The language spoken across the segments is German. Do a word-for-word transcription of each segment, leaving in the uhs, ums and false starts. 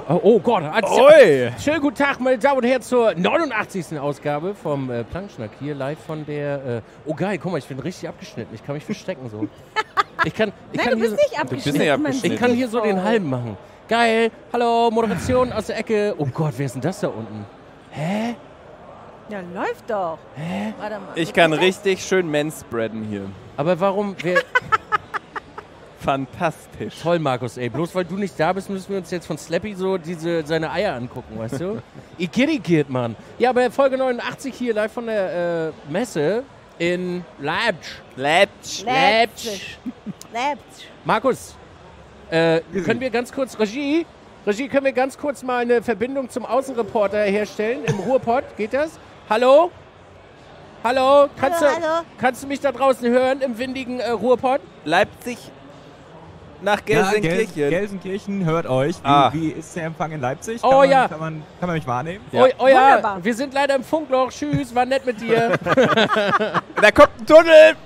oh, oh Gott. Oi. Schönen guten Tag, meine Damen und Herren, zur neunundachtzigsten Ausgabe vom äh, Plankenschnack hier live von der... Äh, oh geil, guck mal, ich bin richtig abgeschnitten. Ich kann mich verstecken so. Ich kann, ich Nein, kann du hier bist so, nicht abgeschnitten. bist nicht abgeschnitten. Ich kann hier so den halben machen. Geil. Hallo, Moderation aus der Ecke. Oh Gott, wer ist denn das da unten? Hä? Ja, läuft doch. Hä? Warte mal. Ich kann richtig schön manspreaden hier. Aber warum... Wer, Fantastisch. toll, Markus, ey. Bloß weil du nicht da bist, müssen wir uns jetzt von Slappy so diese, seine Eier angucken, weißt du? Igitt, Igitt, Mann. Ja, aber Folge neunundachtzig hier live von der äh, Messe in Leipzig. Leipzig. Leipzig. Leipzig. Markus, äh, können wir ganz kurz, Regie, Regie, können wir ganz kurz mal eine Verbindung zum Außenreporter herstellen im Ruhrpott? Geht das? Hallo? Hallo? Kannst, Hallo, du, hallo. kannst du mich da draußen hören im windigen äh, Ruhrpott? Leipzig nach Gelsenkirchen. Ja, Gel Gelsenkirchen, hört euch. Wie, Ah. wie ist der Empfang in Leipzig? Oh, kann man, ja. Kann man, kann man mich wahrnehmen? Ja. Oh, oh ja, Wunderbar. wir sind leider im Funkloch. Tschüss, war nett mit dir. Da kommt ein Tunnel.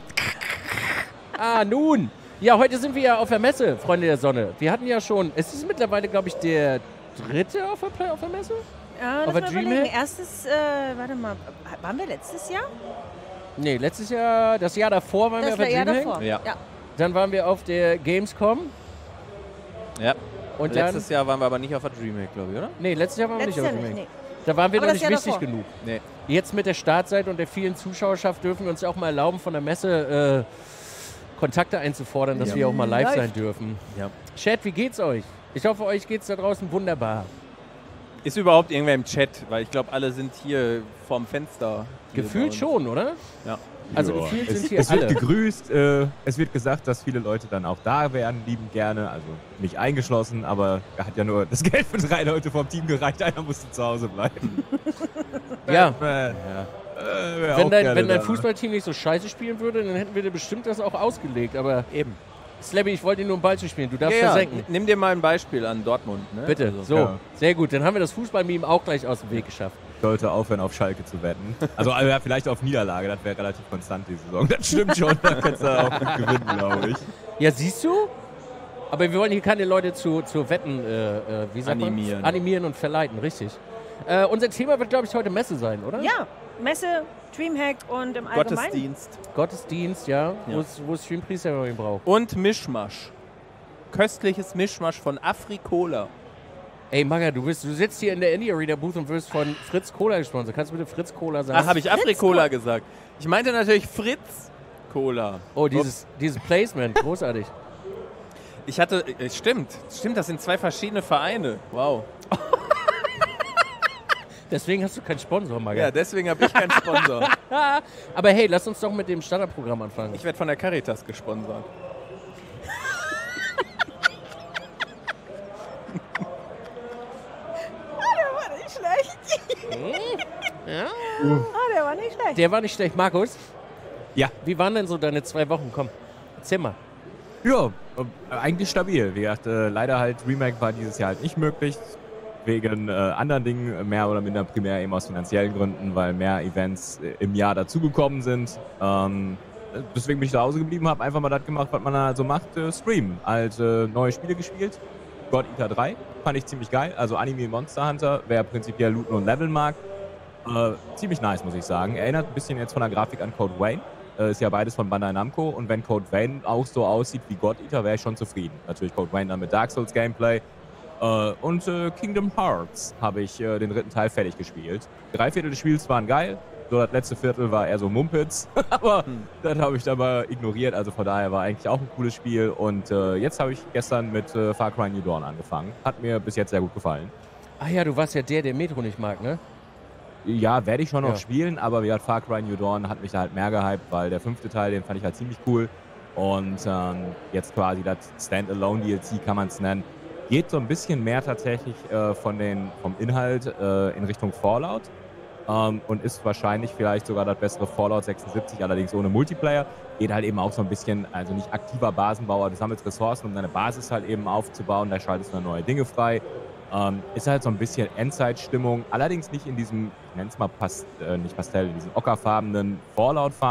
Ah, nun. Ja, heute sind wir ja auf der Messe, Freunde der Sonne. Wir hatten ja schon, es ist mittlerweile, glaube ich, der dritte auf der, auf der Messe? Ja, Aber lass mal Dreamhack? überlegen. Erstes, äh, warte mal, waren wir letztes Jahr? Nee, letztes Jahr, das Jahr davor waren wir Das auf war der Jahr Dreamhack. davor. Ja. ja. Dann waren wir auf der Gamescom. Ja. Und dann, Letztes Jahr waren wir aber nicht auf der Dreamhack, glaube ich, oder? nee, letztes Jahr waren wir Letztes nicht Jahr auf der nicht, Dreamhack. nee. Da waren wir Aber noch das nicht Jahr wichtig davor. genug. Nee. Jetzt mit der Startseite und der vielen Zuschauerschaft dürfen wir uns ja auch mal erlauben, von der Messe äh, Kontakte einzufordern, dass Ja. wir auch mal live Läuft. sein dürfen. Ja. Chat, wie geht's euch? Ich hoffe, euch geht's da draußen wunderbar. Ist überhaupt irgendwer im Chat? Weil ich glaube, alle sind hier vorm Fenster. Hier Gefühlt bei uns. schon, oder? Ja. Also Ja. gefühlt es, sind hier es wird alle. gegrüßt, äh, es wird gesagt, dass viele Leute dann auch da wären, lieben gerne, also nicht eingeschlossen, aber er hat ja nur das Geld für drei Leute vom Team gereicht, einer musste zu Hause bleiben. Ja. Batman, Ja. äh, wär Wenn auch dein, gerne wenn dein da. Fußballteam nicht so scheiße spielen würde, dann hätten wir dir bestimmt das auch ausgelegt. Aber Eben. Slabby, ich wollte dir nur einen Ball zu spielen. Du darfst Ja, ja. versenken. Nimm dir mal ein Beispiel an Dortmund. Ne? Bitte. Also, So, ja. sehr gut. Dann haben wir das Fußball-Meme auch gleich aus dem Weg geschafft. Sollte aufhören, auf Schalke zu wetten. Also, also ja, vielleicht auf Niederlage, das wäre relativ konstant die Saison. Das stimmt schon, da kannst du auch gut gewinnen, glaube ich. Ja, siehst du? Aber wir wollen hier keine Leute zu, zu Wetten äh, äh, wie sagt Animieren. Man? Animieren und verleiten, richtig. Äh, unser Thema wird, glaube ich, heute Messe sein, oder? Ja, Messe, Dreamhack und im Allgemeinen. Gottesdienst. Gottesdienst, ja, Ja. wo es- wo es Streampriester braucht. Und Mischmasch. Köstliches Mischmasch von Afrikola. Ey, Maga, du, bist, du sitzt hier in der Indie Arena Booth und wirst von Fritz Cola gesponsert. Kannst du bitte Fritz Cola sagen? Ach, habe ich Afrikola gesagt. Ich meinte natürlich Fritz Cola. Oh, dieses, dieses Placement, großartig. Ich hatte, äh, stimmt, stimmt, das sind zwei verschiedene Vereine. Wow. Deswegen hast du keinen Sponsor, Maga. Ja, deswegen habe ich keinen Sponsor. Aber hey, lass uns doch mit dem Standardprogramm anfangen. Ich werde von der Caritas gesponsert. Der war nicht schlecht. Ja. Ah, der war nicht schlecht. Der war nicht schlecht. Markus, Ja. wie waren denn so deine zwei Wochen? Komm, erzähl mal. Ja, äh, eigentlich stabil. Wie gesagt, äh, leider halt Remake war dieses Jahr halt nicht möglich. Wegen äh, anderen Dingen, mehr oder minder primär eben aus finanziellen Gründen, weil mehr Events äh, im Jahr dazugekommen sind. Ähm, deswegen bin ich zu Hause geblieben, habe einfach mal das gemacht, was man da so macht, äh, streamen. Halt äh, neue Spiele gespielt. God Eater drei fand ich ziemlich geil. Also Anime Monster Hunter, wer prinzipiell looten und leveln mag. Äh, ziemlich nice, muss ich sagen. Erinnert ein bisschen jetzt von der Grafik an Code Vein. Äh, ist ja beides von Bandai Namco. Und wenn Code Vein auch so aussieht wie God Eater, wäre ich schon zufrieden. Natürlich Code Vein dann mit Dark Souls Gameplay. Äh, und äh, Kingdom Hearts habe ich äh, den dritten Teil fertig gespielt. Drei Viertel des Spiels waren geil. So das letzte Viertel war eher so Mumpitz. Aber Hm. das habe ich dann mal ignoriert. Also von daher war eigentlich auch ein cooles Spiel. Und äh, jetzt habe ich gestern mit äh, Far Cry New Dawn angefangen. Hat mir bis jetzt sehr gut gefallen. Ah ja, du warst ja der, der Metro nicht mag, ne? Ja, werde ich schon noch Ja. spielen, aber wie gesagt, Far Cry New Dawn hat mich da halt mehr gehypt, weil der fünfte Teil, den fand ich halt ziemlich cool. Und ähm, jetzt quasi das Standalone-D L C kann man es nennen. Geht so ein bisschen mehr tatsächlich äh, von den, vom Inhalt äh, in Richtung Fallout. Ähm, und ist wahrscheinlich vielleicht sogar das bessere Fallout sechsundsiebzig, allerdings ohne Multiplayer. Geht halt eben auch so ein bisschen, also nicht aktiver Basenbauer, du sammelst Ressourcen, um deine Basis halt eben aufzubauen, da schaltest du dann neue Dinge frei. Ähm, ist halt so ein bisschen Endzeitstimmung, allerdings nicht in diesem, ich nenne es mal Past, äh, nicht Pastell, in diesen ockerfarbenen Fallout-Farben,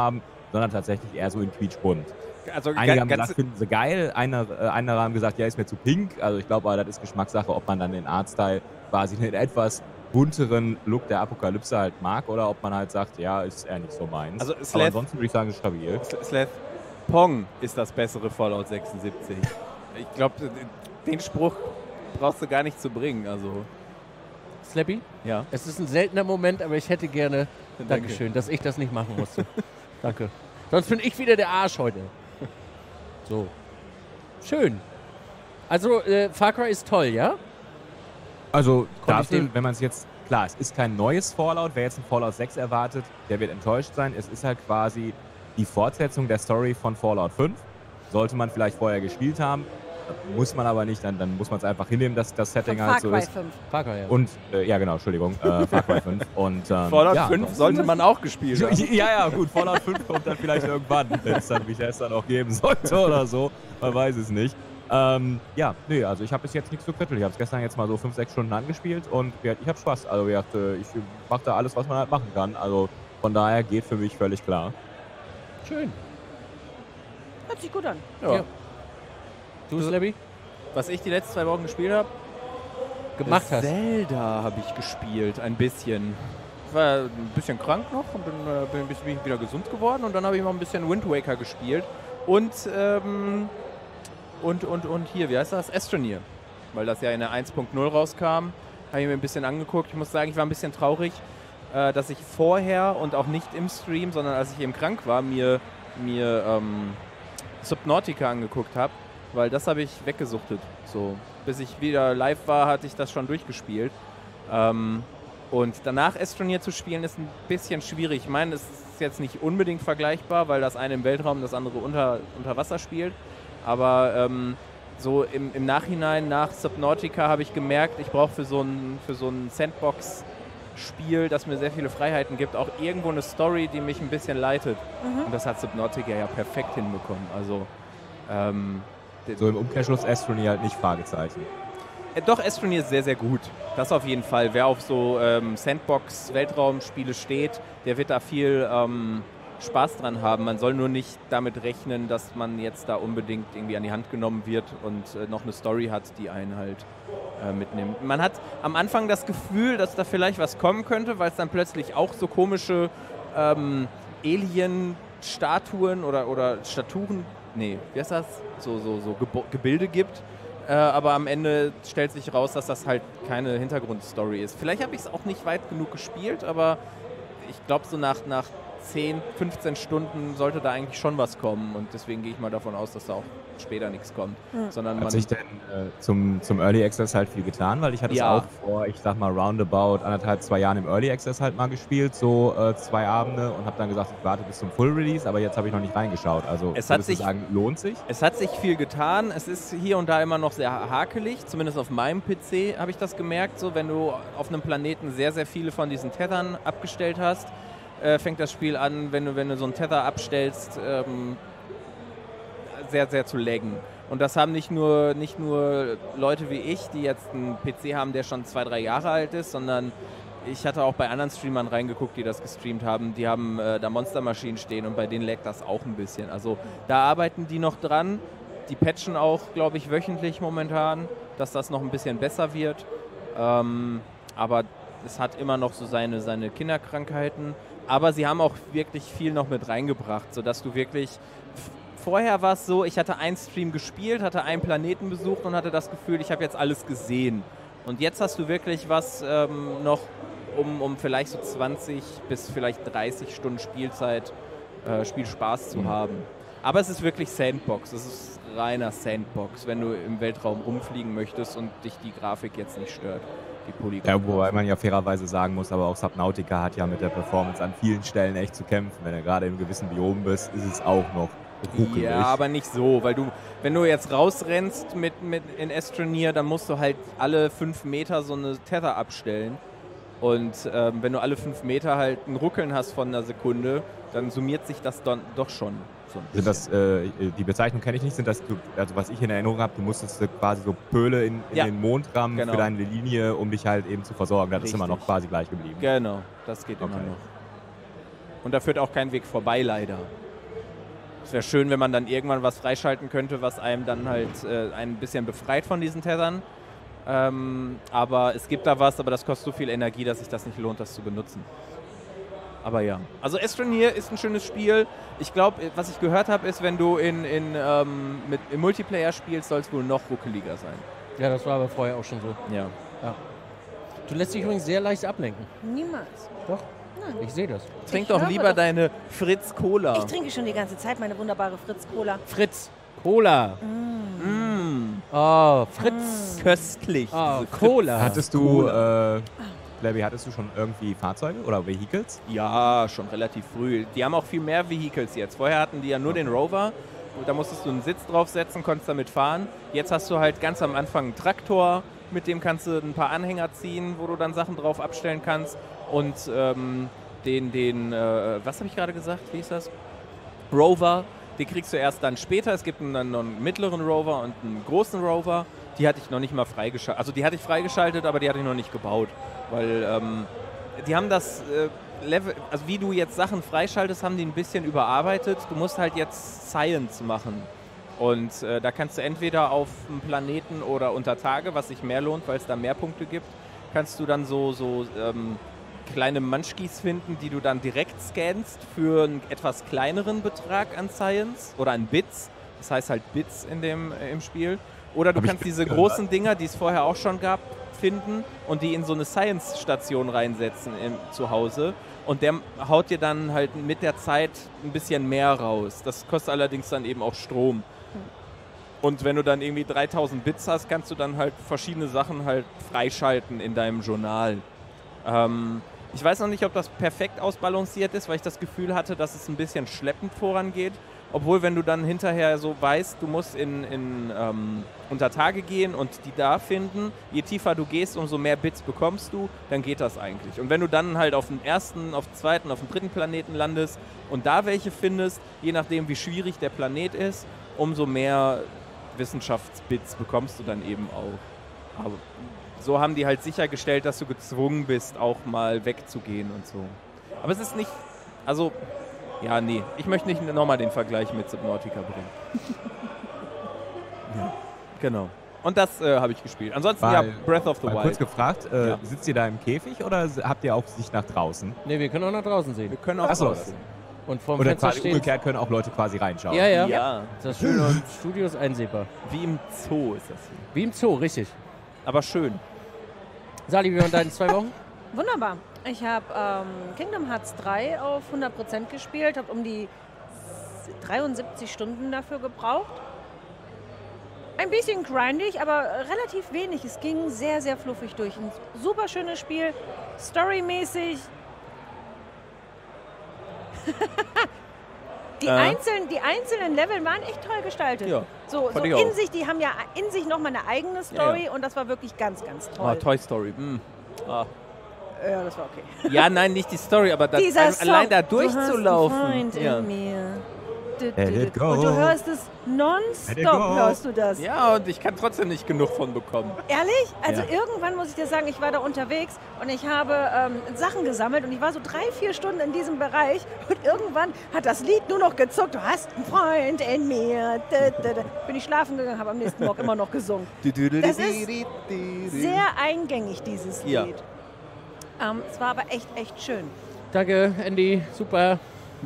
sondern tatsächlich eher so in quietschbunt. Also Einige haben ganz- gesagt, finden sie geil, einer, äh, andere haben gesagt, ja, ist mir zu pink. Also ich glaube, das ist Geschmackssache, ob man dann den Artstyle quasi einen etwas bunteren Look der Apokalypse halt mag oder ob man halt sagt, ja, ist eher nicht so meins. Also Aber Sleth- ansonsten würde ich sagen, ist stabil. Sleth Pong ist das bessere Fallout sechsundsiebzig. Ich glaube, den Spruch brauchst du gar nicht zu bringen. Also, Slappy? ja. Es ist ein seltener Moment, aber ich hätte gerne, Danke. Dankeschön, dass ich das nicht machen musste. Danke. Sonst bin ich wieder der Arsch heute. So. Schön. Also, äh, Far Cry ist toll, ja? Also ich dafür, den- wenn man es jetzt, klar, es ist kein neues Fallout, wer jetzt ein Fallout sechs erwartet, der wird enttäuscht sein. Es ist halt quasi die Fortsetzung der Story von Fallout fünf. Sollte man vielleicht vorher gespielt haben, muss man aber nicht, dann, dann muss man es einfach hinnehmen, dass das Von Setting Far halt so Cry ist. fünf. Far Cry, ja. Und, äh, ja genau, Entschuldigung, äh, Far Cry fünf. Und, ähm, Fallout ja, fünf doch. sollte man auch gespielt haben. Ja, ja, gut, Fallout fünf kommt dann vielleicht irgendwann, wenn es dann Bethesda noch geben sollte oder so. Man weiß es nicht. Ähm, ja, nee, also ich habe bis jetzt nichts zu kritteln. Ich habe es gestern jetzt mal so fünf, sechs Stunden angespielt und ja, ich habe Spaß. Also ja, ich mache da alles, was man halt machen kann. Also von daher geht für mich völlig klar. Schön. Hört sich gut an. Ja. Ja. Du, Slappy? Was ich die letzten zwei Wochen gespielt habe, Gemacht hast. Zelda habe ich gespielt, ein bisschen. Ich war ein bisschen krank noch und dann äh, bin, ich- bin ich wieder gesund geworden und dann habe ich noch ein bisschen Wind Waker gespielt und ähm, und und und hier, wie heißt das? Astroneer, weil das ja in der eins Punkt null rauskam, habe ich mir ein bisschen angeguckt. Ich muss sagen, ich war ein bisschen traurig, äh, dass ich vorher und auch nicht im Stream, sondern als ich eben krank war, mir mir ähm, Subnautica angeguckt habe, weil das habe ich weggesuchtet. So, bis ich wieder live war, hatte ich das schon durchgespielt. Ähm, und danach Astroneer zu spielen, ist ein bisschen schwierig. Ich meine, es ist jetzt nicht unbedingt vergleichbar, weil das eine im Weltraum, das andere unter, unter Wasser spielt. Aber ähm, so im, im Nachhinein, nach Subnautica, habe ich gemerkt, ich brauche für so ein, für so ein Sandbox-Spiel, das mir sehr viele Freiheiten gibt, auch irgendwo eine Story, die mich ein bisschen leitet. Und das hat Subnautica ja perfekt hinbekommen. Also, ähm, So im Umkehrschluss Astroneer halt nicht, Fragezeichen. Äh, Doch, Astroneer ist sehr, sehr gut. Das auf jeden Fall. Wer auf so ähm, Sandbox-Weltraumspiele steht, der wird da viel ähm, Spaß dran haben. Man soll nur nicht damit rechnen, dass man jetzt da unbedingt irgendwie an die Hand genommen wird und äh, noch eine Story hat, die einen halt äh, mitnimmt. Man hat am Anfang das Gefühl, dass da vielleicht was kommen könnte, weil es dann plötzlich auch so komische ähm, Alien-Statuen oder, oder Staturen, nee, wie heißt das? So, so, so Gebo- Gebilde gibt. Äh, aber am Ende stellt sich raus, dass das halt keine Hintergrundstory ist. Vielleicht habe ich es auch nicht weit genug gespielt, aber ich glaube, so nach, nach zehn, fünfzehn Stunden sollte da eigentlich schon was kommen. Und deswegen gehe ich mal davon aus, dass da auch später nichts kommt. Mhm. Sondern Hat man, sich denn äh, zum, zum Early Access halt viel getan? Weil ich hatte Ja. es auch vor, ich sag mal, roundabout anderthalb, zwei Jahren im Early Access halt mal gespielt, so äh, zwei Abende und habe dann gesagt, ich warte bis zum Full Release, aber jetzt habe ich noch nicht reingeschaut. Also Es hat würdest du sich- sagen, lohnt sich? es hat sich viel getan. Es ist hier und da immer noch sehr hakelig. Zumindest auf meinem P C habe ich das gemerkt. So, wenn du auf einem Planeten sehr, sehr viele von diesen Tethern abgestellt hast, äh, fängt das Spiel an, wenn du, wenn du so einen Tether abstellst, ähm, sehr, sehr zu laggen. Und das haben nicht nur, nicht nur Leute wie ich, die jetzt einen P C haben, der schon zwei, drei Jahre alt ist, sondern ich hatte auch bei anderen Streamern reingeguckt, die das gestreamt haben. Die haben äh, da Monstermaschinen stehen und bei denen laggt das auch ein bisschen. Also da arbeiten die noch dran. Die patchen auch, glaube ich, wöchentlich momentan, dass das noch ein bisschen besser wird. Ähm, aber es hat immer noch so seine, seine Kinderkrankheiten. Aber sie haben auch wirklich viel noch mit reingebracht, sodass du wirklich... Vorher war es so, ich hatte einen Stream gespielt, hatte einen Planeten besucht und hatte das Gefühl, ich habe jetzt alles gesehen. Und jetzt hast du wirklich was ähm, noch, um, um vielleicht so zwanzig bis vielleicht dreißig Stunden Spielzeit, äh, Spielspaß zu Mhm. haben. Aber es ist wirklich Sandbox, es ist reiner Sandbox, wenn du im Weltraum rumfliegen möchtest und dich die Grafik jetzt nicht stört, die Polygon. Ja, wobei man ja fairerweise sagen muss, aber auch Subnautica hat ja mit der Performance an vielen Stellen echt zu kämpfen. Wenn du gerade im gewissen Biom bist, ist es auch noch ruckelig. Ja, aber nicht so, weil du, wenn du jetzt rausrennst mit, mit in Astroneer, dann musst du halt alle fünf Meter so eine Tether abstellen. Und ähm, wenn du alle fünf Meter halt ein Ruckeln hast von einer Sekunde, dann summiert sich das dann doch schon. So ein Sind das, äh, die Bezeichnung kenne ich nicht, sind das, du, also was ich in Erinnerung habe, du musstest äh, quasi so Pöle in, in Ja, den Mond rammen genau. für deine Linie, um dich halt eben zu versorgen. Das ist immer noch Richtig. quasi gleich geblieben. Genau, das geht immer Okay. noch. Und da führt auch kein Weg vorbei, leider. Es wäre schön, wenn man dann irgendwann was freischalten könnte, was einem dann halt äh, ein bisschen befreit von diesen Tethern. Ähm, aber es gibt da was, aber das kostet so viel Energie, dass sich das nicht lohnt, das zu benutzen. Aber ja. Also Astroneer ist ein schönes Spiel. Ich glaube, was ich gehört habe, ist, wenn du in, in, ähm, mit, im Multiplayer spielst, soll es wohl noch ruckeliger sein. Ja, das war aber vorher auch schon so. Ja. Ja. Du lässt dich übrigens sehr leicht ablenken. Niemals. Doch? Nein. Ich sehe das. Trink Ich doch höre lieber doch. deine Fritz Cola. Ich trinke schon die ganze Zeit meine wunderbare Fritz Cola. Fritz. Cola. Mm, Oh, Fritz. köstlich. Oh, diese Cola. Hattest du, äh, Labby, hattest du schon irgendwie Fahrzeuge oder Vehicles? Ja, schon relativ früh. Die haben auch viel mehr Vehicles jetzt. Vorher hatten die ja nur den Rover. Da musstest du einen Sitz draufsetzen, konntest damit fahren. Jetzt hast du halt ganz am Anfang einen Traktor, mit dem kannst du ein paar Anhänger ziehen, wo du dann Sachen drauf abstellen kannst. Und ähm, den, den äh, was habe ich gerade gesagt? Wie hieß das? Rover. Den kriegst du erst dann später. Es gibt einen, einen mittleren Rover und einen großen Rover. Die hatte ich noch nicht mal freigeschaltet. Also die hatte ich freigeschaltet, aber die hatte ich noch nicht gebaut. Weil ähm, die haben das äh, Level, also wie du jetzt Sachen freischaltest, haben die ein bisschen überarbeitet. Du musst halt jetzt Science machen. Und äh, da kannst du entweder auf einem Planeten oder unter Tage, was sich mehr lohnt, weil es da mehr Punkte gibt, kannst du dann so, so ähm, kleine Munchkies finden, die du dann direkt scannst für einen etwas kleineren Betrag an Science oder an Bits. Das heißt halt Bits in dem, äh, im Spiel. Oder du Hab ich kannst diese gehört. großen Dinger, die es vorher auch schon gab, finden und die in so eine Science-Station reinsetzen im, zu Hause. Und der haut dir dann halt mit der Zeit ein bisschen mehr raus. Das kostet allerdings dann eben auch Strom. Und wenn du dann irgendwie dreitausend Bits hast, kannst du dann halt verschiedene Sachen halt freischalten in deinem Journal. Ähm, ich weiß noch nicht, ob das perfekt ausbalanciert ist, weil ich das Gefühl hatte, dass es ein bisschen schleppend vorangeht. Obwohl, wenn du dann hinterher so weißt, du musst in, in ähm, unter Tage gehen und die da finden, je tiefer du gehst, umso mehr Bits bekommst du, dann geht das eigentlich. Und wenn du dann halt auf dem ersten, auf dem zweiten, auf dem dritten Planeten landest und da welche findest, je nachdem wie schwierig der Planet ist, umso mehr Wissenschaftsbits bekommst du dann eben auch. Aber so haben die halt sichergestellt, dass du gezwungen bist, auch mal wegzugehen und so. Aber es ist nicht, also, ja, nee, ich möchte nicht nochmal den Vergleich mit Subnautica bringen. Ja, genau. Und das äh, habe ich gespielt. Ansonsten ja, Weil- Breath of the Mal Wild. kurz gefragt, äh, Ja. sitzt ihr da im Käfig oder s- habt ihr auch Sicht nach draußen? Ne, wir können auch nach draußen sehen. Wir können auch Ach so. draußen. Und vom Oder Fenster quasi stehen. umgekehrt können auch Leute quasi reinschauen? Ja, ja, Ja, Das schöne Studio ist einsehbar. wie im Zoo ist das hier. Wie im Zoo, richtig. Aber schön. Sali, wie waren deine zwei Wochen? Wunderbar. Ich habe ähm, Kingdom Hearts drei auf hundert Prozent gespielt, habe um die dreiundsiebzig Stunden dafür gebraucht. Ein bisschen grindig, aber relativ wenig. Es ging sehr, sehr fluffig durch. Ein super schönes Spiel, storymäßig. die, Äh. einzelnen, die einzelnen Level waren echt toll gestaltet. Ja, so so fand ich in auch. sich, die haben ja in sich nochmal eine eigene Story Ja, und das war wirklich ganz, ganz Oh, toll. Toy Story. Mm. Ah. Ja, das war okay. Ja, nein, nicht die Story, aber das, Dieser ein, Song, allein da Du hast durchzulaufen. einen Freund Ja. in mir. Du, Let du, it du. go. Und du hörst es Let it nonstop, go. hörst du das. ja, und ich kann trotzdem nicht genug von bekommen. Ehrlich? Also Ja. irgendwann muss ich dir sagen, ich war da unterwegs und ich habe ähm, Sachen gesammelt und ich war so drei, vier Stunden in diesem Bereich und irgendwann hat das Lied nur noch gezuckt. Du hast einen Freund in mir. Du, du, du. Bin ich schlafen gegangen, habe am nächsten Morgen immer noch gesungen. Das ist sehr eingängig, dieses Ja. Lied. Ähm, es war aber echt, echt schön. Danke, Andy. Super.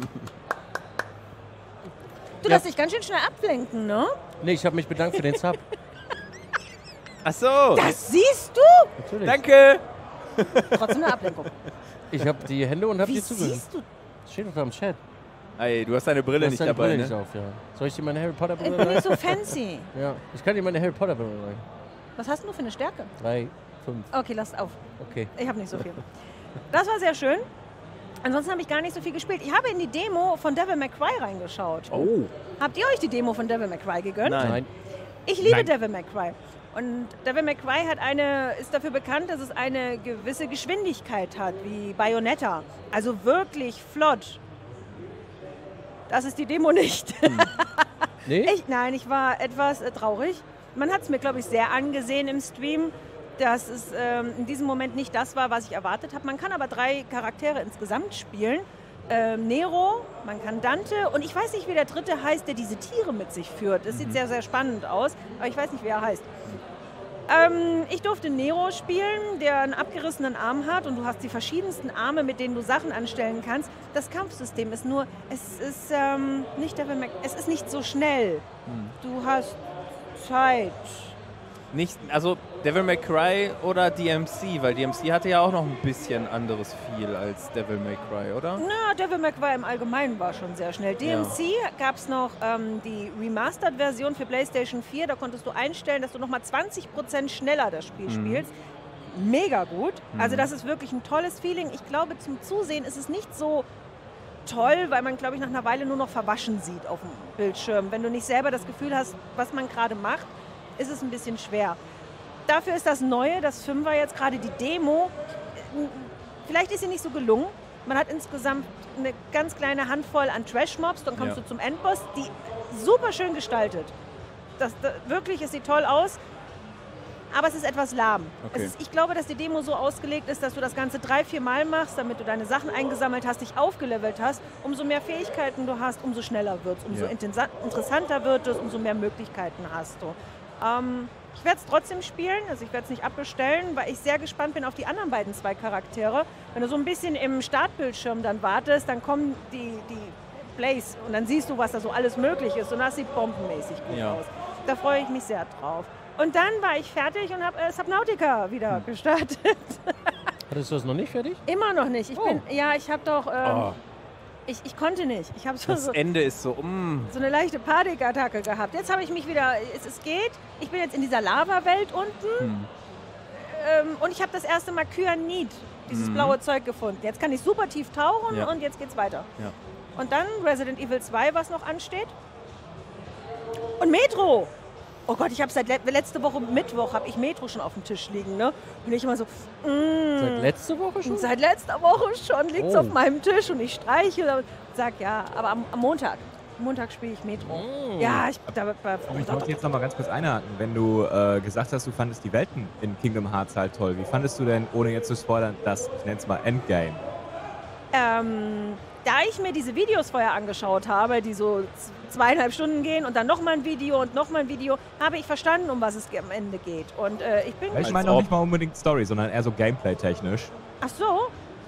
Du Ja. lässt dich ganz schön schnell ablenken, ne? Nee, ich habe mich bedankt für den Sub. Ach so. Das siehst du? Natürlich. Danke. Trotzdem eine Ablenkung. Ich habe die Hände und habe Wie dir zugehört. siehst du? Steht doch da im Chat. Ey, du hast deine Brille Du hast nicht deine dabei, Brille ne? nicht auf, ja. Soll ich dir meine Harry Potter Ich Brille bin nicht leihen? so fancy. Ja. Ich kann dir meine Harry Potter Brille leihen. Was hast du für eine Stärke? Drei, fünf. Okay, lass auf. Okay. Ich habe nicht so viel. Das war sehr schön. Ansonsten habe ich gar nicht so viel gespielt. Ich habe in die Demo von Devil May Cry reingeschaut. Oh. Habt ihr euch die Demo von Devil May Cry gegönnt? Nein. Nein. Ich liebe Nein. Devil May Cry. Und Devil May Cry hat eine, ist dafür bekannt, dass es eine gewisse Geschwindigkeit hat, wie Bayonetta. Also wirklich flott. Das ist die Demo nicht. Nee? Ich, nein, ich war etwas äh, traurig. Man hat es mir, glaube ich, sehr angesehen im Stream, dass es ähm, in diesem Moment nicht das war, was ich erwartet habe. Man kann aber drei Charaktere insgesamt spielen. äh, Nero, man kann Dante und ich weiß nicht, wie der dritte heißt, der diese Tiere mit sich führt. Das mhm. sieht sehr, sehr spannend aus, aber ich weiß nicht, wie er heißt. Ähm, ich durfte Nero spielen, der einen abgerissenen Arm hat und du hast die verschiedensten Arme, mit denen du Sachen anstellen kannst. Das Kampfsystem ist nur, es ist, ähm, nicht, es ist nicht so schnell. Mhm. Du hast Zeit. Nicht, also Devil May Cry oder D M C, weil D M C hatte ja auch noch ein bisschen anderes Feel als Devil May Cry, oder? Na, Devil May Cry im Allgemeinen war schon sehr schnell. D M C ja. gab es noch ähm, die Remastered-Version für PlayStation vier, da konntest du einstellen, dass du nochmal zwanzig Prozent schneller das Spiel mhm. spielst. Mega gut. Mhm. Also das ist wirklich ein tolles Feeling. Ich glaube, zum Zusehen ist es nicht so toll, weil man, glaube ich, nach einer Weile nur noch verwaschen sieht auf dem Bildschirm. Wenn du nicht selber das Gefühl hast, was man gerade macht, ist es ein bisschen schwer. Dafür ist das Neue, das Fünfer jetzt gerade die Demo, vielleicht ist sie nicht so gelungen. Man hat insgesamt eine ganz kleine Handvoll an Trash-Mobs, dann kommst ja. du zum Endboss, die super schön gestaltet. Das, das, wirklich, es sieht toll aus, aber es ist etwas lahm. Okay. Es ist, ich glaube, dass die Demo so ausgelegt ist, dass du das Ganze drei, vier Mal machst, damit du deine Sachen eingesammelt hast, dich aufgelevelt hast. Umso mehr Fähigkeiten du hast, umso schneller wird es, umso ja. interessanter wird es, umso mehr Möglichkeiten hast du. Ähm, ich werde es trotzdem spielen, also ich werde es nicht abbestellen, weil ich sehr gespannt bin auf die anderen beiden zwei Charaktere. Wenn du so ein bisschen im Startbildschirm dann wartest, dann kommen die, die Plays und dann siehst du, was da so alles möglich ist und das sieht bombenmäßig gut ja. aus. Da freue ich mich sehr drauf. Und dann war ich fertig und habe äh, Subnautica wieder hm. gestartet. Hattest du das noch nicht fertig? Immer noch nicht. Ich oh. bin, ja, ich habe doch... Ähm, oh. Ich, ich konnte nicht. Ich habe so, das so, Ende ist so, mm. so eine leichte Panikattacke gehabt. Jetzt habe ich mich wieder, es, es geht. Ich bin jetzt in dieser Lava-Welt unten Hm. ähm, und ich habe das erste Mal Kyanid, dieses Mhm. blaue Zeug gefunden. Jetzt kann ich super tief tauchen Ja. und jetzt geht's weiter. Ja. Und dann Resident Evil zwei, was noch ansteht. Und Metro. Oh Gott, ich habe seit le letzte Woche Mittwoch habe ich Metro schon auf dem Tisch liegen, ne? Und ich immer so, mm, Seit letzte Woche schon? Seit letzter Woche schon liegt es Oh. auf meinem Tisch und ich streiche und sag ja, aber am, am Montag. Am Montag spiele ich Metro. Mm. Ja, ich da, da, Aber ich wollte jetzt noch mal ganz kurz einhaken. Wenn du äh, gesagt hast, du fandest die Welten in Kingdom Hearts halt toll, wie fandest du denn, ohne jetzt zu spoilern, das, ich nenne es mal Endgame? ähm, da ich mir diese Videos vorher angeschaut habe, die so zweieinhalb Stunden gehen und dann nochmal ein Video und nochmal ein Video, habe ich verstanden, um was es am Ende geht. Und äh, ich bin... Ich meine auch nicht mal unbedingt Story, sondern eher so Gameplay-technisch. Ach so?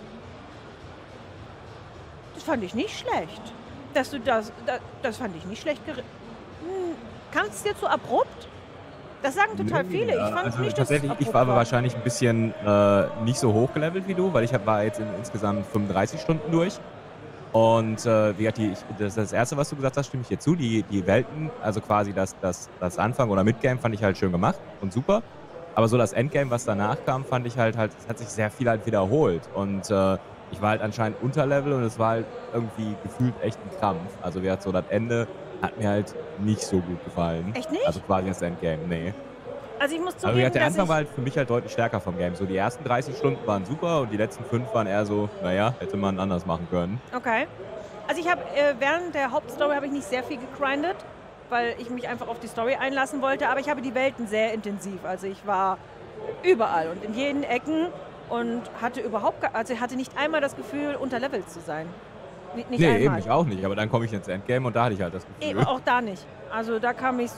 Das fand ich nicht schlecht. Dass du das... Das, das fand ich nicht schlecht. Hm, kam es dir zu abrupt? Das sagen total Nee, viele. Ich fand also nicht, dass es tatsächlich, abrupt ich war aber war. wahrscheinlich ein bisschen äh, nicht so hochgelevelt wie du, weil ich hab, war jetzt in, insgesamt fünfunddreißig Stunden durch. Und äh, wie gesagt, die, ich, das, das Erste, was du gesagt hast, stimme ich dir zu. Die, die Welten, also quasi das, das, das Anfang- oder Midgame fand ich halt schön gemacht und super. Aber so das Endgame, was danach kam, fand ich halt, halt es hat sich sehr viel halt wiederholt. Und äh, ich war halt anscheinend Unterlevel und es war halt irgendwie gefühlt echt ein Krampf. Also wie gesagt, so das Ende hat mir halt nicht so gut gefallen. Echt nicht? Also quasi das Endgame, nee. Also ich muss Aber zugeben, wie gesagt, der dass Anfang ich... war halt für mich halt deutlich stärker vom Game. So die ersten dreißig Stunden waren super und die letzten fünf waren eher so, naja, hätte man anders machen können. Okay. Also ich habe äh, während der Hauptstory habe ich nicht sehr viel gegrindet, weil ich mich einfach auf die Story einlassen wollte, aber ich habe die Welten sehr intensiv. Also ich war überall und in jeden Ecken und hatte überhaupt, gar, also ich hatte nicht einmal das Gefühl, unterlevelt zu sein. Nicht, nicht nee, einmal. eben ich auch nicht. Aber dann komme ich ins Endgame und da hatte ich halt das Gefühl. Eben auch da nicht. Also da kam ich,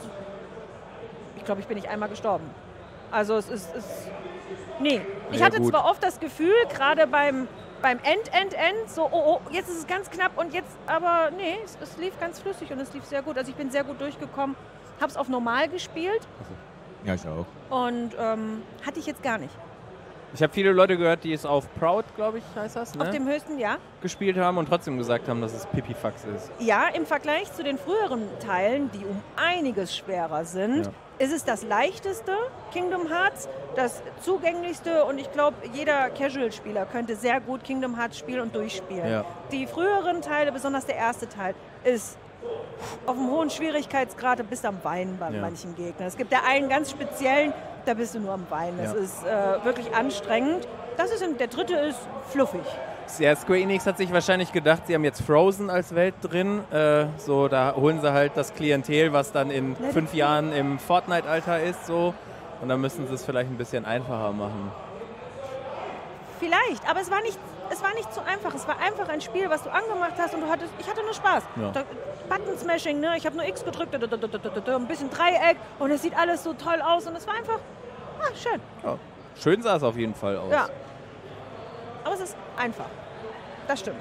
ich glaube, ich bin nicht einmal gestorben. Also es ist, es, nee. Ich Ja, hatte gut. zwar oft das Gefühl, gerade beim, beim End, End, End, so, oh, oh, jetzt ist es ganz knapp und jetzt, aber nee, es, es lief ganz flüssig und es lief sehr gut. Also ich bin sehr gut durchgekommen, habe es auf normal gespielt Ja, ich auch. und ähm, hatte ich jetzt gar nicht. Ich habe viele Leute gehört, die es auf Proud, glaube ich, heißt das, ne? Auf dem höchsten, ja. gespielt haben und trotzdem gesagt haben, dass es Pipifax ist. Ja, im Vergleich zu den früheren Teilen, die um einiges schwerer sind, Ja. ist es das leichteste Kingdom Hearts, das zugänglichste und ich glaube, jeder Casual-Spieler könnte sehr gut Kingdom Hearts spielen und durchspielen. Ja. Die früheren Teile, besonders der erste Teil, ist auf einem hohen Schwierigkeitsgrad, bist am Weinen bei Ja. manchen Gegnern. Es gibt ja einen ganz speziellen, da bist du nur am Weinen. Das Ja. ist äh, wirklich anstrengend. Das ist, der dritte ist fluffig. Ja, Square Enix hat sich wahrscheinlich gedacht, sie haben jetzt Frozen als Welt drin. Äh, so, da holen sie halt das Klientel, was dann in Ja, fünf die- Jahren im Fortnite-Alter ist. So. Und dann müssen sie es vielleicht ein bisschen einfacher machen. Vielleicht, aber es war nicht, es war nicht zu einfach. Es war einfach ein Spiel, was du angemacht hast und du hattest, ich hatte nur Spaß. Ja. Da, Button-Smashing, ne? Ich habe nur X gedrückt, da, da, da, da, da, da, ein bisschen Dreieck und es sieht alles so toll aus und es war einfach, ah, schön. Ja. Schön sah es auf jeden Fall aus. Ja. Aber es ist einfach. Das stimmt.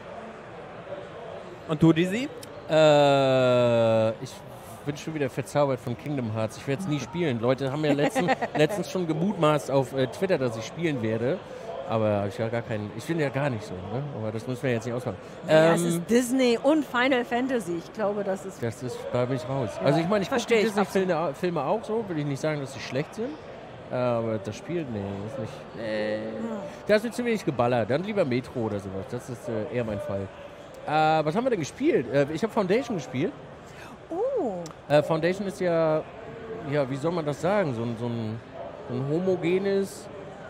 Und du, Dizzy? Äh, ich bin schon wieder verzaubert von Kingdom Hearts. Ich werde es nie spielen. Leute haben ja letzten, letztens schon gemutmaßt auf äh, Twitter, dass ich spielen werde. Aber habe ich ja gar keinen. Ich bin ja gar nicht so, ne? Aber das müssen wir jetzt nicht ausmachen. Ja, Ähm, es ist Disney und Final Fantasy. Ich glaube, das ist. das ist, da bin ich raus. Also ich meine, ich gucke die verstehe ich Disney-Filme Filme auch so. Will ich nicht sagen, dass sie schlecht sind. Aber das Spiel, nee, ist nicht. Nee. Da ist mir zu wenig geballert. Dann lieber Metro oder sowas. Das ist äh, eher mein Fall. Äh, was haben wir denn gespielt? Äh, ich habe Foundation gespielt. Oh. Äh, Foundation ist ja, ja, wie soll man das sagen? So ein, so ein, so ein homogenes,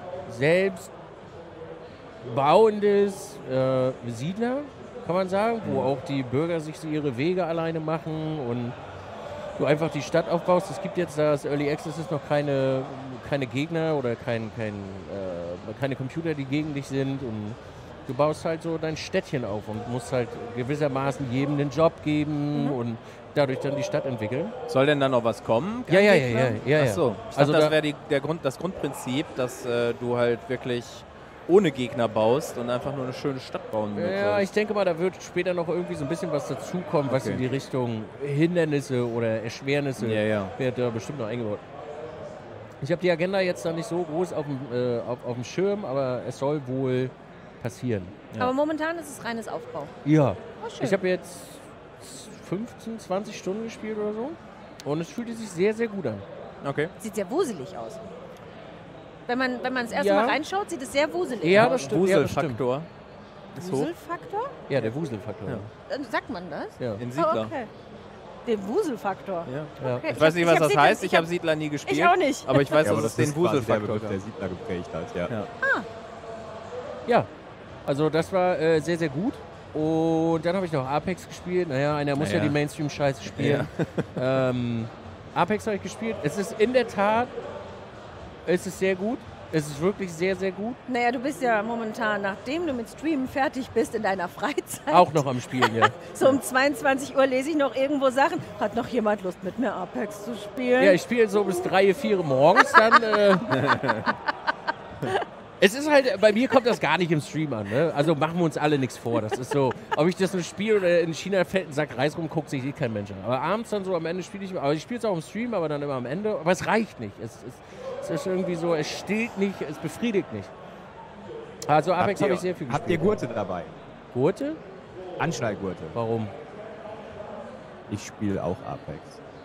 selbstbauendes äh, Siedler, kann man sagen, wo auch die Bürger sich so ihre Wege alleine machen und du einfach die Stadt aufbaust. Es gibt jetzt das Early Access, ist noch keine, keine Gegner oder kein, kein, äh, keine Computer, die gegen dich sind und du baust halt so dein Städtchen auf und musst halt gewissermaßen jedem den Job geben Mhm. und dadurch dann die Stadt entwickeln. Soll denn da noch was kommen? Ja, ja, ja, Gegner? ja, ja, ja. Ach so. Ich Also dachte, da- das wäre der Grund, das Grundprinzip, dass äh, du halt wirklich ohne Gegner baust und einfach nur eine schöne Stadt bauen Ja, sollst. ich denke mal, da wird später noch irgendwie so ein bisschen was dazukommen, was Okay. in die Richtung Hindernisse oder Erschwernisse Ja, ja. wird da bestimmt noch eingebaut. Ich habe die Agenda jetzt da nicht so groß auf dem, äh, auf, auf dem Schirm, aber es soll wohl passieren. Ja. Aber momentan ist es reines Aufbau. Ja, Oh, schön. ich habe jetzt fünfzehn, zwanzig Stunden gespielt oder so und es fühlte sich sehr, sehr gut an. Okay. Sieht sehr wuselig aus. Wenn man, wenn man das erste Ja. Mal reinschaut, sieht es sehr wuselig Ja, aus. das stimmt. Ja, das stimmt. Wuselfaktor ist hoch. Wuselfaktor? Ja, der Wuselfaktor. Ja. Äh, Sagt man das? Ja. In Oh, Siedler. okay. Den Wuselfaktor. Ja. Ja. Okay. Ich weiß nicht, hab- was hab das Siedler- heißt. Ich habe hab- Siedler nie gespielt. Ich auch nicht. Aber ich weiß, Ja, aber dass es das den ist quasi der Wuselfaktor Begriff, der gab. Siedler geprägt hat, ja. Ja. Ja, also das war äh, sehr, sehr gut. Und dann habe ich noch Apex gespielt. Naja, einer muss ja, Naja. die Mainstream-Scheiße spielen. ähm, Apex habe ich gespielt. Es ist in der Tat, es ist sehr gut. Es ist wirklich sehr, sehr gut. Naja, du bist ja momentan, nachdem du mit Streamen fertig bist in deiner Freizeit. Auch noch am Spielen, ja. So um zweiundzwanzig Uhr lese ich noch irgendwo Sachen. Hat noch jemand Lust, mit mir Apex zu spielen? Ja, ich spiele so bis drei, vier morgens dann. Äh, es ist halt, bei mir kommt das gar nicht im Stream an. Ne? Also machen wir uns alle nichts vor. Das ist so, ob ich das nur spiele oder in China fällt ein Sack Reis rum, guckt sich eh kein Mensch an. Aber abends dann so am Ende spiele ich, aber ich spiele es auch im Stream, aber dann immer am Ende. Aber es reicht nicht. Es, es, es ist irgendwie so, es stillt nicht, es befriedigt nicht. Also Apex habe ich sehr viel gespielt. Habt ihr Gurte dabei? Gurte? Anschnallgurte. Warum? Ich spiele auch Apex.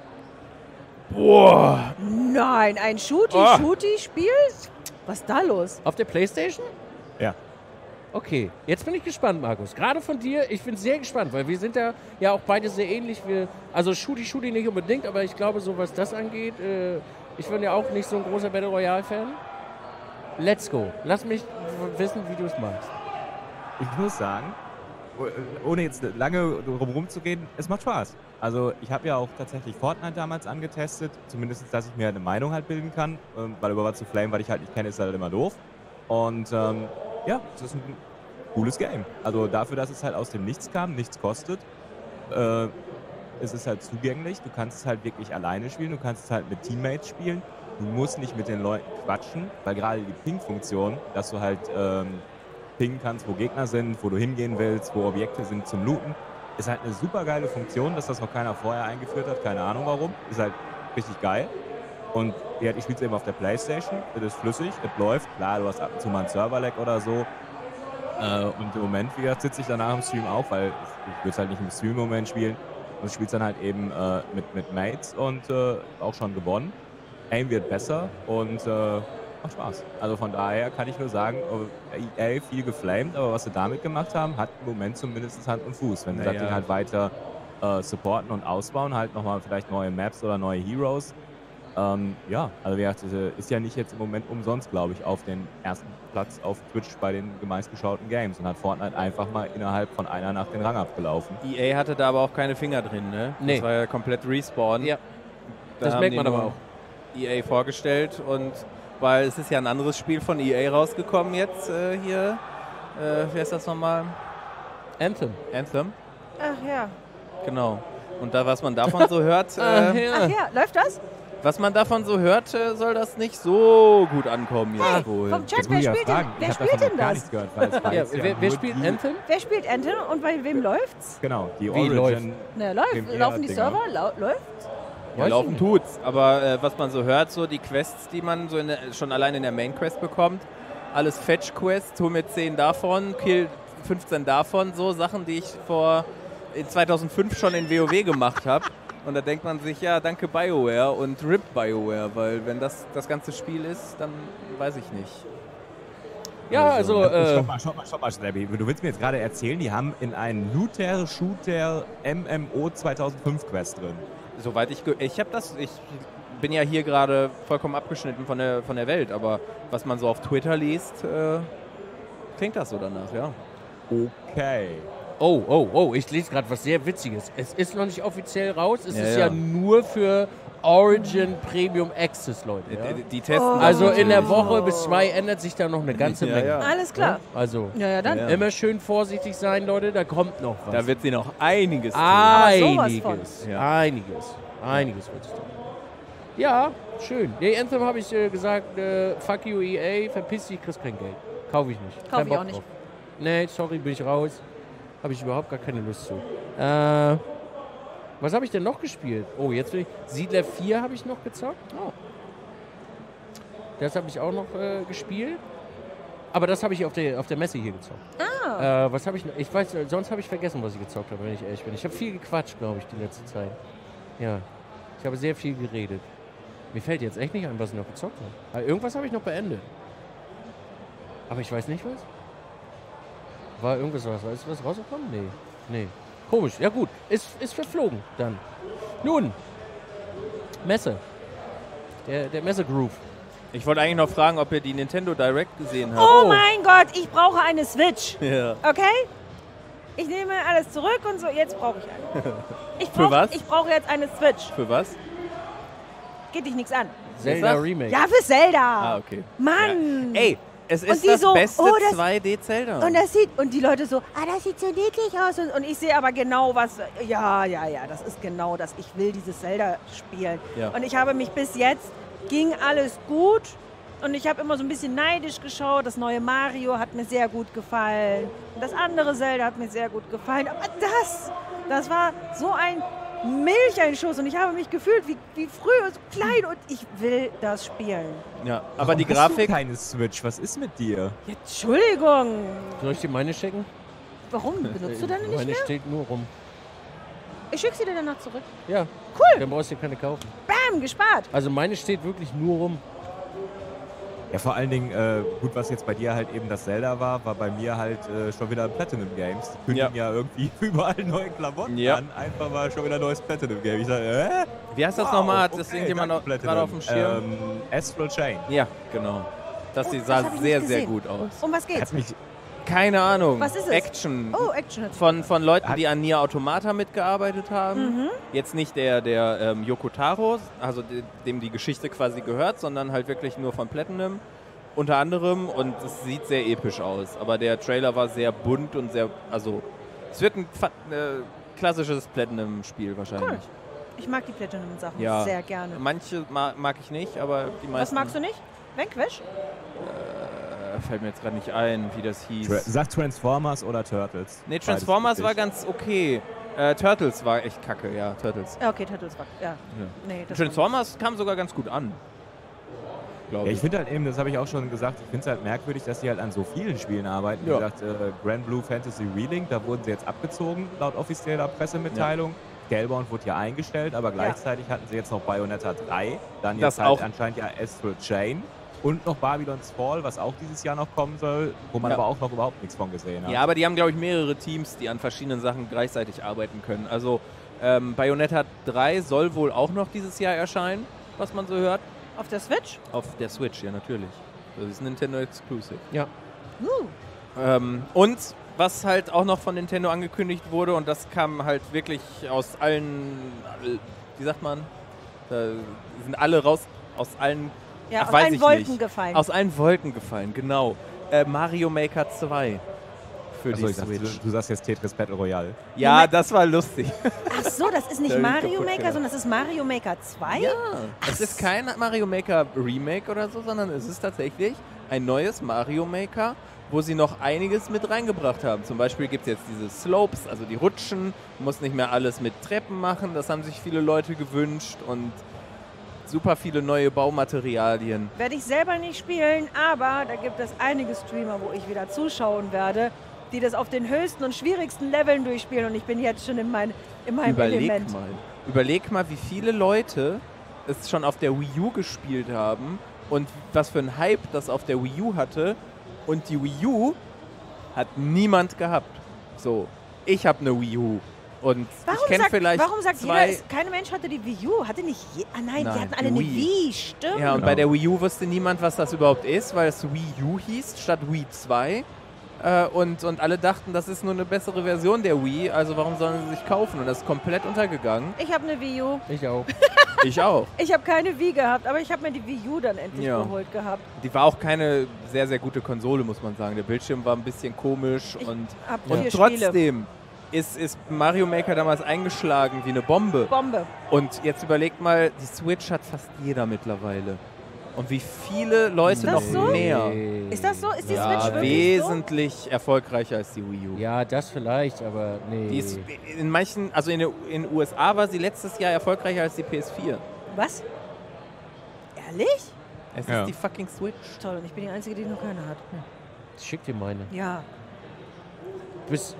Nein, ein Oh. Shooty-Shooty-Spiel? Was ist da los? Auf der Playstation? Ja. Okay, jetzt bin ich gespannt, Markus. Gerade von dir, ich bin sehr gespannt, weil wir sind da ja auch beide sehr ähnlich. Wir, also Shooty Shooty nicht unbedingt, aber ich glaube, so was das angeht, äh, ich bin ja auch nicht so ein großer Battle Royale-Fan. Let's go. Lass mich w- wissen, wie du es magst. Ich muss sagen, oh- ohne jetzt lange drum rumzugehen, es macht Spaß. Also ich habe ja auch tatsächlich Fortnite damals angetestet, zumindest, dass ich mir eine Meinung halt bilden kann, ähm, weil über was zu flamen, was ich halt nicht kenne, ist halt immer doof. Und ähm, ja, es ist ein cooles Game. Also dafür, dass es halt aus dem Nichts kam, nichts kostet, äh, es ist halt zugänglich. Du kannst es halt wirklich alleine spielen, du kannst es halt mit Teammates spielen. Du musst nicht mit den Leuten quatschen, weil gerade die Ping-Funktion, dass du halt ähm, pingen kannst, wo Gegner sind, wo du hingehen willst, wo Objekte sind zum Looten, ist halt eine super geile Funktion, dass das noch keiner vorher eingeführt hat. Keine Ahnung warum. Ist halt richtig geil. Und ja, ich spiele es eben auf der Playstation. Es ist flüssig, es läuft. Klar, du hast ab und zu mal einen Server-Lag oder so. Äh, und im Moment, wie gesagt, sitze ich danach im Stream auch, weil ich würde es halt nicht im Stream-Moment spielen. Und spielst dann halt eben äh, mit, mit Mates und äh, auch schon gewonnen. Aim wird besser und äh, macht Spaß. Also von daher kann ich nur sagen, E A viel geflamed, aber was sie damit gemacht haben, hat im Moment zumindest Hand und Fuß. Wenn sie Naja. das Ding halt weiter äh, supporten und ausbauen, halt nochmal vielleicht neue Maps oder neue Heroes. Ähm, ja, also wie gesagt, es ist ja nicht jetzt im Moment umsonst, glaube ich, auf den ersten Platz auf Twitch bei den meistgeschauten Games und hat Fortnite einfach mal innerhalb von einer Nacht den Rang abgelaufen. E A hatte da aber auch keine Finger drin, ne? Nee. Das war ja komplett Respawn. Ja, Da das haben merkt die man aber nur auch. E A vorgestellt und weil es ist ja ein anderes Spiel von E A rausgekommen jetzt äh, hier Äh, wie heißt das nochmal? Anthem. Anthem? Ach ja. Genau. Und da, was man davon so hört, äh, Ach ja, läuft das? was man davon so hört, äh, soll das nicht so gut ankommen jetzt Hey, wohl. vom Chat, Jetzt wer muss ich ja spielt denn, fragen. wer Ich hab spielt davon denn gar das? nichts gehört, weil es war Ja, jetzt ja wer, wer nur spielt die, Anthem? Wer spielt Anthem und bei wem läuft's? Genau, die Wie läuft? Origin. Na, läuft. Premiere Laufen die Dinger. Server? Lau läuft? Ja, Weiß laufen ich tut's. Aber äh, was man so hört, so die Quests, die man so in der, schon allein in der Main Quest bekommt, alles Fetch-Quests, hol mir zehn davon, kill fünfzehn davon, so Sachen, die ich vor in zweitausendfünf schon in WoW gemacht habe. Und da denkt man sich, ja, danke BioWare und R I P BioWare, weil wenn das das ganze Spiel ist, dann weiß ich nicht. Ja, also, äh, stopp mal, stopp mal, stopp mal, Snabby. Du willst mir jetzt gerade erzählen, die haben in einen Looter Shooter M M O zweitausendfünf Quest drin. Soweit ich, ge- ich habe das, ich bin ja hier gerade vollkommen abgeschnitten von der, von der Welt, aber was man so auf Twitter liest, äh, klingt das so danach, ja. Okay. Oh, oh, oh, ich lese gerade was sehr Witziges. Es ist noch nicht offiziell raus, es Ja, ist ja. ja. nur für Origin Premium Access, Leute. Ja? Die, die testen Oh. das Also in der natürlich. Woche bis zwei ändert sich da noch eine ganze Ja, Menge. ja. Alles klar. Also Ja, ja, dann. Ja. immer schön vorsichtig sein, Leute, da kommt noch was. Da wird sie noch einiges tun. Aber sowas Einiges, von. Ja. einiges, einiges wird es tun. Ja, schön. Nee, Anthem habe ich äh, gesagt, äh, fuck you E A, verpiss dich, kriegst kein Geld. Kaufe ich nicht. Kauf Kein ich Bock auch nicht. drauf. Nee, sorry, bin ich raus. Habe ich überhaupt gar keine Lust zu. Äh, was habe ich denn noch gespielt? Oh, jetzt will ich... Siedler vier habe ich noch gezockt. Oh. Das habe ich auch noch äh, gespielt. Aber das habe ich auf der, auf der Messe hier gezockt. Ah. Äh, was habe ich noch? Ich weiß, sonst habe ich vergessen, was ich gezockt habe, wenn ich ehrlich bin. Ich habe viel gequatscht, glaube ich, die letzte Zeit. Ja. Ich habe sehr viel geredet. Mir fällt jetzt echt nicht ein, was ich noch gezockt habe. Aber irgendwas habe ich noch beendet. Aber ich weiß nicht was. War irgendwas was? Ist was rausgekommen? Nee. Nee. Komisch. Ja gut. Ist, ist verflogen dann. Nun. Messe. Der, der Messe-Groove. Ich wollte eigentlich noch fragen, ob ihr die Nintendo Direct gesehen habt. Oh mein Gott, ich brauche eine Switch. Ja. Okay? Ich nehme alles zurück und so, jetzt brauche ich eine. Ich Für brauch, was? Ich brauche jetzt eine Switch. Für was? Geht dich nichts an. Zelda das? Remake. Ja, für Zelda. Ah, okay. Mann. Ja. Ey, es ist die das so, beste oh, das- zwei D Zelda. Und das sieht, und die Leute so, ah, das sieht so niedlich aus. Und, und ich sehe aber genau was, ja, ja, ja, das ist genau das. Ich will dieses Zelda spielen. Ja. Und ich habe mich bis jetzt, ging alles gut. Und ich habe immer so ein bisschen neidisch geschaut. Das neue Mario hat mir sehr gut gefallen. Und das andere Zelda hat mir sehr gut gefallen. Aber das, das war so ein Milcheinschuss. Und ich habe mich gefühlt wie, wie früher, so klein. Und ich will das spielen. ja, aber die Warum hast Grafik. du keine Switch, was ist mit dir? Entschuldigung. Soll ich dir meine schicken? Warum? Benutzt du deine nicht Meine mehr? steht nur rum. Ich schicke sie dir danach zurück. Ja. Cool. Dann brauchst du dir keine kaufen. Bam, gespart. Also meine steht wirklich nur rum. Ja, vor allen Dingen, äh, gut, was jetzt bei dir halt eben das Zelda war, war bei mir halt äh, schon wieder Platinum Games. Die kündigen ja. irgendwie überall neue Klamotten Ja. an. Einfach mal schon wieder ein neues Platinum Game. Ich sage, äh? Wie heißt das Wow, nochmal? Hat das okay, irgendjemand danke, noch- gerade auf dem Schirm? Ähm, Astral Chain. Ja, genau. Das Oh, die das sah hab ich nicht sehr, sehr gesehen. gut aus. Um was geht's? Hat's mich, Keine Ahnung. Was ist es? Action. Oh, Action. Von, von Leuten, Hat- die an Nier Automata mitgearbeitet haben. Mhm. Jetzt nicht der, der ähm, Yoko Taro, also de, dem die Geschichte quasi gehört, sondern halt wirklich nur von Platinum unter anderem. Und es sieht sehr episch aus. Aber der Trailer war sehr bunt und sehr, also es wird ein fa- äh, klassisches Platinum-Spiel wahrscheinlich. Cool. Ich mag die Platinum-Sachen Ja. sehr gerne. Manche ma mag ich nicht, aber die meisten... Was magst du nicht? Vanquish? Äh, fällt mir jetzt gerade nicht ein, wie das hieß. Tra sag Transformers oder Turtles. Nee, Beides Transformers richtig. war ganz okay. Äh, Turtles war echt kacke, ja, Turtles. Ja, okay, Turtles war. Ja. Nee, das Transformers kam sogar ganz gut an. Glaube Ja, ich. ich finde halt eben, das habe ich auch schon gesagt, ich finde es halt merkwürdig, dass die halt an so vielen Spielen arbeiten. Wie Ja. gesagt, äh, Grand Blue Fantasy Relink, da wurden sie jetzt abgezogen, laut offizieller Pressemitteilung. Scalebound wurde ja eingestellt, aber gleichzeitig hatten sie jetzt noch Bayonetta drei, dann Das jetzt halt auch. anscheinend ja Astral Chain und noch Babylon's Fall, was auch dieses Jahr noch kommen soll, wo man Ja. aber auch noch überhaupt nichts von gesehen hat. Ja, aber die haben, glaube ich, mehrere Teams, die an verschiedenen Sachen gleichzeitig arbeiten können. Also ähm, Bayonetta drei soll wohl auch noch dieses Jahr erscheinen, was man so hört. Auf der Switch? Auf der Switch, ja natürlich. Das ist Nintendo Exclusive. Ja. Uh. Ähm, und was halt auch noch von Nintendo angekündigt wurde, und das kam halt wirklich aus allen, wie sagt man, da sind alle raus, aus allen, Ja, ach, aus weiß allen ich Wolken nicht. gefallen. Aus allen Wolken gefallen, genau. Äh, Mario Maker zwei. für Achso, die ich dachte, Switch. du, du sagst jetzt Tetris Battle Royale. Ja, Moment. das war lustig. Ach so, das ist nicht Da bin ich Mario kaputt Maker, gegangen. sondern das ist Mario Maker zwei? Ja, es ist kein Mario Maker Remake oder so, sondern es ist tatsächlich ein neues Mario Maker, wo sie noch einiges mit reingebracht haben. Zum Beispiel gibt es jetzt diese Slopes, also die Rutschen. Du musst nicht mehr alles mit Treppen machen. Das haben sich viele Leute gewünscht und super viele neue Baumaterialien. Werde ich selber nicht spielen, aber da gibt es einige Streamer, wo ich wieder zuschauen werde, die das auf den höchsten und schwierigsten Leveln durchspielen und ich bin jetzt schon in, mein, in meinem Überleg Element. mal. Überleg mal, wie viele Leute es schon auf der Wii U gespielt haben und was für ein Hype das auf der Wii U hatte. Und die Wii U hat niemand gehabt. So, ich habe eine Wii U. Und Warum ich kenne sagt, vielleicht warum sagt zwei... jeder, es- keine Mensch hatte die Wii U? Hatte nicht je, ah nein, Nein, die hatten alle die eine Wii. Wii, stimmt. Ja, und Genau. bei der Wii U wusste niemand, was das überhaupt ist, weil es Wii U hieß statt Wii zwei. Äh, und, und alle dachten, das ist nur eine bessere Version der Wii, also warum sollen sie sich kaufen? Und das ist komplett untergegangen. Ich habe eine Wii U. Ich auch. Ich auch. Ich habe keine Wii gehabt, aber ich habe mir die Wii U dann endlich Ja. geholt gehabt. Die war auch keine sehr, sehr gute Konsole, muss man sagen. Der Bildschirm war ein bisschen komisch Ich und, hab und vier Spiele. trotzdem ist, ist Mario Maker damals eingeschlagen wie eine Bombe. Bombe. Und jetzt überlegt mal, die Switch hat fast jeder mittlerweile. Und wie viele Leute das noch so? mehr. Ist das so? Ist die Ja, Switch wirklich so? wesentlich erfolgreicher als die Wii U. Ja, das vielleicht, aber nee. Die ist in manchen, also in den in den U S A war sie letztes Jahr erfolgreicher als die P S vier. Was? Ehrlich? Es Ja. ist die fucking Switch. Toll, und ich bin die Einzige, die noch keine hat. Ich schick dir meine. Ja, Bis,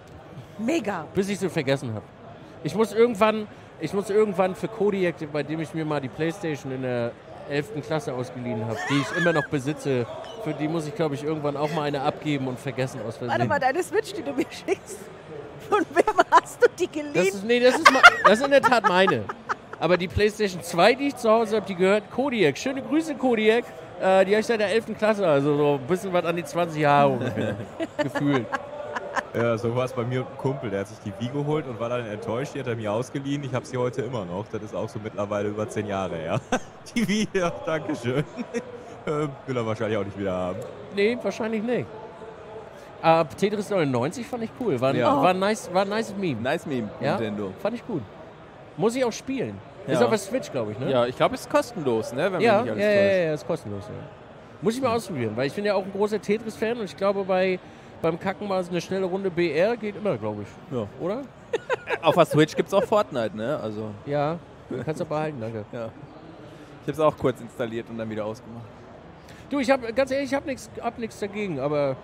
mega. bis ich sie vergessen habe. Ich muss irgendwann, ich muss irgendwann für Kodiak, bei dem ich mir mal die Playstation in der elften Klasse ausgeliehen habe, die ich immer noch besitze, für die muss ich, glaube ich, irgendwann auch mal eine abgeben und vergessen aus Versehen. Warte mal, deine Switch, die du mir schickst. Von wem hast du die Das geliehen? ist, nee, das ist, ma- das ist in der Tat meine. Aber die Playstation zwei, die ich zu Hause habe, die gehört Kodiak. Schöne Grüße, Kodiak. Äh, die habe ich seit der elften Klasse, also so ein bisschen was an die zwanzig Jahre ungefähr. Gefühlt. Ja, so war es bei mir mit einem Kumpel. Der hat sich die Wii geholt und war dann enttäuscht. Die hat er mir ausgeliehen. Ich habe sie heute immer noch. Das ist auch so mittlerweile über zehn Jahre her. Die Wii, ja, danke schön. Äh, will er wahrscheinlich auch nicht wieder haben. Nee, wahrscheinlich nicht. Aber Tetris neunundneunzig fand ich cool. War, ein- Ja. war, ein, nice, war ein nice Meme. Nice Meme, Ja? Nintendo. Fand ich gut. Muss ich auch spielen. Ja. Ist auf der Switch, glaube ich, ne? Ja, ich glaube, es ist kostenlos, ne? Wenn ja, man ja, nicht ja, alles ja, täuscht. ja, ist kostenlos. Ja. Muss ich mal ausprobieren, weil ich bin ja auch ein großer Tetris-Fan und ich glaube, bei, beim Kacken mal so eine schnelle Runde B R geht immer, glaube ich. Ja. Oder? Auf der Switch gibt es auch Fortnite, ne? Also, Ja, kannst du behalten, danke. ja. Ich habe es auch kurz installiert und dann wieder ausgemacht. Du, ich habe ganz ehrlich, ich habe nichts hab nix dagegen, aber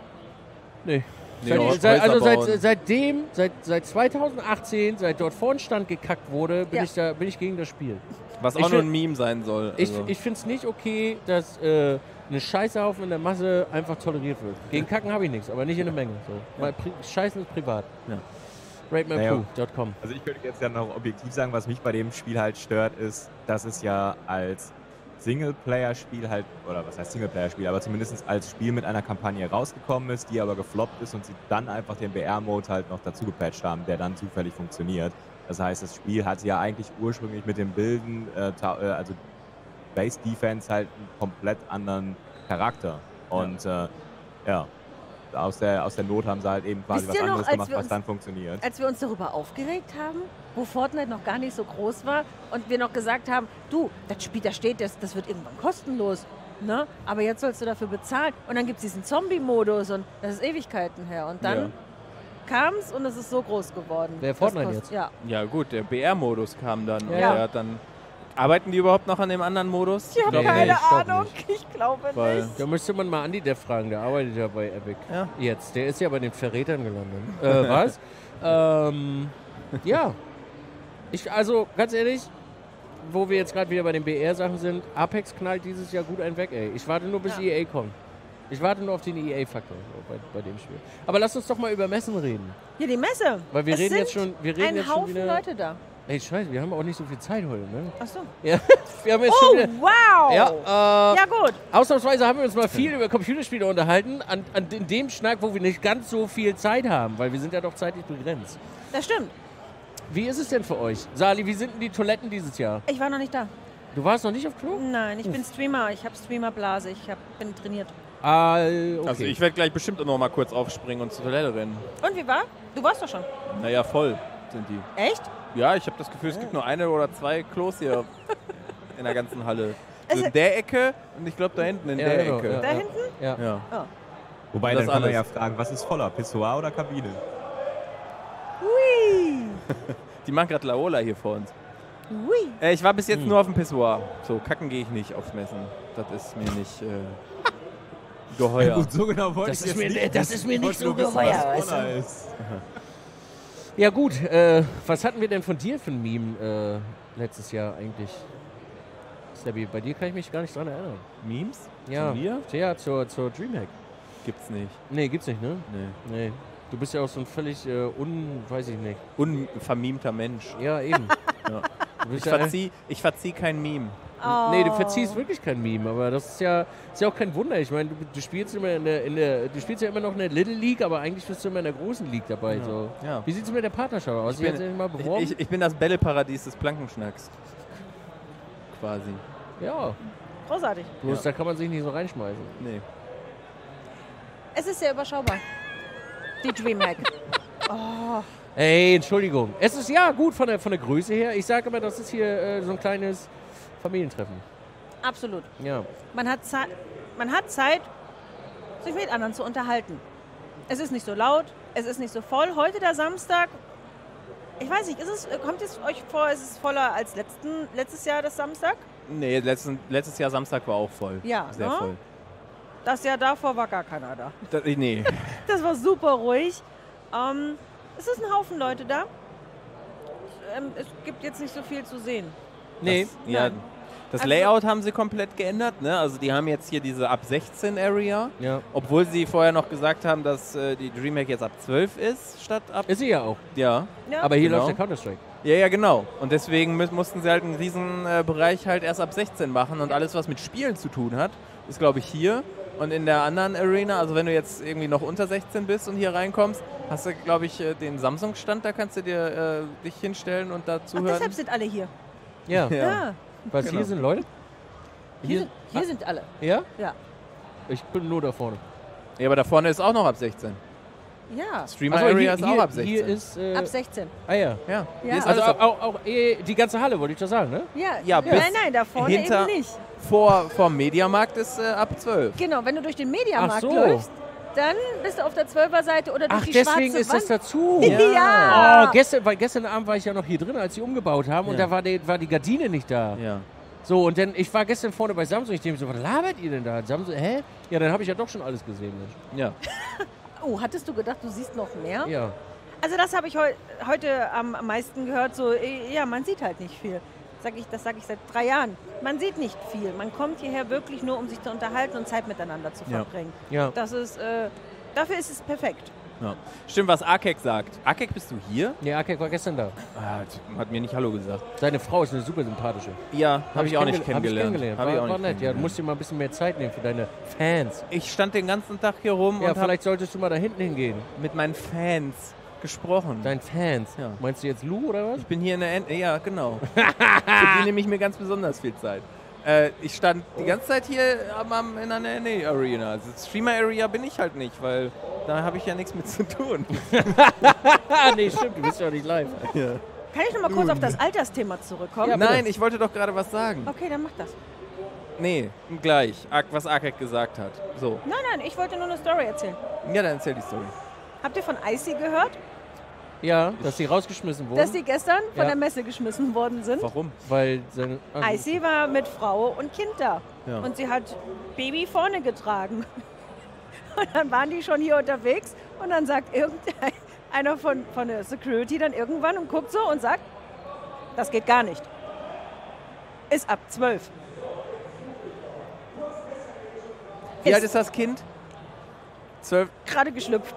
nee. Nee, Seit, Häuser seit, also bauen. seit, seitdem, seit, seit zweitausendachtzehn, seit dort vorn stand gekackt wurde, bin, Ja. ich da, bin ich gegen das Spiel. Was Ich auch nur find- ein Meme sein soll. Ich, Also. ich finde es nicht okay, dass äh, eine Scheißhaufen in der Masse einfach toleriert wird. Gegen Kacken habe ich nichts, aber nicht in der Menge. So. Weil Pri Scheißen ist privat. Ja. rate my Naja. poo dot com. Also ich könnte jetzt ja noch objektiv sagen, was mich bei dem Spiel halt stört, ist, dass es ja als Singleplayer-Spiel halt, oder was heißt Singleplayer-Spiel, aber zumindest als Spiel mit einer Kampagne rausgekommen ist, die aber gefloppt ist und sie dann einfach den B R-Mode halt noch dazu gepatcht haben, der dann zufällig funktioniert. Das heißt, das Spiel hatte ja eigentlich ursprünglich mit dem Bilden, äh, ta- äh, also Base Defense halt einen komplett anderen Charakter. Und ja, äh, ja aus, der, aus der Not haben sie halt eben quasi Wisst was ihr noch, anderes als gemacht, wir was uns- dann funktioniert. Als wir uns darüber aufgeregt haben, wo Fortnite noch gar nicht so groß war und wir noch gesagt haben, du, das Spiel, da steht, das, das wird irgendwann kostenlos. Ne? Aber jetzt sollst du dafür bezahlen. Und dann gibt es diesen Zombie-Modus und das ist Ewigkeiten her. Und dann Ja. kam es und es ist so groß geworden. Wer Das Fortnite kost- jetzt? Ja. Ja gut, der B R-Modus kam dann. und Ja. der hat dann. Arbeiten die überhaupt noch an dem anderen Modus? Ich habe Nee, keine nee, ich glaub Ahnung. nicht. Ich glaube Weil- nicht. Da müsste man mal Andi der fragen, der arbeitet ja bei Epic. Ja. Jetzt, der ist ja bei den Verrätern gelandet. äh, was? ähm, ja. Ich, also, ganz ehrlich, wo wir jetzt gerade wieder bei den B R-Sachen sind, Apex knallt dieses Jahr gut einen weg, ey. Ich warte nur, bis Ja. E A kommt. Ich warte nur auf den E A-Faktor so, bei, bei dem Spiel. Aber lass uns doch mal über Messen reden. Hier die Messe. Weil wir Es reden sind jetzt schon, wir reden ein jetzt schon Haufen wieder. Leute da. Ey, scheiße, wir haben auch nicht so viel Zeit heute, ne? Ach so. Ja, wir haben jetzt Oh, schon wieder. wow. Ja, äh, Ja, gut. Ausnahmsweise haben wir uns mal viel über Computerspiele unterhalten, an, an in dem Schnack, wo wir nicht ganz so viel Zeit haben, weil wir sind ja doch zeitlich begrenzt. Das stimmt. Wie ist es denn für euch? Sali, wie sind denn die Toiletten dieses Jahr? Ich war noch nicht da. Du warst noch nicht auf Klo? Nein, ich bin Streamer. Ich habe Streamerblase. Ich hab, bin trainiert. Ah, okay. Also ich werde gleich bestimmt noch mal kurz aufspringen und zur Toilette rennen. Und wie war? Du warst doch schon. Naja, voll sind die. Echt? Ja, ich habe das Gefühl, es gibt nur eine oder zwei Klos hier in der ganzen Halle. Also Es- in der Ecke und ich glaube da hinten in Ja, der genau, Ecke. ja. Da hinten? Ja. Ja. Oh. Wobei, Das dann kann man alles. ja fragen, was ist voller, Pissoir oder Kabine? Hui. Die machen gerade Laola hier vor uns. Hui. Äh, ich war bis jetzt Hm. nur auf dem Pissoir. So, kacken gehe ich nicht aufs Messen. Das ist mir nicht äh, geheuer. Gut, so genau wollte Das ich ist jetzt mir- nicht das wissen. ist mir Ich nicht wollte so nur wissen, geheuer, was weißt voller du. ist. Ja gut, äh, was hatten wir denn von dir für ein Meme äh, letztes Jahr eigentlich? Slabby, bei dir kann ich mich gar nicht dran erinnern. Memes? Ja, Von mir? ja zur, zur Dreamhack. Gibt's nicht. Nee, gibt's nicht, ne? Nee. Nee. Du bist ja auch so ein völlig äh, un... weiß ich nicht. Unvermemter Mensch. Ja, eben. Ja. Du bist Ich ja, verzieh, ich verzieh kein Meme. Oh. Nee, du verziehst wirklich kein Meme, aber das ist ja, ist ja auch kein Wunder. Ich meine, du, du spielst immer in der, in der, du spielst ja immer noch in der Little League, aber eigentlich bist du immer in der großen League dabei. Ja. So. Ja. Wie sieht's mit der Partnerschaft aus? Ich bin- Hast du jetzt mal beworben? Ich, ich bin das Bälleparadies des Plankenschnacks. Quasi. ja, Großartig. bloß Ja. da kann man sich nicht so reinschmeißen. Nee. Es ist sehr überschaubar. Die Dreamhack. Oh. Ey, Entschuldigung. Es ist ja gut von der, von der Größe her. Ich sage immer, das ist hier äh, so ein kleines Familientreffen. Absolut. Ja. Man hat, Zei- man hat Zeit, sich mit anderen zu unterhalten. Es ist nicht so laut, es ist nicht so voll. Heute der Samstag, ich weiß nicht, ist es, kommt es euch vor, ist es voller als letzten, letztes Jahr das Samstag? Nee, letzten, letztes Jahr Samstag war auch voll. Ja, Sehr ne? voll. Das Jahr davor war gar keiner da. Das, nee. Das war super ruhig. Ähm, es ist ein Haufen Leute da. Ähm, es gibt jetzt nicht so viel zu sehen. Nee. Das, ja, Nein. das Also- Layout haben sie komplett geändert. Ne? Also die haben jetzt hier diese ab sechzehn Area. Ja. Obwohl sie vorher noch gesagt haben, dass äh, die Dreamhack jetzt ab zwölf ist, statt ab... Ist sie ja auch. Ja. Ja. Aber hier Genau. läuft der Counter-Strike. Ja, ja, genau. Und deswegen mü- mussten sie halt einen riesen äh, Bereich halt erst ab sechzehn machen. Und alles, was mit Spielen zu tun hat, ist, glaube ich, hier. Und in der anderen Arena, also wenn du jetzt irgendwie noch unter sechzehn bist und hier reinkommst, hast du, glaube ich, äh, den Samsung-Stand, da kannst du dir äh, dich hinstellen und da Ach, zuhören. deshalb sind alle hier. Ja. Ja. Ja. Was, Genau. hier sind Leute? Hier, sind, hier sind alle. Ja? Ja. Ich bin nur da vorne. Ja, aber da vorne ist auch noch ab sechzehn. Ja. Streamer Ach so, Area hier, ist auch hier, ab sechzehn. Hier ist... Äh, Ab sechzehn. ah ja. ja. Hier Ja. ist Also alles auch, auch, auch eh, die ganze Halle, wollte ich doch sagen, ne? Ja, Ja, nein, bis nein, da vorne hinter- eben nicht. vor, vor dem Mediamarkt ist äh, ab zwölf. Genau, wenn du durch den Mediamarkt Ach so. läufst, dann bist du auf der zwölfer Seite oder durch Ach, die deswegen schwarze ist das Wand. dazu. Ja. Oh, gestern, weil gestern Abend war ich ja noch hier drin, als sie umgebaut haben und Ja. da war die, war die Gardine nicht da. Ja. So, und dann, ich war gestern vorne bei Samsung, ich denke so, was labert ihr denn da? Samsung, hä? Ja, dann habe ich ja doch schon alles gesehen. Mensch. Ja. Oh, hattest du gedacht, du siehst noch mehr? Ja. Also das habe ich heu heute am am meisten gehört. So, äh, ja, man sieht halt nicht viel. Sag ich, das sage ich seit drei Jahren. Man sieht nicht viel. Man kommt hierher wirklich nur, um sich zu unterhalten und Zeit miteinander zu Ja. verbringen. Ja. Das ist, äh, dafür ist es perfekt. ja. Stimmt, was Akek sagt. Akek, bist du hier? Nee, Akek war gestern da. Ah, hat mir nicht Hallo gesagt. Seine Frau ist eine super sympathische. Ja, habe ich auch nicht Hab ich kennengelernt. kennengelernt. Hab ich War, auch war nicht nett. Ja, du kennengelernt. musst dir mal ein bisschen mehr Zeit nehmen für deine Fans. Ich stand den ganzen Tag hier rum Ja, und habe vielleicht solltest du mal da hinten hingehen. mit meinen Fans gesprochen. Deinen Fans. Ja. Meinst du jetzt Lou oder was? Ich bin hier in der... En ja, genau. Für die nehme ich mir ganz besonders viel Zeit. Äh, ich stand die ganze Zeit hier am, am, in einer N A Arena. Also Streamer Area bin ich halt nicht, weil da habe ich ja nichts mit zu tun. Ah, nee, stimmt, du bist ja nicht live. Ja. Kann ich noch mal kurz auf das Altersthema zurückkommen? Ja, bitte. Nein, ich wollte doch gerade was sagen. Okay, dann mach das. Nee, gleich. Ak- Was Akek gesagt hat. So. Nein, nein, ich wollte nur eine Story erzählen. Ja, dann erzähl die Story. Habt ihr von Icy gehört? Ja, dass sie rausgeschmissen wurden. Dass die gestern von Ja. der Messe geschmissen worden sind? Warum? weil seine, ah, Icy war mit Frau und Kind da. Ja. Und sie hat Baby vorne getragen. Und dann waren die schon hier unterwegs und dann sagt irgendeiner von, von der Security dann irgendwann und guckt so und sagt, das geht gar nicht. Ist ab zwölf. Wie Ist- alt ist das Kind? Zwölf. Gerade geschlüpft.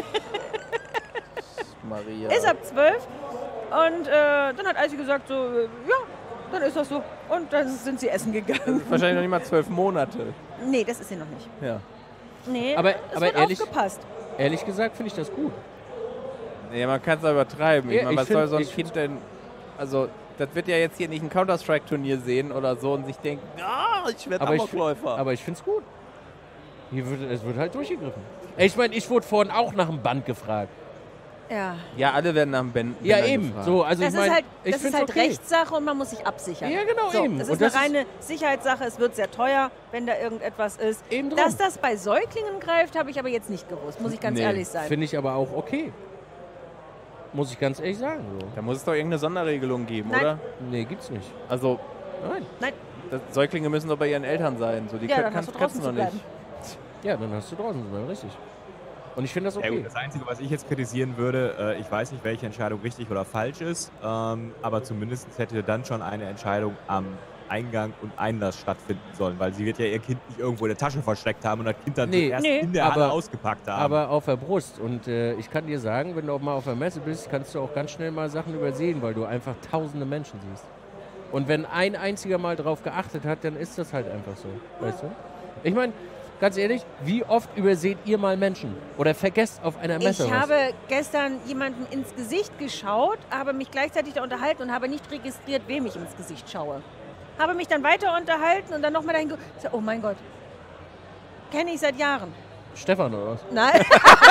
Maria. Ist ab zwölf. Und äh, dann hat Icy gesagt so, äh, ja, dann ist das so. Und dann sind sie essen gegangen. Wahrscheinlich noch nicht mal zwölf Monate. Nee, das ist sie noch nicht. Ja. Nee, Aber- es aber wird ehrlich- aufgepasst. ehrlich gesagt finde ich das gut. Nee, man kann es ja übertreiben. Ich Ja, meine, ich was find- soll so ein ich- Kind denn... Also, das wird ja jetzt hier nicht ein Counter-Strike-Turnier sehen oder so und sich denken, ah, ich werde Aber ich, Amokläufer. aber ich finde es gut. Hier wird, es wird halt durchgegriffen. Ich meine, ich wurde vorhin auch nach dem Band gefragt. Ja. Ja, alle werden nach dem Ben. Ja, eben. So, also Das ich mein, ist halt, ich das ist find's halt okay. Rechtssache und man muss sich absichern. Ja, genau, so, eben. Das Und ist das eine reine Sicherheitssache. Es wird sehr teuer, wenn da irgendetwas ist. Eben drum. Dass das bei Säuglingen greift, habe ich aber jetzt nicht gewusst, muss ich ganz Nee, ehrlich sein. Finde ich aber auch okay. Muss ich ganz ehrlich sagen. So. Da muss es doch irgendeine Sonderregelung geben, Nein. oder? Nee, gibt's nicht. Also, Nein. Nein, das, Säuglinge müssen doch bei ihren Eltern sein. So, die ja, können, dann hast du kannst, kannst draußen du zu noch nicht. bleiben. Ja, dann hast du draußen zu bleiben, richtig. Und ich finde das Ja, okay. gut, das Einzige, was ich jetzt kritisieren würde, äh, ich weiß nicht, welche Entscheidung richtig oder falsch ist, ähm, aber zumindest hätte dann schon eine Entscheidung am Eingang und Einlass stattfinden sollen, weil sie wird ja ihr Kind nicht irgendwo in der Tasche versteckt haben und das Kind dann Nee, zuerst nee. in der Halle Aber- ausgepackt haben. Aber auf der Brust. Und äh, ich kann dir sagen, wenn du auch mal auf der Messe bist, kannst du auch ganz schnell mal Sachen übersehen, weil du einfach tausende Menschen siehst. Und wenn ein einziger mal drauf geachtet hat, dann ist das halt einfach so. Weißt du? Ich meine, ganz ehrlich, wie oft überseht ihr mal Menschen? Oder vergesst auf einer Messe Ich was? habe gestern jemandem ins Gesicht geschaut, habe mich gleichzeitig da unterhalten und habe nicht registriert, wem ich ins Gesicht schaue. Habe mich dann weiter unterhalten und dann nochmal dahin ge- so, oh mein Gott, kenne ich seit Jahren. Stefan oder was? Nein,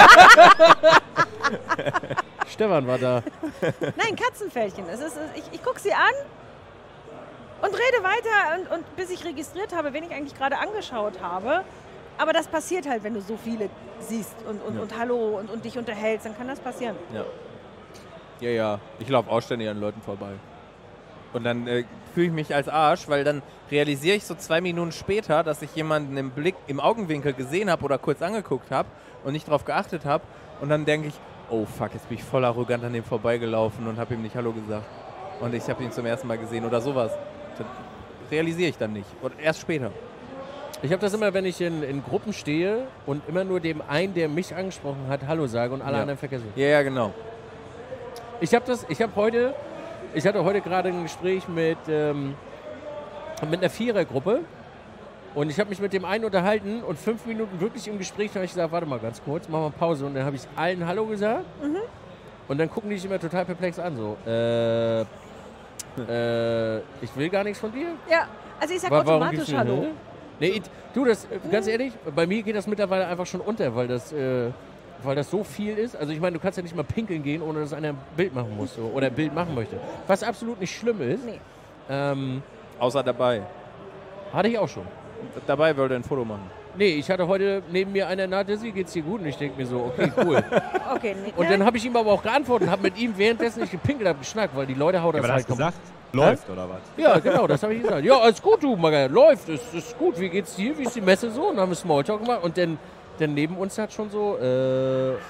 Stefan war da. nein, Katzenfältchen. Es ist, ich ich gucke sie an und rede weiter und, und bis ich registriert habe, wen ich eigentlich gerade angeschaut habe. Aber das passiert halt, wenn du so viele siehst und, und, Ja. und Hallo und, und dich unterhältst, dann kann das passieren. Ja. Ja, ja. Ich laufe auch ständig an Leuten vorbei. Und dann äh, fühle ich mich als Arsch, weil dann realisiere ich so zwei Minuten später, dass ich jemanden im Blick, im Augenwinkel gesehen habe oder kurz angeguckt habe und nicht drauf geachtet habe. Und dann denke ich, oh fuck, jetzt bin ich voll arrogant an dem vorbeigelaufen und habe ihm nicht Hallo gesagt. Und ich habe ihn zum ersten Mal gesehen oder sowas. Das realisiere ich dann nicht. Oder erst später. Ich habe das immer, wenn ich in, in Gruppen stehe und immer nur dem einen, der mich angesprochen hat, Hallo sage und alle Ja. anderen vergesse. Ja, ja, genau. Ich habe das, ich habe heute, ich hatte heute gerade ein Gespräch mit, ähm, mit einer Vierergruppe und ich habe mich mit dem einen unterhalten und fünf Minuten wirklich im Gespräch habe ich gesagt, warte mal ganz kurz, machen wir Pause und dann habe ich allen Hallo gesagt und dann gucken die sich immer total perplex an, so, äh, äh, ich will gar nichts von dir. Ja, also ich sag Wa- warum automatisch gibst du- Hallo. ne? Nee, ich, du, das, äh, ganz ehrlich, bei mir geht das mittlerweile einfach schon unter, weil das, äh, weil das so viel ist. Also ich meine, du kannst ja nicht mal pinkeln gehen, ohne dass einer ein Bild machen muss so, oder ein Bild machen möchte. Was absolut nicht schlimm ist. Nee. Ähm, Außer dabei. hatte ich auch schon. Dabei wollte er ein Foto machen. Nee, ich hatte heute neben mir einer, na, Dizzy, geht's dir gut? Und ich denke mir so, okay, cool. Okay, nee, Und dann habe ich ihm aber auch geantwortet und habe mit ihm währenddessen nicht gepinkelt, habe geschnackt, weil die Leute hauen ja, das aber halt hast du komplett. gesagt, läuft oder was? Ja, genau, das habe ich gesagt. Ja, alles gut, du, Maga, läuft, ist, ist gut. Wie geht's dir? Wie ist die Messe so? Und dann haben wir Smalltalk gemacht und dann, dann neben uns hat schon so, äh, äh,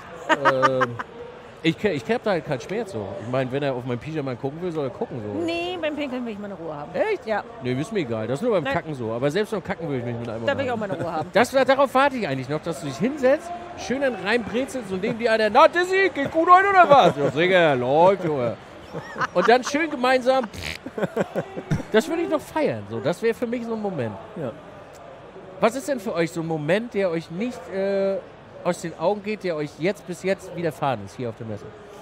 ich, ich hab da halt keinen Schmerz so. Ich meine, wenn er auf mein Pyjama gucken will, soll er gucken so. Nee, beim Pinkeln will ich meine Ruhe haben. Echt? Ja, Nee, ist mir egal. Das ist nur beim Nein. Kacken so. Aber selbst beim Kacken würde ich mich mit einem da will ich auch unterhalten. meine Ruhe haben. Das, darauf warte ich eigentlich noch, dass du dich hinsetzt, schön dann reinbrezelst und neben dir einer, na Dizzy, geht gut heute oder was? Ja, Digga, läuft, Junge. Und dann schön gemeinsam, das würde ich noch feiern. So, das wäre für mich so ein Moment. Ja. Was ist denn für euch so ein Moment, der euch nicht äh, aus den Augen geht, der euch jetzt bis jetzt widerfahren ist, hier auf der Messe?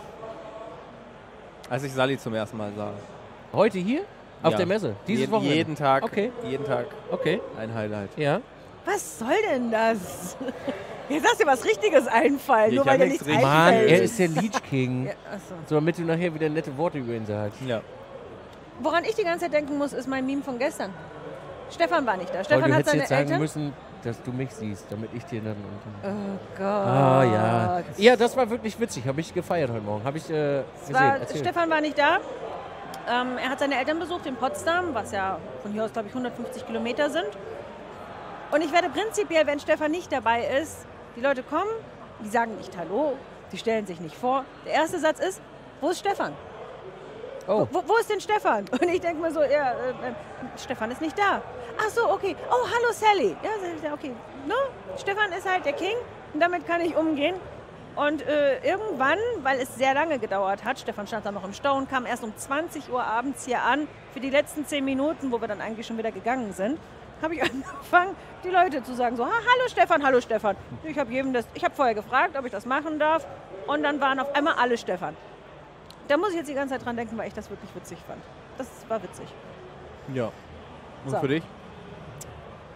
Als ich Sally zum ersten Mal sah. Heute hier? Auf Ja. der Messe? Dieses jeden, Wochenende? jeden Tag. Okay. Jeden Tag Okay, ein Highlight. ja. Was soll denn das? Jetzt lass dir was Richtiges einfallen, Ich nur hab weil dir nichts nichts Richtiges. Mann, einfällt. er ist der Leech King. Ja, achso. So, damit du nachher wieder nette Worte über ihn sagst. Ja. Woran ich die ganze Zeit denken muss, ist mein Meme von gestern. Stefan war nicht da. Paul, Stefan du hat hättest seine jetzt sagen Eltern... müssen, dass du mich siehst, damit ich dir dann... Oh Gott. Ah, ja. Ja, das war wirklich witzig. Habe ich gefeiert heute Morgen. Habe ich äh, Es gesehen. war, Erzähl. Stefan war nicht da. Ähm, er hat seine Eltern besucht in Potsdam, was ja von hier aus, glaube ich, hundertfünfzig Kilometer sind. Und ich werde prinzipiell, wenn Stefan nicht dabei ist, die Leute kommen, die sagen nicht Hallo, die stellen sich nicht vor. Der erste Satz ist, wo ist Stefan? Oh, Wo, wo ist denn Stefan? Und ich denke mir so, ja, äh, äh, Stefan ist nicht da. Ach so, okay. Oh, hallo Sally. Ja, ja, okay. No? Stefan ist halt der King und damit kann ich umgehen. Und äh, irgendwann, weil es sehr lange gedauert hat, Stefan stand da noch im Stau und kam erst um zwanzig Uhr abends hier an, für die letzten zehn Minuten, wo wir dann eigentlich schon wieder gegangen sind, habe ich angefangen, die Leute zu sagen, so, ha, hallo Stefan, hallo Stefan. Ich habe jedem das, ich habe vorher gefragt, ob ich das machen darf und dann waren auf einmal alle Stefan. Da muss ich jetzt die ganze Zeit dran denken, weil ich das wirklich witzig fand. Das war witzig. Ja. Und So. für dich?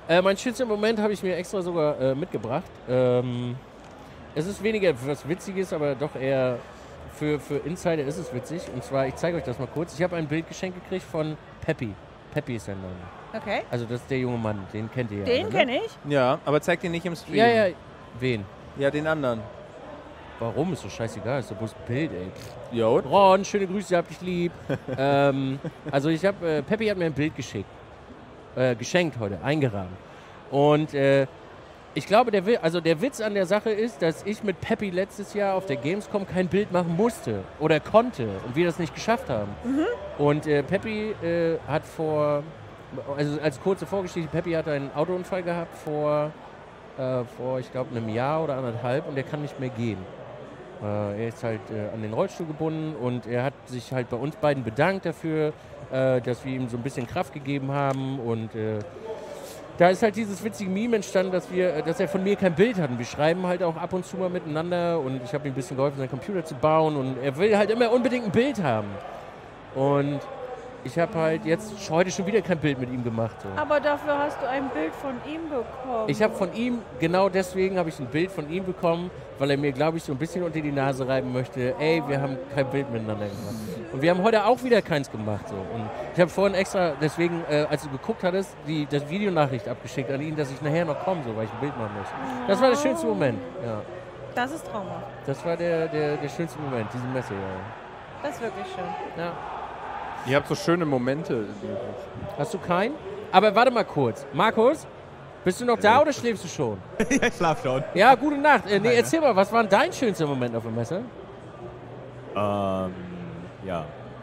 Äh, mein schönster Moment habe ich mir extra sogar äh, mitgebracht. Ähm, es ist weniger was Witziges, aber doch eher für, für Insider ist es witzig. Und zwar, ich zeige euch das mal kurz. Ich habe ein Bild geschenkt gekriegt von Peppy. Peppy ist sein Name. Okay. Also das ist der junge Mann, den kennt ihr ja. Den alle, kenne ne? ich. Ja, aber zeig den nicht im Stream. Ja, ja. Wen? Ja, den anderen. Warum? Ist doch scheißegal. Ist doch bloß ein Bild, ey. Jo. Ron, schöne Grüße, hab dich lieb. ähm, also ich habe, äh, Peppy hat mir ein Bild geschickt. Äh, geschenkt heute, eingerahmt. Und äh, ich glaube, der, also der Witz an der Sache ist, dass ich mit Peppy letztes Jahr auf der Gamescom kein Bild machen musste oder konnte und wir das nicht geschafft haben. Mhm. Und äh, Peppy äh, hat vor, also als kurze Vorgeschichte, Peppy hat einen Autounfall gehabt vor, äh, vor ich glaube, einem Jahr oder anderthalb und der kann nicht mehr gehen. Äh, er ist halt äh, an den Rollstuhl gebunden und er hat sich halt bei uns beiden bedankt dafür, äh, dass wir ihm so ein bisschen Kraft gegeben haben und äh, da ist halt dieses witzige Meme entstanden, dass, wir, dass er von mir kein Bild hatten. Wir schreiben halt auch ab und zu mal miteinander und ich habe ihm ein bisschen geholfen, seinen Computer zu bauen und er will halt immer unbedingt ein Bild haben. Und ich habe halt jetzt heute schon wieder kein Bild mit ihm gemacht. So. Aber dafür hast du ein Bild von ihm bekommen. Ich habe von ihm, genau deswegen habe ich ein Bild von ihm bekommen, weil er mir, glaube ich, so ein bisschen unter die Nase reiben möchte. Ey, wir haben kein Bild miteinander gemacht. Und wir haben heute auch wieder keins gemacht. So. Und ich habe vorhin extra, deswegen, äh, als du geguckt hattest, die, das Videonachricht abgeschickt an ihn, dass ich nachher noch komme, so, weil ich ein Bild machen muss. Das war der schönste Moment. Ja. Das ist traumhaft. Das war der, der, der schönste Moment, diese Messe. Ja. Das ist wirklich schön. Ja. Ihr habt so schöne Momente. Hast du keinen? Aber warte mal kurz. Markus, bist du noch da oder schläfst du schon? Ja, ich schlaf schon. Ja, gute Nacht. Äh, nee, erzähl mal, was war denn dein schönster Moment auf der Messe? Ähm, ja.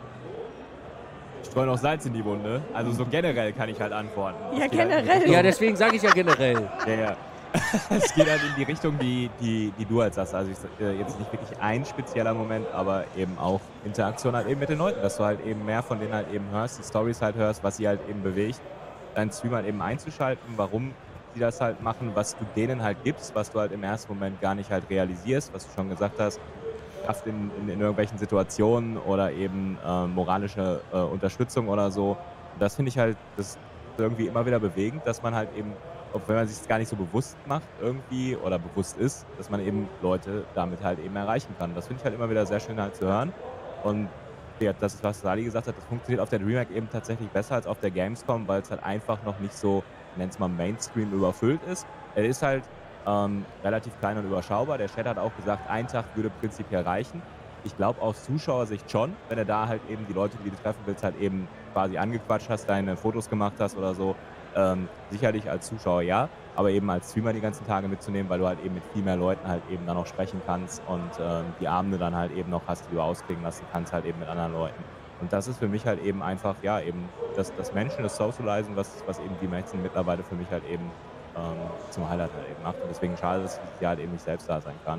Ich streue noch Salz in die Wunde. Also so generell kann ich halt antworten. Ja, Es geht halt in die generell. Richtung- Ja, deswegen sage ich ja generell. Ja, ja. Es geht halt in die Richtung, die, die, die du halt sagst. Also ich, äh, jetzt nicht wirklich ein spezieller Moment, aber eben auch Interaktion halt eben mit den Leuten, dass du halt eben mehr von denen halt eben hörst, die Storys halt hörst, was sie halt eben bewegt, deinen Stream halt eben einzuschalten, warum sie das halt machen, was du denen halt gibst, was du halt im ersten Moment gar nicht halt realisierst, was du schon gesagt hast, Kraft in, in, in irgendwelchen Situationen oder eben äh, moralische äh, Unterstützung oder so. Und das finde ich halt, das ist irgendwie immer wieder bewegend, dass man halt eben, auch wenn man sich das gar nicht so bewusst macht irgendwie oder bewusst ist, dass man eben Leute damit halt eben erreichen kann. Das finde ich halt immer wieder sehr schön halt zu hören. Und ja, das ist, was Sali gesagt hat, das funktioniert auf der DreamHack eben tatsächlich besser als auf der Gamescom, weil es halt einfach noch nicht so, nennt es mal Mainstream, überfüllt ist. Er ist halt ähm, relativ klein und überschaubar. Der Chat hat auch gesagt, ein Tag würde prinzipiell reichen. Ich glaube aus Zuschauersicht schon, wenn er da halt eben die Leute, die du treffen willst, halt eben quasi angequatscht hast, deine Fotos gemacht hast oder so. Ähm, sicherlich als Zuschauer ja, aber eben als Streamer die ganzen Tage mitzunehmen, weil du halt eben mit viel mehr Leuten halt eben dann noch sprechen kannst und ähm, die Abende dann halt eben noch hast, die du ausklingen lassen kannst, halt eben mit anderen Leuten. Und das ist für mich halt eben einfach, ja, eben das, das Menschen, das Socializen, was, was eben die Menschen mittlerweile für mich halt eben ähm, zum Highlight halt eben macht. Und deswegen schade, dass ich ja halt eben nicht selbst da sein kann.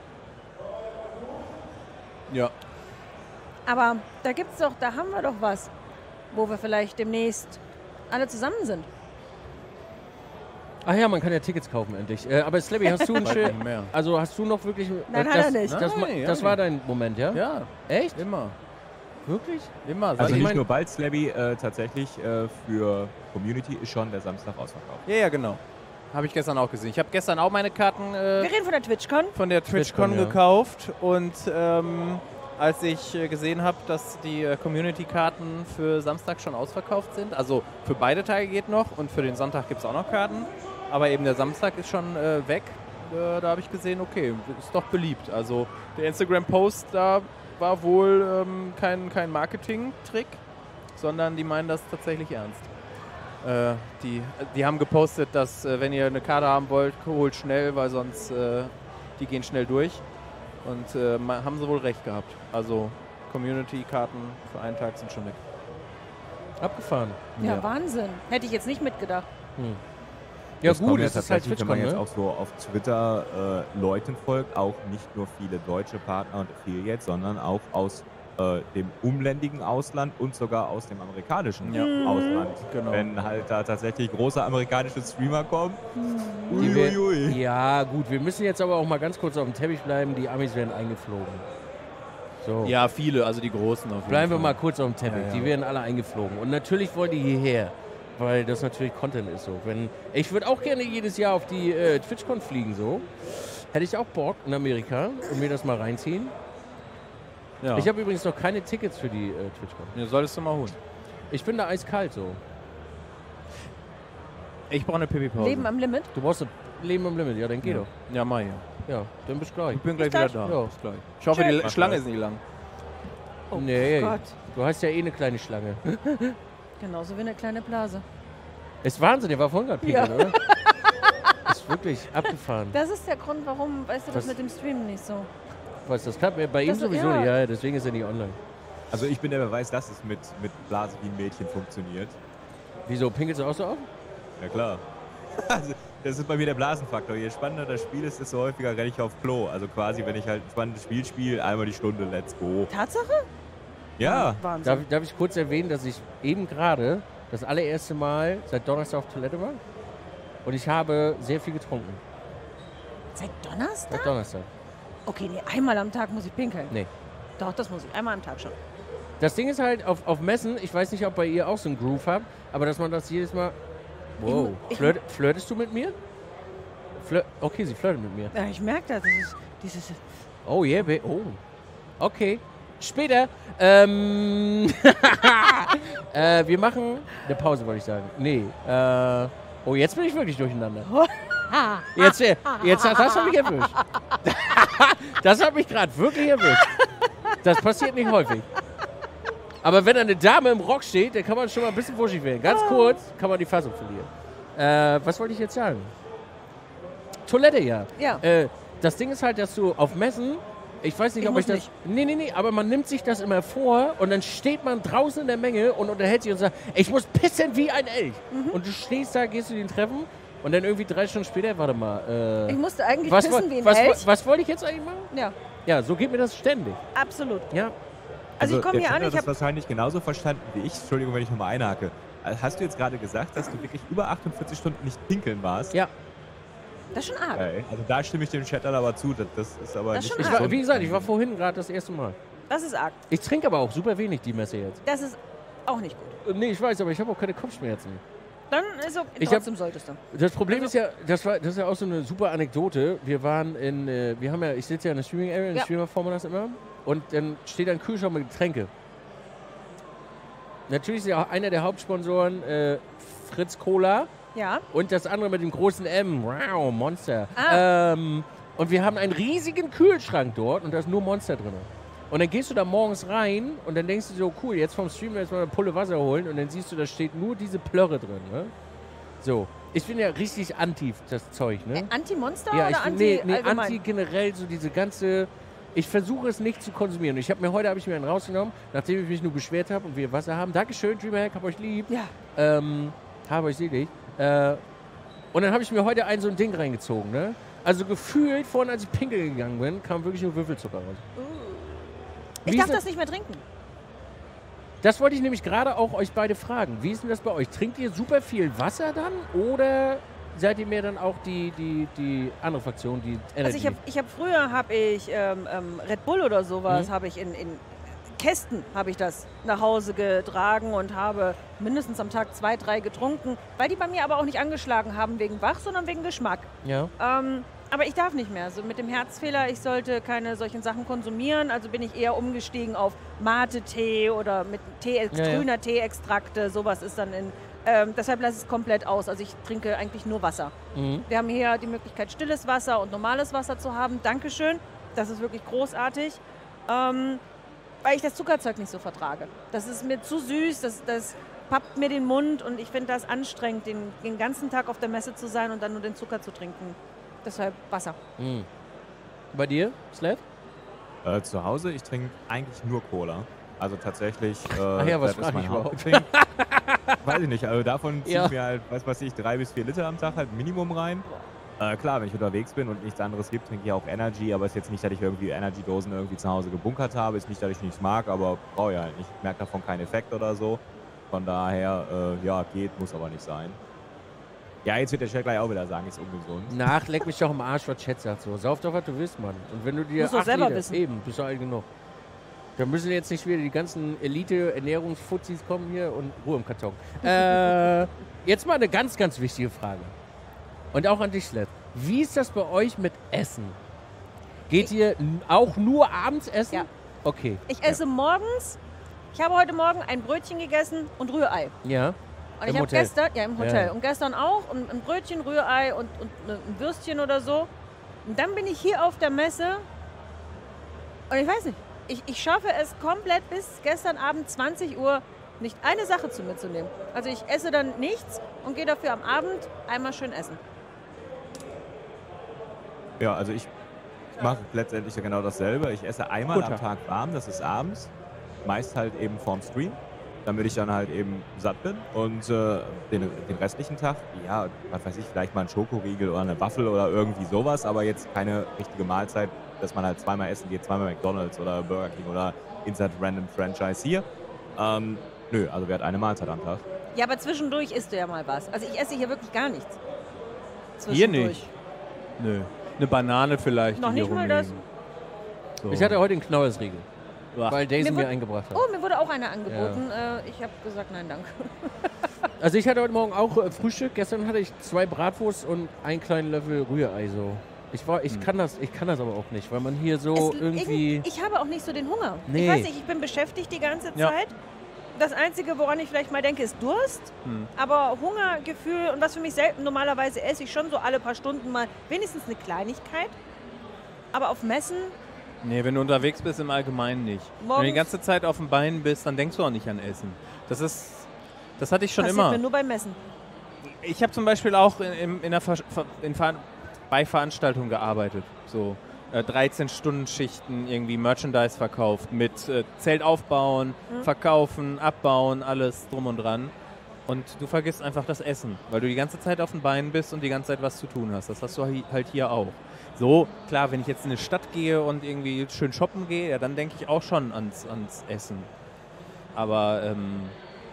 Ja. Aber da gibt's doch, da haben wir doch was, wo wir vielleicht demnächst alle zusammen sind. Ach ja, man kann ja Tickets kaufen endlich. Äh, aber Slabby, hast du einen Bald schön, nicht mehr. also hast du noch wirklich... Nein, äh, hat das, er nicht. Das, Nein, das ja, war nicht. dein Moment, ja? Ja, Echt? immer. Wirklich? Immer. Also Seit ich ich nicht mein- nur bald, Slabby, äh, tatsächlich äh, für Community ist schon der Samstag ausverkauft. ja, ja, genau. Habe ich gestern auch gesehen. Ich habe gestern auch meine Karten äh, Wir reden von der TwitchCon. von der TwitchCon, TwitchCon ja. gekauft und ähm, als ich äh, gesehen habe, dass die äh, Community-Karten für Samstag schon ausverkauft sind, also für beide Tage geht noch und für den Sonntag gibt es auch noch Karten, aber eben der Samstag ist schon äh, weg, äh, da habe ich gesehen, okay, ist doch beliebt. Also der Instagram-Post da war wohl ähm, kein, kein Marketing-Trick, sondern die meinen das tatsächlich ernst. Äh, die, die haben gepostet, dass äh, wenn ihr eine Karte haben wollt, holt schnell, weil sonst äh, die gehen schnell durch. Und äh, ma- haben sie wohl recht gehabt. Also Community-Karten für einen Tag sind schon weg. Abgefahren. Ja, Ja. Wahnsinn. Hätte ich jetzt nicht mitgedacht. Hm. Ja Das gut, kommt es ist halt tatsächlich, wenn man TwitchCon, jetzt ne? auch so auf Twitter äh, Leuten folgt, auch nicht nur viele deutsche Partner und Affiliates, sondern auch aus äh, dem umländigen Ausland und sogar aus dem amerikanischen Ja. Ausland. Genau. Wenn halt da tatsächlich große amerikanische Streamer kommen. Die wir- Uiuiui. Ja gut, wir müssen jetzt aber auch mal ganz kurz auf dem Teppich bleiben. Die Amis werden eingeflogen. So. Ja, viele, also die Großen auf jeden Bleiben wir Fall. mal kurz auf dem Teppich. Ja, ja. Die werden alle eingeflogen. Und natürlich wollen die hierher. weil das natürlich Content ist so. Wenn, ich würde auch gerne jedes Jahr auf die äh, TwitchCon fliegen so. Hätte ich auch Bock in Amerika und mir das mal reinziehen. Ja. Ich habe übrigens noch keine Tickets für die äh, TwitchCon. Ja, solltest du mal holen. Ich bin da eiskalt so. Ich brauche eine Pipi-Pause. Leben am Limit. Du brauchst ein Leben am Limit, ja, dann geh ja. doch. Ja, mach ich. Ja, dann bis gleich. Ich bin gleich Bis wieder gleich. da. Ja. Bis gleich. Ich hoffe, Tschüss. die Schlange ist nicht lang. Oh Nee. Gott. Du hast ja eh eine kleine Schlange. Genauso wie eine kleine Blase. Ist Wahnsinn, der war vorhin gerade Ja. pinkeln, oder? Ist wirklich abgefahren. Das ist der Grund, warum, weißt du, das Was? mit dem Streamen nicht so. Was, das klappt bei ihm Das- sowieso ja. nicht, ja, deswegen ist er nicht online. Also ich bin der Beweis, dass es mit, mit Blase wie ein Mädchen funktioniert. Wieso, pinkelst du auch so auf? Ja klar. Also, das ist bei mir der Blasenfaktor. Je spannender das Spiel ist, desto häufiger renne ich auf Klo. Also quasi, wenn ich halt ein spannendes Spiel spiele, einmal die Stunde, let's go. Tatsache? Ja, Wahnsinn. Darf, darf ich kurz erwähnen, dass ich eben gerade das allererste Mal seit Donnerstag auf Toilette war? Und ich habe sehr viel getrunken. Seit Donnerstag? Seit Donnerstag. Okay, nee, einmal am Tag muss ich pinkeln. Nee. Doch, das muss ich. Einmal am Tag schon. Das Ding ist halt, auf, auf Messen, ich weiß nicht, ob bei ihr auch so einen Groove habt, aber dass man das jedes Mal... Wow. Ich- Flirt, flirtest du mit mir? Flir okay, sie flirtet mit mir. Ja, ich merke das. Das ist dieses. Oh yeah, ba- oh. Okay. Später. Ähm. äh, wir machen eine Pause, wollte ich sagen. Nee. Äh. Oh, jetzt bin ich wirklich durcheinander. Jetzt, äh, jetzt das hat mich erwischt. Das hat mich gerade wirklich erwischt. Das passiert nicht häufig. Aber wenn eine Dame im Rock steht, dann kann man schon mal ein bisschen wuschig werden. Ganz kurz kann man die Fassung verlieren. Äh, was wollte ich jetzt sagen? Toilette, ja. Ja. Äh, das Ding ist halt, dass du auf Messen, ich weiß nicht, Ich ob muss ich das... nicht. Nee, nee, nee, aber man nimmt sich das immer vor und dann steht man draußen in der Menge und unterhält sich und sagt, ich muss pissen wie ein Elch. Mhm. Und du stehst da, gehst zu den Treffen und dann irgendwie drei Stunden später, warte mal, äh, Ich musste eigentlich was, pissen woll- wie ein was, Elch. was, was wollte ich jetzt eigentlich machen? Ja, Ja, so geht mir das ständig. absolut. Ja, Also, ich komme der hier an, Chat hat ich das habe wahrscheinlich genauso verstanden wie ich. Entschuldigung, wenn ich nochmal einhake. Hast du jetzt gerade gesagt, dass du wirklich über achtundvierzig Stunden nicht pinkeln warst? ja. das ist schon arg. Okay. Also da stimme ich dem Chat dann aber zu. Das, das ist aber Das ist nicht schon Ich arg. war, gesund. wie gesagt, ich war vorhin gerade das erste Mal. Das ist arg. Ich trinke aber auch super wenig die Messe jetzt. Das ist auch nicht gut. Äh, Nee, ich weiß, aber ich habe auch keine Kopfschmerzen. Dann ist okay. Ich hab- Trotzdem solltest du. Das Problem ist ja, das, war, das ist ja auch so eine super Anekdote. Wir waren in, äh, wir haben ja, ich sitze ja in der Streaming Area, in der Ja. Streamer formen wir das immer. Und dann steht da ein Kühlschrank mit Getränke. Natürlich ist ja auch einer der Hauptsponsoren äh, Fritz Cola Ja. und das andere mit dem großen M, wow, Monster. Ah. Ähm, und wir haben einen riesigen Kühlschrank dort und da ist nur Monster drin. Und dann gehst du da morgens rein und dann denkst du so, cool, jetzt vom Stream jetzt mal eine Pulle Wasser holen und dann siehst du, da steht nur diese Plörre drin. Ne? So, ich bin ja richtig anti das Zeug, ne? Äh, Anti-Monster Ja, ich oder bin, anti nee, nee, allgemein? anti generell so diese ganze. Ich versuche es nicht zu konsumieren. Ich habe mir heute habe ich mir einen rausgenommen, nachdem ich mich nur beschwert habe und wir Wasser haben. Dankeschön, Dreamhack, hab euch lieb. Ja. Ähm, habe euch selig. Äh, und dann habe ich mir heute ein so ein Ding reingezogen, ne? Also gefühlt, vorhin als ich pinkeln gegangen bin, kam wirklich nur Würfelzucker raus. Ich Wie darf ist das nicht mehr trinken. Das wollte ich nämlich gerade auch euch beide fragen. Wie ist denn das bei euch? Trinkt ihr super viel Wasser dann oder seid ihr mehr dann auch die, die, die andere Fraktion, die Energy? Also ich habe ich hab früher habe ich ähm, ähm, Red Bull oder sowas, Mhm. habe ich in, in Kästen habe ich das nach Hause getragen und habe mindestens am Tag zwei, drei getrunken, weil die bei mir aber auch nicht angeschlagen haben wegen Wach, sondern wegen Geschmack. ja. Ähm, aber ich darf nicht mehr. So mit dem Herzfehler, ich sollte keine solchen Sachen konsumieren. Also bin ich eher umgestiegen auf Mate-Tee oder mit Tee, Ja, ja. grüner Tee-Extrakte. Sowas ist dann in. Ähm, deshalb lasse ich es komplett aus. Also ich trinke eigentlich nur Wasser. Mhm. Wir haben hier die Möglichkeit, stilles Wasser und normales Wasser zu haben. Dankeschön. Das ist wirklich großartig. Ähm, weil ich das Zuckerzeug nicht so vertrage. Das ist mir zu süß, das, das pappt mir den Mund und ich finde das anstrengend, den, den ganzen Tag auf der Messe zu sein und dann nur den Zucker zu trinken. Deshalb Wasser. Mhm. Bei dir, Sled? Äh, zu Hause, ich trinke eigentlich nur Cola. Also tatsächlich. Äh, Ach ja, was das ist frag mein ich überhaupt? Hauptgetränk. Weiß ich nicht. Also davon ziehe Ja. ich mir halt, was weiß ich, drei bis vier Liter am Tag halt Minimum rein. Äh, klar, wenn ich unterwegs bin und nichts anderes gibt, trinke ich auch Energy. Aber es ist jetzt nicht, dass ich irgendwie Energy-Dosen irgendwie zu Hause gebunkert habe. Ist nicht, dass ich nichts mag, aber brauche ich halt nicht. Ich merke davon keinen Effekt oder so. Von daher, äh, ja, geht, muss aber nicht sein. Ja, jetzt wird der Chat gleich auch wieder sagen, ist ungesund. Nach, leck mich doch im Arsch, was Chat sagt so. Sauf doch, was du willst, Mann. Und wenn du dir Musst du acht selber Liter, wissen. Eben, bist du alt genug. Da müssen jetzt nicht wieder die ganzen Elite-Ernährungsfuzis kommen hier und Ruhe im Karton. äh, jetzt mal eine ganz, ganz wichtige Frage. Und auch an dich, Sled. Wie ist das bei euch mit Essen? Geht ihr n- auch nur abends essen? Ja. Okay. Ich esse morgens, ich habe heute Morgen ein Brötchen gegessen und Rührei. Ja. Und Im ich habe Hotel? gestern, ja im Hotel, Ja. und gestern auch ein, ein Brötchen, Rührei und, und ein Würstchen oder so. Und dann bin ich hier auf der Messe und ich weiß nicht, ich, ich schaffe es komplett bis gestern Abend zwanzig Uhr nicht eine Sache zu mir zu nehmen. Also ich esse dann nichts und gehe dafür am Abend einmal schön essen. Ja, also ich mache letztendlich ja genau dasselbe. Ich esse einmal Butter. am Tag warm, das ist abends. Meist halt eben vorm Stream, damit ich dann halt eben satt bin. Und äh, den, den restlichen Tag, ja, was weiß ich, vielleicht mal ein Schokoriegel oder eine Waffel oder irgendwie sowas, aber jetzt keine richtige Mahlzeit, dass man halt zweimal essen geht, zweimal McDonald's oder Burger King oder Insert Random Franchise hier. Ähm, nö, also wer hat eine Mahlzeit am Tag? Ja, aber zwischendurch isst du ja mal was. Also ich esse hier wirklich gar nichts. Hier Zwischendurch. nicht. Nö. Eine Banane vielleicht. Noch die hier nicht mal das? rumliegen. So. Ich hatte heute einen Knollersriegel, Uah. weil Daisy Mir mir wurde- eingebracht hat. Oh, mir wurde auch eine angeboten. Äh, ich habe gesagt, nein, danke. Also ich hatte heute Morgen auch äh, Frühstück. Gestern hatte ich zwei Bratwurst und einen kleinen Löffel Rührei. So. Ich, war, ich, kann das, ich kann das aber auch nicht, weil man hier so Es- irgendwie... irgend- Ich habe auch nicht so den Hunger. Nee. Ich weiß nicht, ich bin beschäftigt die ganze Ja. Zeit. Das Einzige, woran ich vielleicht mal denke, ist Durst. Hm. Aber Hungergefühl und was für mich selten, normalerweise esse ich schon so alle paar Stunden mal wenigstens eine Kleinigkeit. Aber auf Messen, Nee, wenn du unterwegs bist, im Allgemeinen nicht. Wenn du die Morgens- ganze Zeit auf den Beinen bist, dann denkst du auch nicht an Essen. Das ist, das hatte ich schon passiert immer. mir nur beim Messen. Ich habe zum Beispiel auch in, in, in der Ver in Ver bei Veranstaltungen gearbeitet. So äh, dreizehn-Stunden-Schichten, irgendwie Merchandise verkauft, mit äh, Zelt aufbauen, Mhm. verkaufen, abbauen, alles drum und dran. Und du vergisst einfach das Essen, weil du die ganze Zeit auf den Beinen bist und die ganze Zeit was zu tun hast. Das hast du hi- halt hier auch. So, klar, wenn ich jetzt in eine Stadt gehe und irgendwie schön shoppen gehe, ja, dann denke ich auch schon ans, ans Essen. Aber ähm,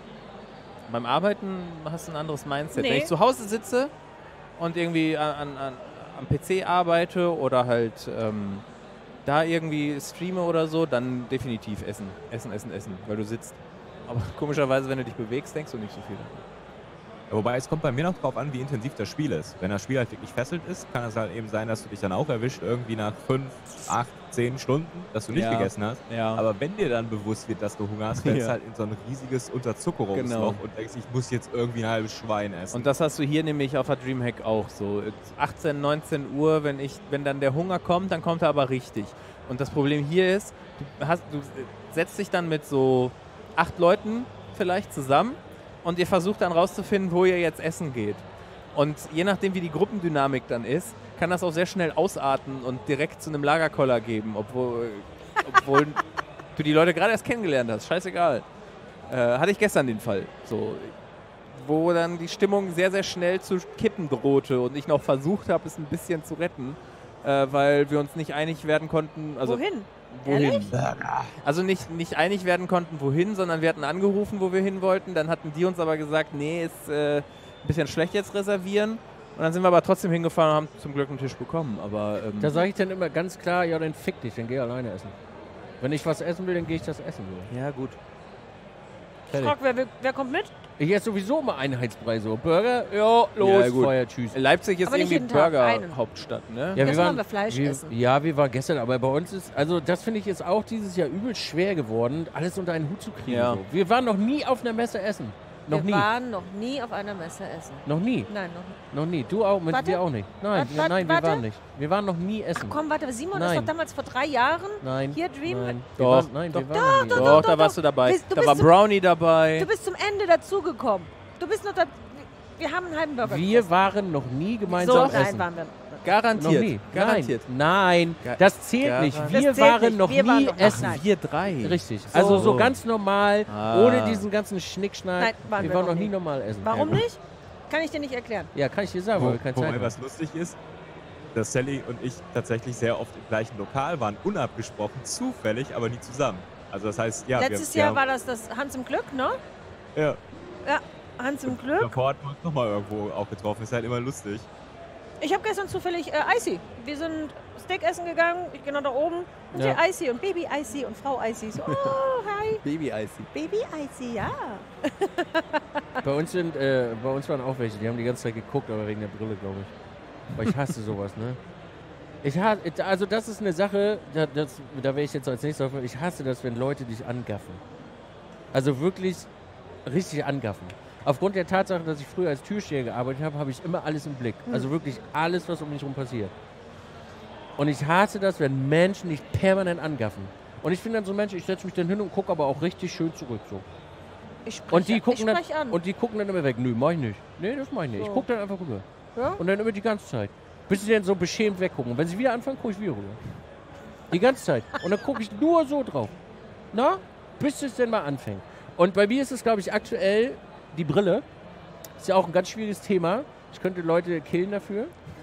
beim Arbeiten hast du ein anderes Mindset. Nee. Wenn ich zu Hause sitze und irgendwie an, an, an, am P C arbeite oder halt ähm, da irgendwie streame oder so, dann definitiv essen. Essen, essen, essen, weil du sitzt. Aber komischerweise, wenn du dich bewegst, denkst du nicht so viel. Ja, wobei es kommt bei mir noch drauf an, wie intensiv das Spiel ist. Wenn das Spiel halt wirklich fesselt ist, kann es halt eben sein, dass du dich dann auch erwischt, irgendwie nach fünf, acht, zehn Stunden, dass du nicht Ja. gegessen hast. Ja. Aber wenn dir dann bewusst wird, dass du Hunger hast, fällst du Ja. halt in so ein riesiges Unterzuckerungsloch Genau. und denkst, ich muss jetzt irgendwie ein halbes Schwein essen. Und das hast du hier nämlich auf der Dreamhack auch so. achtzehn, neunzehn Uhr, wenn, ich, wenn dann der Hunger kommt, dann kommt er aber richtig. Und das Problem hier ist, du, hast, du setzt dich dann mit so acht Leuten vielleicht zusammen und ihr versucht dann rauszufinden, wo ihr jetzt essen geht. Und je nachdem, wie die Gruppendynamik dann ist, kann das auch sehr schnell ausarten und direkt zu einem Lagerkoller geben, obwohl, obwohl du die Leute gerade erst kennengelernt hast. Scheißegal. Äh, hatte ich gestern den Fall. So, wo dann die Stimmung sehr, sehr schnell zu kippen drohte und ich noch versucht habe, es ein bisschen zu retten, äh, weil wir uns nicht einig werden konnten. Also, Wohin? Wohin? Ehrlich? Also nicht, nicht einig werden konnten, wohin, sondern wir hatten angerufen, wo wir hin wollten. Dann hatten die uns aber gesagt, nee, ist äh, ein bisschen schlecht jetzt reservieren. Und dann sind wir aber trotzdem hingefahren und haben zum Glück einen Tisch bekommen. Aber ähm, Da sage ich dann immer ganz klar, ja, dann fick dich, dann geh alleine essen. Wenn ich was essen will, dann gehe ich das essen. So. ja gut. Ich Fertig. frag, wer, will- wer kommt mit? Ich esse sowieso immer Einheitsbrei so. Burger, ja, los, Ja, gut. Feuer, tschüss. Leipzig ist Aber nicht irgendwie jeden Tag, einen. Burger-Hauptstadt, ne? Ja, Gestern waren wir Fleisch wir, essen. Ja, wir waren gestern, aber bei uns ist, also das finde ich ist auch dieses Jahr übel schwer geworden, alles unter einen Hut zu kriegen. Ja. So. Wir waren noch nie auf einer Messe essen. Noch wir nie. waren noch nie auf einer Messe essen. Noch nie. Nein, noch nicht. Noch nie. Du auch, mit Warte. wir auch nicht. Nein, Warte, wir, warte, nein, wir warte. waren nicht. Wir waren noch nie essen. Komm, warte, Simon ist Nein. doch damals vor drei Jahren Nein. hier Dream. Nein. Wir Doch, waren, nein, doch, wir waren noch nie. doch, Doch, doch, da doch, warst du dabei. Bist- du da bist war zum- Brownie dabei. Du bist zum Ende dazugekommen. Du bist noch da. Wir haben einen halben Burger Wir gegessen. waren noch nie So, gemeinsam nein, essen. waren wir. Garantiert. Noch nie. Garantiert. Nein, Ga- nein. Das zählt nicht. garantiert. Wir Das zählt waren nicht. noch Wir nie waren noch- essen. Nein. Wir drei. Richtig. Also so So. ganz normal, Ah. ohne diesen ganzen Schnickschnack. Nein, waren wir wir waren noch noch nie nie. normal essen. Warum Ja, gut. nicht? Kann ich dir nicht erklären. Ja, kann ich dir sagen, weil Wo, wir keine wobei Zeit haben. was lustig ist, dass Sally und ich tatsächlich sehr oft im gleichen Lokal waren, unabgesprochen, zufällig, aber nie zusammen. Also das heißt, ja, Letztes wir, Jahr wir war das das Hans im Glück, ne? ja, Ja, Hans im Glück. davor hatten wir uns nochmal irgendwo auch getroffen. Ist halt immer lustig. Ich habe gestern zufällig äh, Icy. Wir sind Steak essen gegangen, ich gehe nach da oben und Ja. sehe Icy und Baby Icy und Frau Icy. So, oh, hi. Baby Icy. Baby Icy, ja. Bei uns, sind, äh, bei uns waren auch welche, die haben die ganze Zeit geguckt, aber wegen der Brille, glaube ich. Weil ich hasse sowas, ne? Ich hasse, also das ist eine Sache, da, das, da wäre ich jetzt als nächstes auf. Ich hasse das, wenn Leute dich angaffen. Also wirklich richtig angaffen. Aufgrund der Tatsache, dass ich früher als Türsteher gearbeitet habe, habe ich immer alles im Blick. Also wirklich alles, was um mich herum passiert. Und ich hasse das, wenn Menschen dich permanent angaffen. Und ich finde dann so Menschen, ich setze mich dann hin und gucke aber auch richtig schön zurück. So. Ich spreche Und die, gucken ich dann, sprech an. und die gucken dann immer weg. Nö, mach ich nicht. Nee, das mach ich nicht. Ich So. gucke dann einfach rüber. Ja? Und dann immer die ganze Zeit. Bis sie dann so beschämt weggucken. Und wenn sie wieder anfangen, gucke ich wieder rüber. Die ganze Zeit. Und dann gucke ich nur so drauf. Na? Bis es denn mal anfängt. Und bei mir ist es, glaube ich, aktuell die Brille. Ist ja auch ein ganz schwieriges Thema. Ich könnte Leute killen dafür.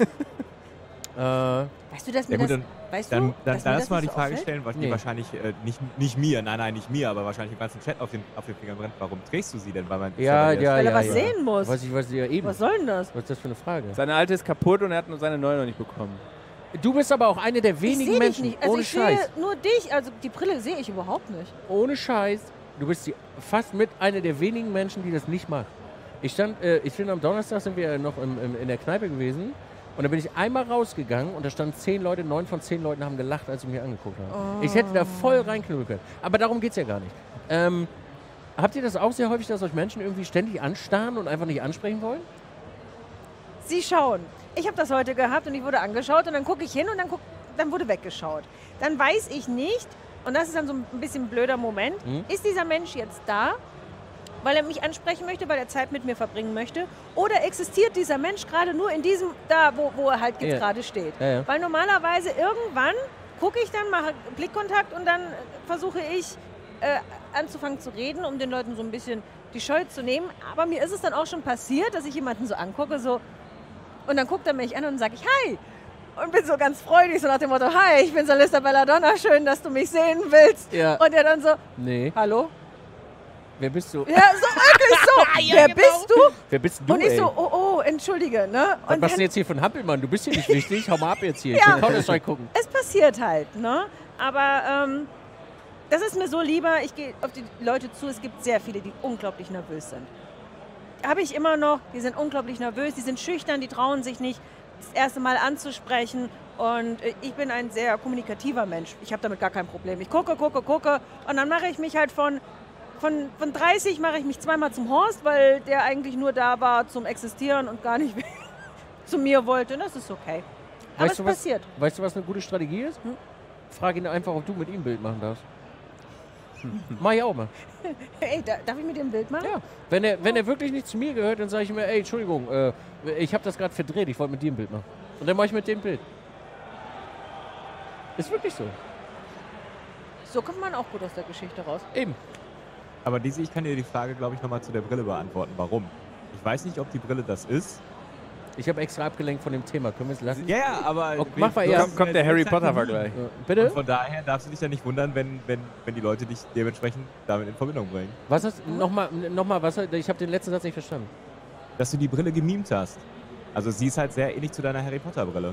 äh, Weißt du, dass mir Ja gut, das, dann, weißt dann, du, dann dass mir darfst das du mal die nicht so Frage auffällt? stellen, was Nee. dir wahrscheinlich äh, nicht, nicht mir, nein, nein, nicht mir, aber wahrscheinlich im ganzen Chat auf den, auf den Fingern brennt. Warum trägst du sie denn? Weil man Ja, ist ja, Weil er ja, was ja. sehen muss. weiß ich, was ja eben. Was soll denn das? Was ist das für eine Frage? Seine alte ist kaputt und er hat nur seine neue noch nicht bekommen. Du bist aber auch eine der Ich wenigen sehe dich Menschen, nicht. Also ohne ich Scheiß. sehe nur dich. Also die Brille sehe ich überhaupt nicht. Ohne Scheiß. Du bist die, fast mit einer der wenigen Menschen, die das nicht macht. Ich stand, äh, ich finde am Donnerstag sind wir noch im, im, in der Kneipe gewesen und da bin ich einmal rausgegangen und da standen zehn Leute, neun von zehn Leuten haben gelacht, als sie mich angeguckt haben. Oh. Ich hätte da voll reinknüppeln können. Aber darum geht es ja gar nicht. Ähm, habt ihr das auch sehr häufig, dass euch Menschen irgendwie ständig anstarren und einfach nicht ansprechen wollen? Sie schauen. Ich habe das heute gehabt und ich wurde angeschaut und dann gucke ich hin und dann, guck, dann wurde weggeschaut. Dann weiß ich nicht, und das ist dann so ein bisschen ein blöder Moment, Hm? ist dieser Mensch jetzt da, weil er mich ansprechen möchte, weil er Zeit mit mir verbringen möchte, oder existiert dieser Mensch gerade nur in diesem, da wo, wo er halt jetzt Ja. gerade steht. Ja, ja. Weil normalerweise irgendwann gucke ich dann, mache Blickkontakt und dann versuche ich äh, anzufangen zu reden, um den Leuten so ein bisschen die Scheu zu nehmen. Aber mir ist es dann auch schon passiert, dass ich jemanden so angucke, so, und dann guckt er mich an und sage ich Hi. Und bin so ganz freudig, so nach dem Motto, Hi, ich bin Salissa Belladonna, schön, dass du mich sehen willst. Ja. Und er dann so, Nee. hallo? Wer bist du? Ja, so wirklich so, wer bist du? Wer bist du, Und ich ey? so, oh, oh, entschuldige, ne? Was Und machst du dann, jetzt hier für ein Hampelmann? Du bist hier nicht wichtig. Hau mal ab jetzt hier. Ich Ja. will Counter-Strike gucken. es passiert halt, ne? Aber ähm, das ist mir so lieber, ich gehe auf die Leute zu, es gibt sehr viele, die unglaublich nervös sind. Habe ich immer noch, die sind unglaublich nervös, die sind schüchtern, die trauen sich nicht, das erste Mal anzusprechen. Und äh, ich bin ein sehr kommunikativer Mensch. Ich habe damit gar kein Problem. Ich gucke, gucke, gucke und dann mache ich mich halt von, von, von dreißig mache ich mich zweimal zum Horst, weil der eigentlich nur da war zum Existieren und gar nicht zu mir wollte. Und das ist okay. Aber Weißt es du, was, passiert. weißt du, was eine gute Strategie ist? Hm? Frag ihn einfach, ob du mit ihm ein Bild machen darfst. Mach ich auch mal. Ey, da, darf ich mit dem Bild machen? Ja. Wenn er, wenn er wirklich nicht zu mir gehört, dann sage ich mir, ey, Entschuldigung, äh, ich habe das gerade verdreht, ich wollte mit dir ein Bild machen. Und dann mache ich mit dem Bild. Ist wirklich so. So kommt man auch gut aus der Geschichte raus. Eben. Aber Disi, ich kann dir die Frage, glaube ich, nochmal zu der Brille beantworten. Warum? Ich weiß nicht, ob die Brille das ist. Ich habe extra abgelenkt von dem Thema. Können wir es lassen? Ja, ja, aber... Okay, mach mal du erst. hast Kommt, kommt ja der die Harry ganze Zeit Potter-Vergleich. Äh, Und bitte? von daher darfst du dich ja nicht wundern, wenn, wenn, wenn die Leute dich dementsprechend damit in Verbindung bringen. Was hast Nochmal, nochmal, was? Ich habe den letzten Satz nicht verstanden. Dass du die Brille gemimt hast. Also sie ist halt sehr ähnlich zu deiner Harry Potter-Brille.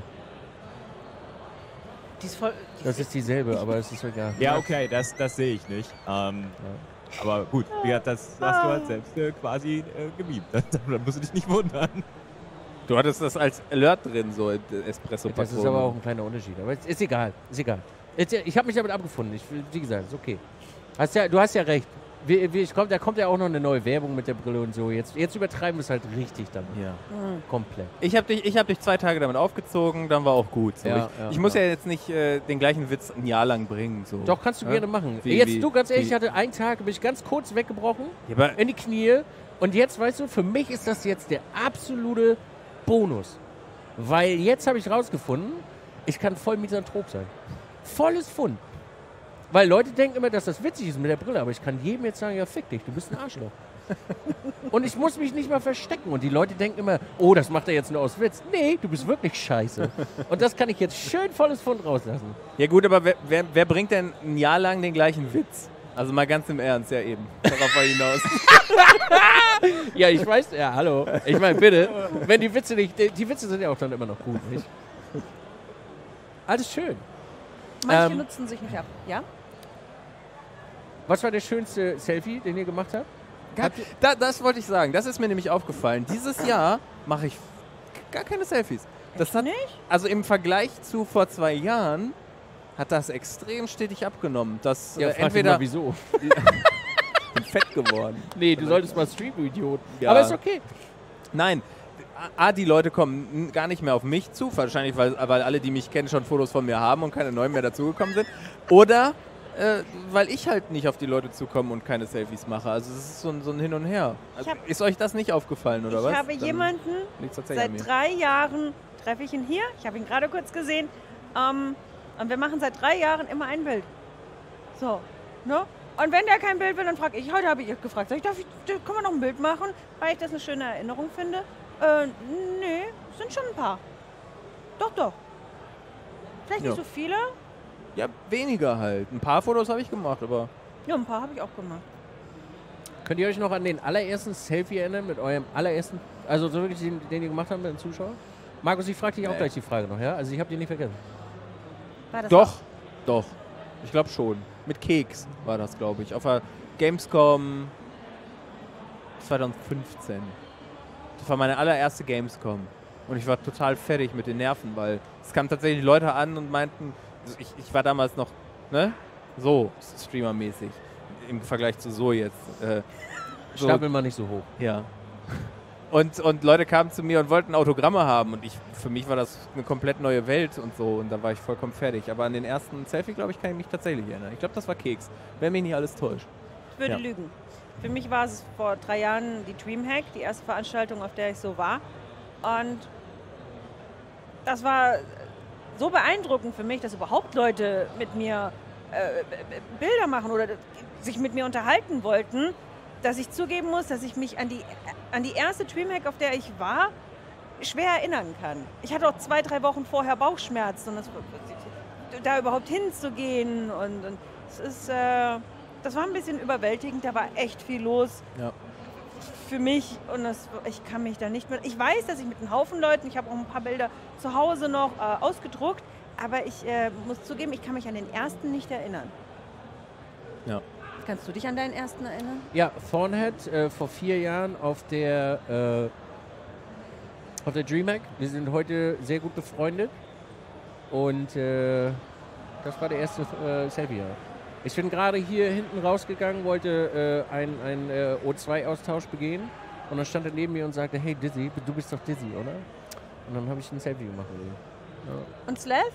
Die ist voll. Die Das ist dieselbe, aber es ist egal. Ja, okay, das, das sehe ich nicht. Ähm, Aber gut, wie gesagt, das hast du halt selbst äh, quasi äh, gemimt. Da musst du dich nicht wundern. Du hattest das als Alert drin, so in espresso Das ist aber auch ein kleiner Unterschied. Aber ist, ist egal. Ist egal. Jetzt, ich habe mich damit abgefunden. Ich, wie gesagt, ist okay. Hast ja, du hast ja recht. Wie, wie, ich komm, da kommt ja auch noch eine neue Werbung mit der Brille und so. Jetzt, jetzt übertreiben wir es halt richtig damit. Ja. Komplett. Ich habe dich, ich hab dich zwei Tage damit aufgezogen, dann war auch gut. So. Ja, ich ja, ich muss ja. ja jetzt nicht äh, den gleichen Witz ein Jahr lang bringen. So. Doch, kannst du Ja? gerne machen. Wie- jetzt wie- du, ganz ehrlich, wie- ich hatte einen Tag, bin ich ganz kurz weggebrochen, Ja, aber in die Knie. Und jetzt, weißt du, für mich ist das jetzt der absolute Bonus. Weil jetzt habe ich rausgefunden, ich kann voll Misanthrop sein. Volles Fund. Weil Leute denken immer, dass das witzig ist mit der Brille, aber ich kann jedem jetzt sagen, ja fick dich, du bist ein Arschloch. Und ich muss mich nicht mal verstecken. Und die Leute denken immer, oh, das macht er jetzt nur aus Witz. Nee, du bist wirklich scheiße. Und das kann ich jetzt schön volles Fund rauslassen. ja gut, aber wer, wer, wer bringt denn ein Jahr lang den gleichen Witz? Also mal ganz im Ernst, ja eben. Darauf war hinaus. Ja, ich weiß, ja, hallo. Ich meine, bitte, wenn die Witze nicht, die, die Witze sind ja auch dann immer noch gut, nicht? Alles schön. Manche Ähm, nutzen sich nicht ab. Ja? Was war der schönste Selfie, den ihr gemacht habt? Gar, da, das wollte ich sagen. Das ist mir nämlich aufgefallen. Dieses Jahr mache ich gar keine Selfies. Das hat, Nicht? also im Vergleich zu vor zwei Jahren hat das extrem stetig abgenommen. Das Ja, äh, frag dich entweder mal, wieso? bin fett geworden. Nee, du solltest mal streamen, Idioten. Ja. Aber ist okay. Nein. A, die Leute kommen gar nicht mehr auf mich zu, wahrscheinlich, weil, weil alle, die mich kennen, schon Fotos von mir haben und keine neuen mehr dazugekommen sind. Oder äh, weil ich halt nicht auf die Leute zukomme und keine Selfies mache. Also es ist so ein, so ein Hin und Her. Also, hab- ist euch das nicht aufgefallen, oder ich was? habe Dann jemanden, liegt's tatsächlich an seit mir. drei Jahren treffe ich ihn hier. Ich habe ihn gerade kurz gesehen. Ähm, und wir machen seit drei Jahren immer ein Bild. So, ne? Und wenn der kein Bild will, dann frage ich. Heute habe ich ihn gefragt, sag ich, darf ich, können wir noch ein Bild machen, weil ich das eine schöne Erinnerung finde. Äh, nee, sind schon ein paar. Doch, doch. Vielleicht Ja. nicht so viele. Ja, weniger halt. Ein paar Fotos habe ich gemacht, aber Ja, ein paar habe ich auch gemacht. Könnt ihr euch noch an den allerersten Selfie erinnern, mit eurem allerersten, also so wirklich den, den ihr gemacht habt mit den Zuschauern? Markus, ich frage dich auch Nee. gleich die Frage noch, ja? Also ich habe die nicht vergessen. War das doch, doch. Ich glaube schon. Mit Keks war das, glaube ich. Auf der Gamescom zwanzig fünfzehn. Das war meine allererste Gamescom. Und ich war total fertig mit den Nerven, weil es kamen tatsächlich Leute an und meinten, ich, ich war damals noch, ne? So, streamermäßig. Im Vergleich zu so jetzt. Äh, so, Stapel mal nicht so hoch. ja. Und, und Leute kamen zu mir und wollten Autogramme haben. Und ich, für mich war das eine komplett neue Welt und so. Und da war ich vollkommen fertig. Aber an den ersten Selfie, glaube ich, kann ich mich tatsächlich erinnern. Ich glaube, das war Keks. Wenn mich nicht alles täuscht. Ich würde Ja. lügen. Für mich war es vor drei Jahren die Dreamhack, die erste Veranstaltung, auf der ich so war. Und das war so beeindruckend für mich, dass überhaupt Leute mit mir äh, Bilder machen oder sich mit mir unterhalten wollten, dass ich zugeben muss, dass ich mich an die, an die erste Dreamhack, auf der ich war, schwer erinnern kann. Ich hatte auch zwei, drei Wochen vorher Bauchschmerzen und das, da überhaupt hinzugehen und, und es ist, äh, das war ein bisschen überwältigend, da war echt viel los. Ja. Für mich und das, ich kann mich da nicht mehr. Ich weiß, dass ich mit einem Haufen Leuten, ich habe auch ein paar Bilder zu Hause noch äh, ausgedruckt, aber ich äh, muss zugeben, ich kann mich an den ersten nicht erinnern. Ja. Kannst du dich an deinen ersten erinnern? Ja, Thornhead äh, vor vier Jahren auf der, äh, auf der DreamHack. Wir sind heute sehr gut befreundet und äh, das war der erste äh, Selfie. Ja. Ich bin gerade hier hinten rausgegangen, wollte äh, einen ein, äh, O zwei Austausch begehen und dann stand er neben mir und sagte, hey Dizzy, du bist doch Dizzy, oder? Und dann habe ich ein Selfie gemacht mit ihm. Ja. Und Slav?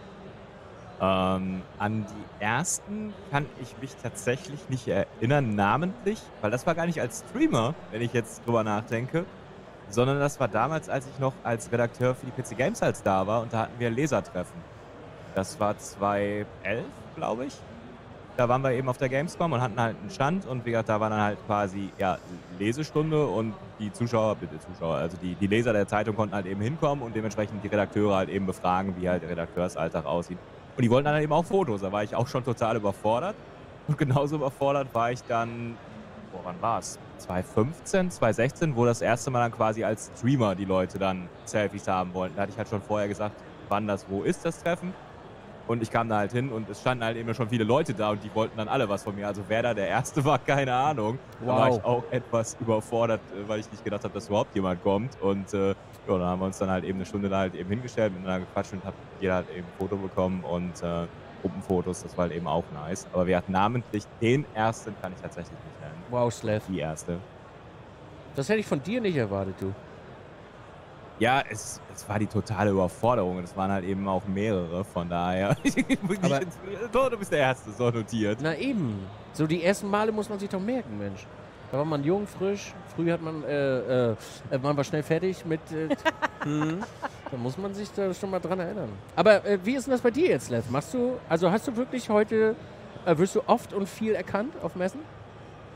Ähm, an die ersten kann ich mich tatsächlich nicht erinnern, namentlich, weil das war gar nicht als Streamer, wenn ich jetzt drüber nachdenke, sondern das war damals, als ich noch als Redakteur für die P C Games als da war und da hatten wir Lesertreffen. Das war zwanzig elf, glaube ich. Da waren wir eben auf der Gamescom und hatten halt einen Stand und wie gesagt, da war dann halt quasi ja, Lesestunde und die Zuschauer, bitte Zuschauer, also die, die Leser der Zeitung konnten halt eben hinkommen und dementsprechend die Redakteure halt eben befragen, wie halt der Redakteursalltag aussieht. Und die wollten dann halt eben auch Fotos, da war ich auch schon total überfordert. Und genauso überfordert war ich dann, boah, wann war es? zwanzig fünfzehn, zwanzig sechzehn, wo das erste Mal dann quasi als Streamer die Leute dann Selfies haben wollten. Da hatte ich halt schon vorher gesagt, wann das, wo ist das Treffen? Und ich kam da halt hin und es standen halt eben schon viele Leute da und die wollten dann alle was von mir. Also wer da der Erste war, keine Ahnung. Da war Wow. ich auch etwas überfordert, äh, weil ich nicht gedacht habe, dass überhaupt jemand kommt. Und äh, ja, dann haben wir uns dann halt eben eine Stunde da halt eben hingestellt, miteinander gequatscht und hat jeder halt eben ein Foto bekommen und äh, Gruppenfotos, das war halt eben auch nice. Aber wir hatten namentlich den Ersten, kann ich tatsächlich nicht nennen. Wow, Slav. Die Erste. Das hätte ich von dir nicht erwartet, du. Ja, es, es war die totale Überforderung und es waren halt eben auch mehrere, von daher. Aber- So, du bist der Erste, so notiert. Na eben. So die ersten Male muss man sich doch merken, Mensch. Da war man jung, frisch. Früh hat man, äh, äh, man war schnell fertig mit. Äh, Hm. da muss man sich da schon mal dran erinnern. Aber äh, wie ist denn das bei dir jetzt, Lev? Machst du, also hast du wirklich heute, äh, wirst du oft und viel erkannt auf Messen?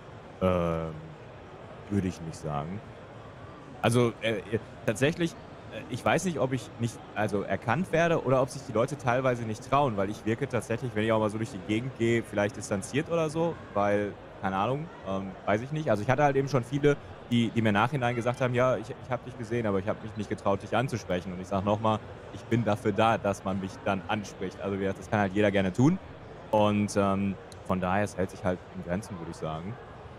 Ähm, würde ich nicht sagen. Also äh, tatsächlich ich weiß nicht, ob ich nicht also erkannt werde oder ob sich die Leute teilweise nicht trauen, weil ich wirke tatsächlich, wenn ich auch mal so durch die Gegend gehe, vielleicht distanziert oder so, weil, keine Ahnung, ähm, weiß ich nicht. Also ich hatte halt eben schon viele, die, die mir nachhinein gesagt haben, ja, ich, ich habe dich gesehen, aber ich habe mich nicht getraut, dich anzusprechen. Und ich sage nochmal, ich bin dafür da, dass man mich dann anspricht. Also wie gesagt, das kann halt jeder gerne tun. Und ähm, von daher, es hält sich halt in Grenzen, würde ich sagen.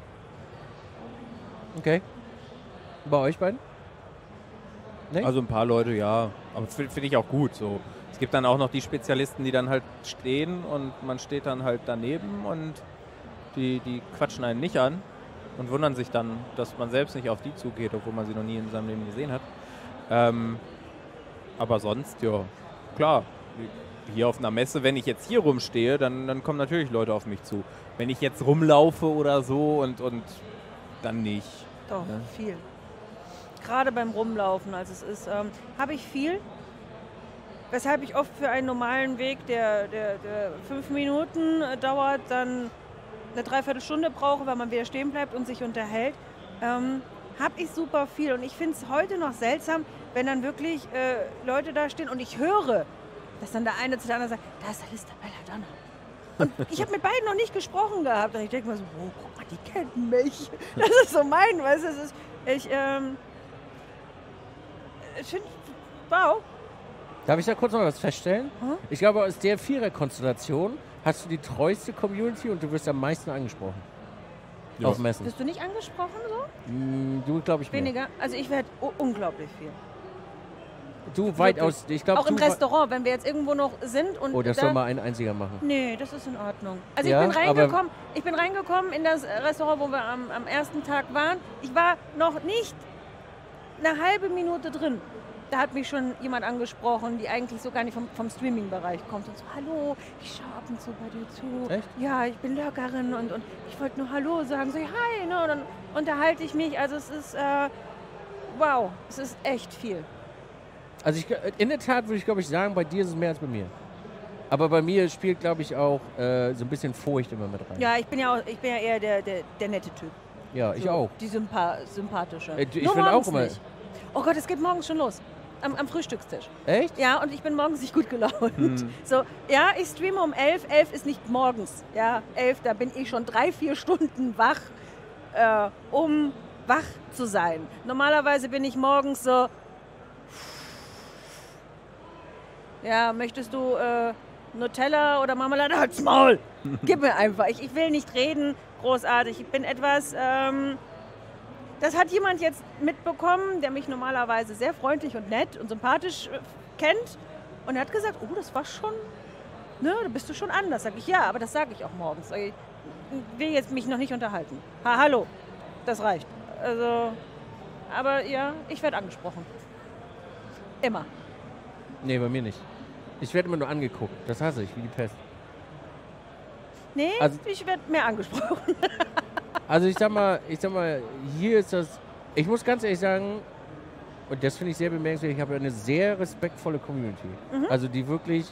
Okay. Bei euch beiden? Nee? Also ein paar Leute, ja. Aber finde find ich auch gut. So. Es gibt dann auch noch die Spezialisten, die dann halt stehen und man steht dann halt daneben und die, die quatschen einen nicht an und wundern sich dann, dass man selbst nicht auf die zugeht, obwohl man sie noch nie in seinem Leben gesehen hat. Ähm, aber sonst, ja, klar. Hier auf einer Messe, wenn ich jetzt hier rumstehe, dann, dann kommen natürlich Leute auf mich zu. Wenn ich jetzt rumlaufe oder so und, und dann nicht. Doch, Ja. viel. Gerade beim Rumlaufen, als es ist, ähm, habe ich viel. Weshalb ich oft für einen normalen Weg, der, der, der fünf Minuten äh, dauert, dann eine Dreiviertelstunde brauche, weil man wieder stehen bleibt und sich unterhält, ähm, habe ich super viel. Und ich finde es heute noch seltsam, wenn dann wirklich äh, Leute da stehen und ich höre, dass dann der eine zu der anderen sagt, da ist Alyssa Belladonna. Und ich habe mit beiden noch nicht gesprochen gehabt. Und ich denke mir so, oh, guck mal, die kennen mich. Das ist so mein, weißt du, es ist, ich, ähm, ich finde, wow. Darf ich da kurz noch was feststellen? Hm? Ich glaube, aus der Vierer-Konstellation hast du die treueste Community und du wirst am meisten angesprochen. Ja. Auf Messen. Bist du nicht angesprochen so? Mm, Du, glaube ich, mehr. Weniger? Also ich werde unglaublich viel. Du weitaus, ich glaube, Auch im du wa- Restaurant, wenn wir jetzt irgendwo noch sind und Oh, das da, soll mal ein einziger machen. nee, das ist in Ordnung. Also Ja, ich bin aber- reingekommen, ich bin reingekommen in das Restaurant, wo wir am, am ersten Tag waren. Ich war noch nicht eine halbe Minute drin. Da hat mich schon jemand angesprochen, die eigentlich so gar nicht vom, vom Streaming-Bereich kommt und so, hallo, ich schaue ab und zu bei dir zu. Echt? Ja, ich bin Lurkerin und, und ich wollte nur Hallo sagen, so hi, ne, und dann unterhalte ich mich. Also es ist, äh, wow, es ist echt viel. Also ich, in der Tat würde ich, glaube ich, sagen, bei dir ist es mehr als bei mir. Aber bei mir spielt, glaube ich, auch äh, so ein bisschen Furcht immer mit rein. Ja, ich bin ja, auch, ich bin ja eher der, der, der nette Typ. Ja, ich So, auch. Die Sympa sympathische. Äh, du- ich Nur bin auch morgens immer- nicht. Oh Gott, es geht morgens schon los. Am, am Frühstückstisch. Echt? Ja, und ich bin morgens nicht gut gelaunt. Hm. So, ja, ich streame um elf. elf ist nicht morgens. Ja, elf, da bin ich schon drei, vier Stunden wach, äh, um wach zu sein. Normalerweise bin ich morgens so. Ja, möchtest du äh, Nutella oder Marmelade? Halt's Maul! Gib mir einfach. Ich, ich will nicht reden, großartig. Ich bin etwas. Ähm, das hat jemand jetzt mitbekommen, der mich normalerweise sehr freundlich und nett und sympathisch äh, kennt. Und er hat gesagt, oh, das war schon, ne, da bist du schon anders. Sag ich, ja, aber das sage ich auch morgens. Sag ich will jetzt mich noch nicht unterhalten. Ha, hallo, das reicht. Also, aber ja, ich werde angesprochen. Immer. Nee, bei mir nicht. Ich werde immer nur angeguckt. Das hasse ich, wie die Pest. Nee, Also- ich werde mehr angesprochen. Also ich sag mal, ich sag mal, hier ist das. Ich muss ganz ehrlich sagen, und das finde ich sehr bemerkenswert, ich habe eine sehr respektvolle Community. Mhm. Also die wirklich,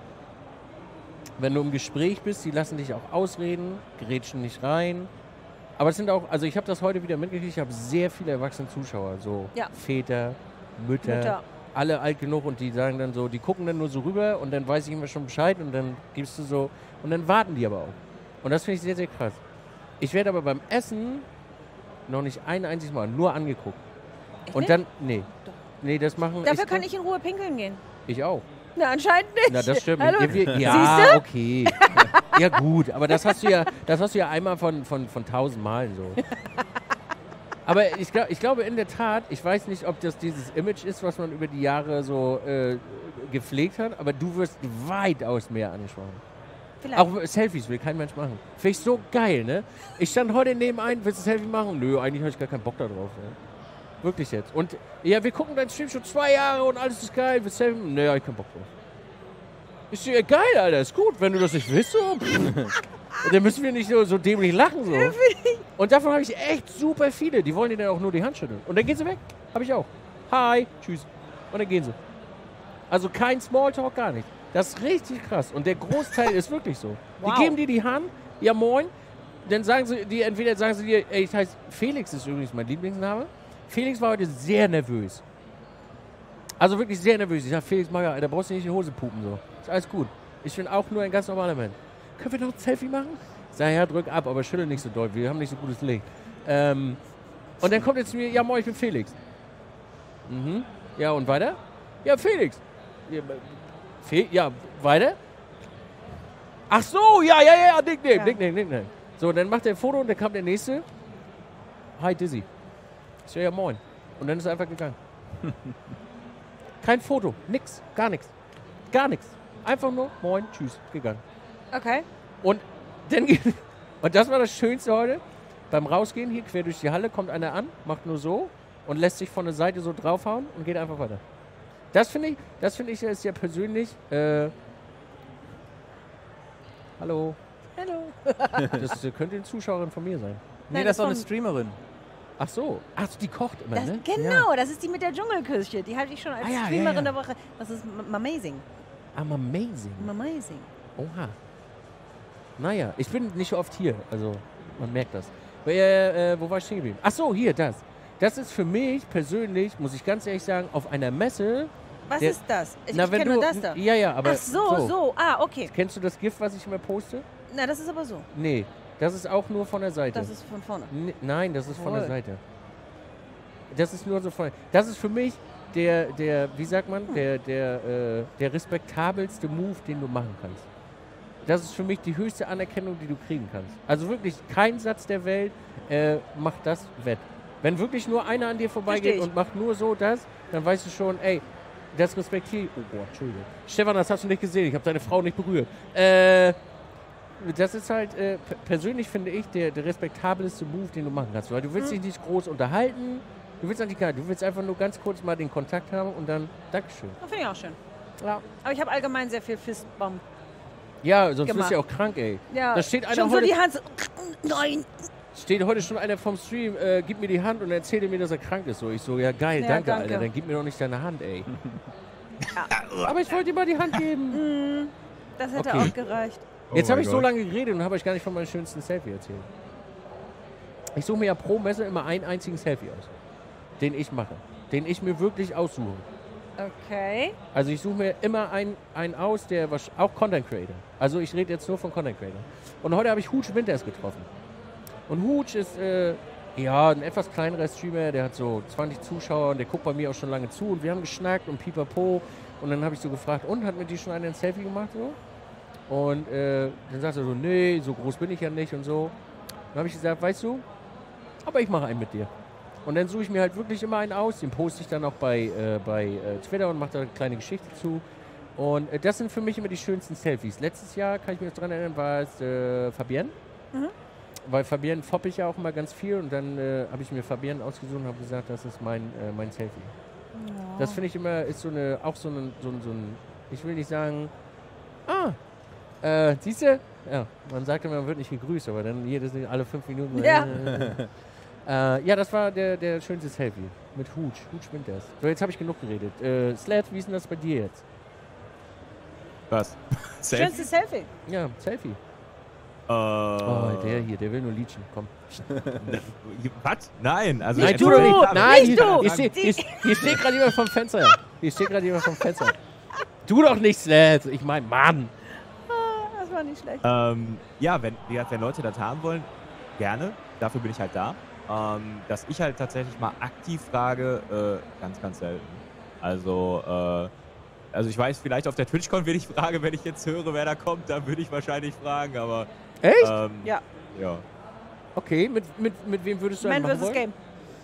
wenn du im Gespräch bist, die lassen dich auch ausreden, grätschen nicht rein. Aber es sind auch, also ich habe das heute wieder mitgekriegt, ich habe sehr viele erwachsene Zuschauer, so Ja. Väter, Mütter, Mütter. alle alt genug und die sagen dann so, die gucken dann nur so rüber und dann weiß ich immer schon Bescheid und dann gibst du so, und dann warten die aber auch. Und das finde ich sehr, sehr krass. Ich werde aber beim Essen noch nicht ein einziges Mal nur angeguckt. Echt Und nicht? dann, nee, Doch. nee, das machen Dafür echt- kann ich in Ruhe pinkeln gehen. Ich auch. Na, anscheinend nicht. Na, das stimmt. Hallo? Ja, wir, ja okay. Ja, gut, aber das hast du ja, das hast du ja einmal von, von, von tausend Malen so. Aber ich, glaub, ich glaube in der Tat, ich weiß nicht, ob das dieses Image ist, was man über die Jahre so äh, gepflegt hat, aber du wirst weitaus mehr angesprochen. Vielleicht. Auch Selfies will kein Mensch machen. Finde ich so geil, ne? Ich stand heute neben einem, willst du ein Selfie machen? Nö, eigentlich habe ich gar keinen Bock da drauf. Ne? Wirklich jetzt. Und ja, wir gucken deinen Stream schon zwei Jahre und alles ist geil. Willst du Selfie? Nö, hab ich keinen Bock drauf. Ist ja geil, Alter, ist gut. Wenn du das nicht willst, so. Dann müssen wir nicht so, so dämlich lachen. So. Und davon habe ich echt super viele. Die wollen dir dann auch nur die Hand schütteln. Und dann gehen sie weg. Habe ich auch. Hi, tschüss. Und dann gehen sie. Also kein Smalltalk, gar nicht. Das ist richtig krass. Und der Großteil ist wirklich so. Wow. Die geben dir die Hand, ja moin. Dann sagen sie dir, entweder sagen sie dir, ey, ich heiße Felix, ist übrigens mein Lieblingsname. Felix war heute sehr nervös. Also wirklich sehr nervös. Ich sag, Felix, Maga, Alter, brauchst du nicht in die Hose pupen, so. Ist alles gut. Ich bin auch nur ein ganz normaler Mensch. Können wir noch ein Selfie machen? Ich sag, ja, drück ab, aber schüttel nicht so doll. Wir haben nicht so gutes Licht. Ähm, und dann kommt jetzt zu mir, ja, moin, ich bin Felix. Mhm. Ja, und weiter? Ja, Felix. Ja, Fe ja, weiter? Ach so, ja, ja, ja, Nickname, Ja. Nickname, Nickname. So, dann macht er ein Foto und dann kam der nächste. Hi, Dizzy. Ich so, ja, moin. Und dann ist er einfach gegangen. Kein Foto, nix, gar nichts. Gar nichts. Einfach nur, moin, tschüss, gegangen. Okay. Und dann geht, und das war das Schönste heute. Beim Rausgehen hier quer durch die Halle kommt einer an, macht nur so und lässt sich von der Seite so draufhauen und geht einfach weiter. Das finde ich, das finde ich ist ja persönlich. Äh, hallo. Hallo. Das äh, könnte eine Zuschauerin von mir sein. Nee, Nein, das ist doch eine kommt- Streamerin. Ach so. Ach, die kocht immer, Das, ne? genau, das ist die mit der Dschungelküche. Die halte ich schon als Ah, ja, ja, Streamerin ja. der Woche. Das ist m- amazing. I'm amazing. Amazing. Oha. Naja, ich bin nicht oft hier, also man merkt das. Äh, äh, wo war ich stehen geblieben? Ach so, hier, das. Das ist für mich persönlich, muss ich ganz ehrlich sagen, auf einer Messe. Was Der- ist das? Ich, Na, ich wenn kenne du, nur das da. Ja, ja, aber. Ach so, so, Ah, okay. Kennst du das GIF, was ich immer poste? Na, das ist aber so. Nee, das ist auch nur von der Seite. Das ist von vorne. N Nein, das ist von der Jawohl. Seite. Das ist nur so von. Das ist für mich der, der, wie sagt Hm. man, der, der, äh, der respektabelste Move, den du machen kannst. Das ist für mich die höchste Anerkennung, die du kriegen kannst. Also wirklich kein Satz der Welt äh, macht das wett. Wenn wirklich nur einer an dir vorbeigeht Versteh ich. und macht nur so das, dann weißt du schon, ey, das respektiere ich. Oh boah, Entschuldigung. Stefan, das hast du nicht gesehen. Ich habe deine Frau nicht berührt. Äh, das ist halt, äh, p- persönlich finde ich, der, der respektabelste Move, den du machen kannst. Weil du willst dich nicht groß unterhalten. Du willst eigentlich gar nicht. Du willst einfach nur ganz kurz mal den Kontakt haben und dann Dankeschön. Das finde ich auch schön. Ja, Aber ich habe allgemein sehr viel Fistbomb. ja sonst Gemacht. bist du ja auch krank, ey. Ja, Da steht einer schon so heute- die Hand so, nein. Steht heute schon einer vom Stream, äh, gib mir die Hand und erzählte mir, dass er krank ist. So, ich so, ja geil, Ja, danke, danke. Alter. Dann gib mir doch nicht deine Hand, ey. Aber ich wollte dir mal die Hand geben. Das hätte Okay. auch gereicht. Jetzt Oh habe mein ich so Gott. lange geredet und habe euch gar nicht von meinem schönsten Selfie erzählt. Ich suche mir ja pro Messe immer einen einzigen Selfie aus, den ich mache, den ich mir wirklich aussuche. Okay. Also ich suche mir immer einen, einen aus, der wahrsch- auch Content Creator. Also ich rede jetzt nur von Content Creator. Und heute habe ich Hooch Winters getroffen. Und Hooch ist äh, ja ein etwas kleinerer Streamer, der hat so zwanzig Zuschauer und der guckt bei mir auch schon lange zu und wir haben geschnackt und pipapo. Und dann habe ich so gefragt, und hat mit dir schon einer ein Selfie gemacht so? Und äh, dann sagt er so, nee, so groß bin ich ja nicht und so. Dann habe ich gesagt, weißt du, aber ich mache einen mit dir. Und dann suche ich mir halt wirklich immer einen aus, den poste ich dann auch bei, äh, bei äh, Twitter und mache da eine kleine Geschichte zu. Und äh, das sind für mich immer die schönsten Selfies. Letztes Jahr, kann ich mich noch dran erinnern, war es äh, Fabienne. Mhm. Weil Fabienne foppe ich ja auch immer ganz viel und dann äh, habe ich mir Fabienne ausgesucht und habe gesagt, das ist mein, äh, mein Selfie. Das finde ich immer, ist so eine, auch so ein, so ein, so ein, ich will nicht sagen, ah, äh, siehst du? Ja, man sagt immer, man wird nicht gegrüßt, aber dann jedes alle fünf Minuten. Ja. Äh, ja, das war der, der schönste Selfie mit Hooch. Hooch Winters. So, jetzt habe ich genug geredet. Äh, Sled, wie ist denn das bei dir jetzt? Was? Selfie? Schönste Selfie. Ja, Selfie. Äh, Oh, der hier, der will nur Liedchen. Komm. Was? Nein, also Nein, jetzt- du! wenn ich habe- Nein, nicht hier, du! hier, steht, hier, hier steht gerade jemand vom Fenster. Hier steht gerade jemand vom Fenster. Du doch nicht, Sled. Ich mein, Mann. Das war nicht schlecht. Ähm, ja, wenn, wie gesagt, wenn Leute das haben wollen, gerne. Dafür bin ich halt da. Ähm, dass ich halt tatsächlich mal aktiv frage, äh, ganz, ganz selten. Also, äh, also ich weiß, vielleicht auf der TwitchCon will ich fragen, wenn ich jetzt höre, wer da kommt, dann würde ich wahrscheinlich fragen, aber Echt? ähm, Ja. ja. Okay, mit, mit, mit wem würdest du einen Man machen versus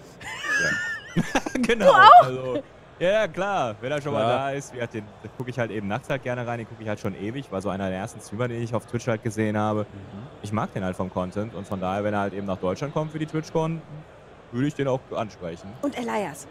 wollen? Game. Genau. Also, ja, ja, klar. Wenn er schon mal Ja. da ist, wie gesagt, den, den gucke ich halt eben nachts halt gerne rein. Den gucke ich halt schon ewig. War so einer der ersten Streamer, den ich auf Twitch halt gesehen habe. Ich mag den halt vom Content. Und von daher, wenn er halt eben nach Deutschland kommt für die TwitchCon, würde ich den auch ansprechen. Und Elias.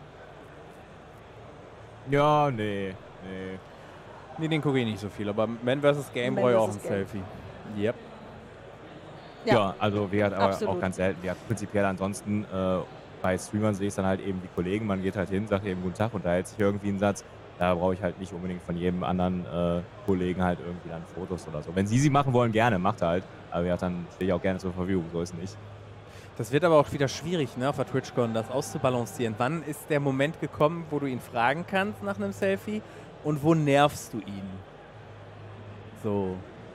Ja, nee, nee. Nee, den gucke ich nicht so viel, aber Man versus. Game Man Boy auch ein versus. Game. Selfie. Yep. Ja. Ja, also wie halt aber Absolut. auch ganz selten. Ja, prinzipiell ansonsten äh, bei Streamern sehe ich dann halt eben die Kollegen. Man geht halt hin, sagt eben guten Tag, unterhält sich irgendwie einen Satz. Da brauche ich halt nicht unbedingt von jedem anderen äh, Kollegen halt irgendwie dann Fotos oder so. Wenn sie sie machen wollen, gerne, macht halt. Aber ja, dann stehe ich auch gerne zur Verfügung, so ist nicht. Das wird aber auch wieder schwierig, ne, auf der TwitchCon, das auszubalancieren. Wann ist der Moment gekommen, wo du ihn fragen kannst nach einem Selfie und wo nervst du ihn? So.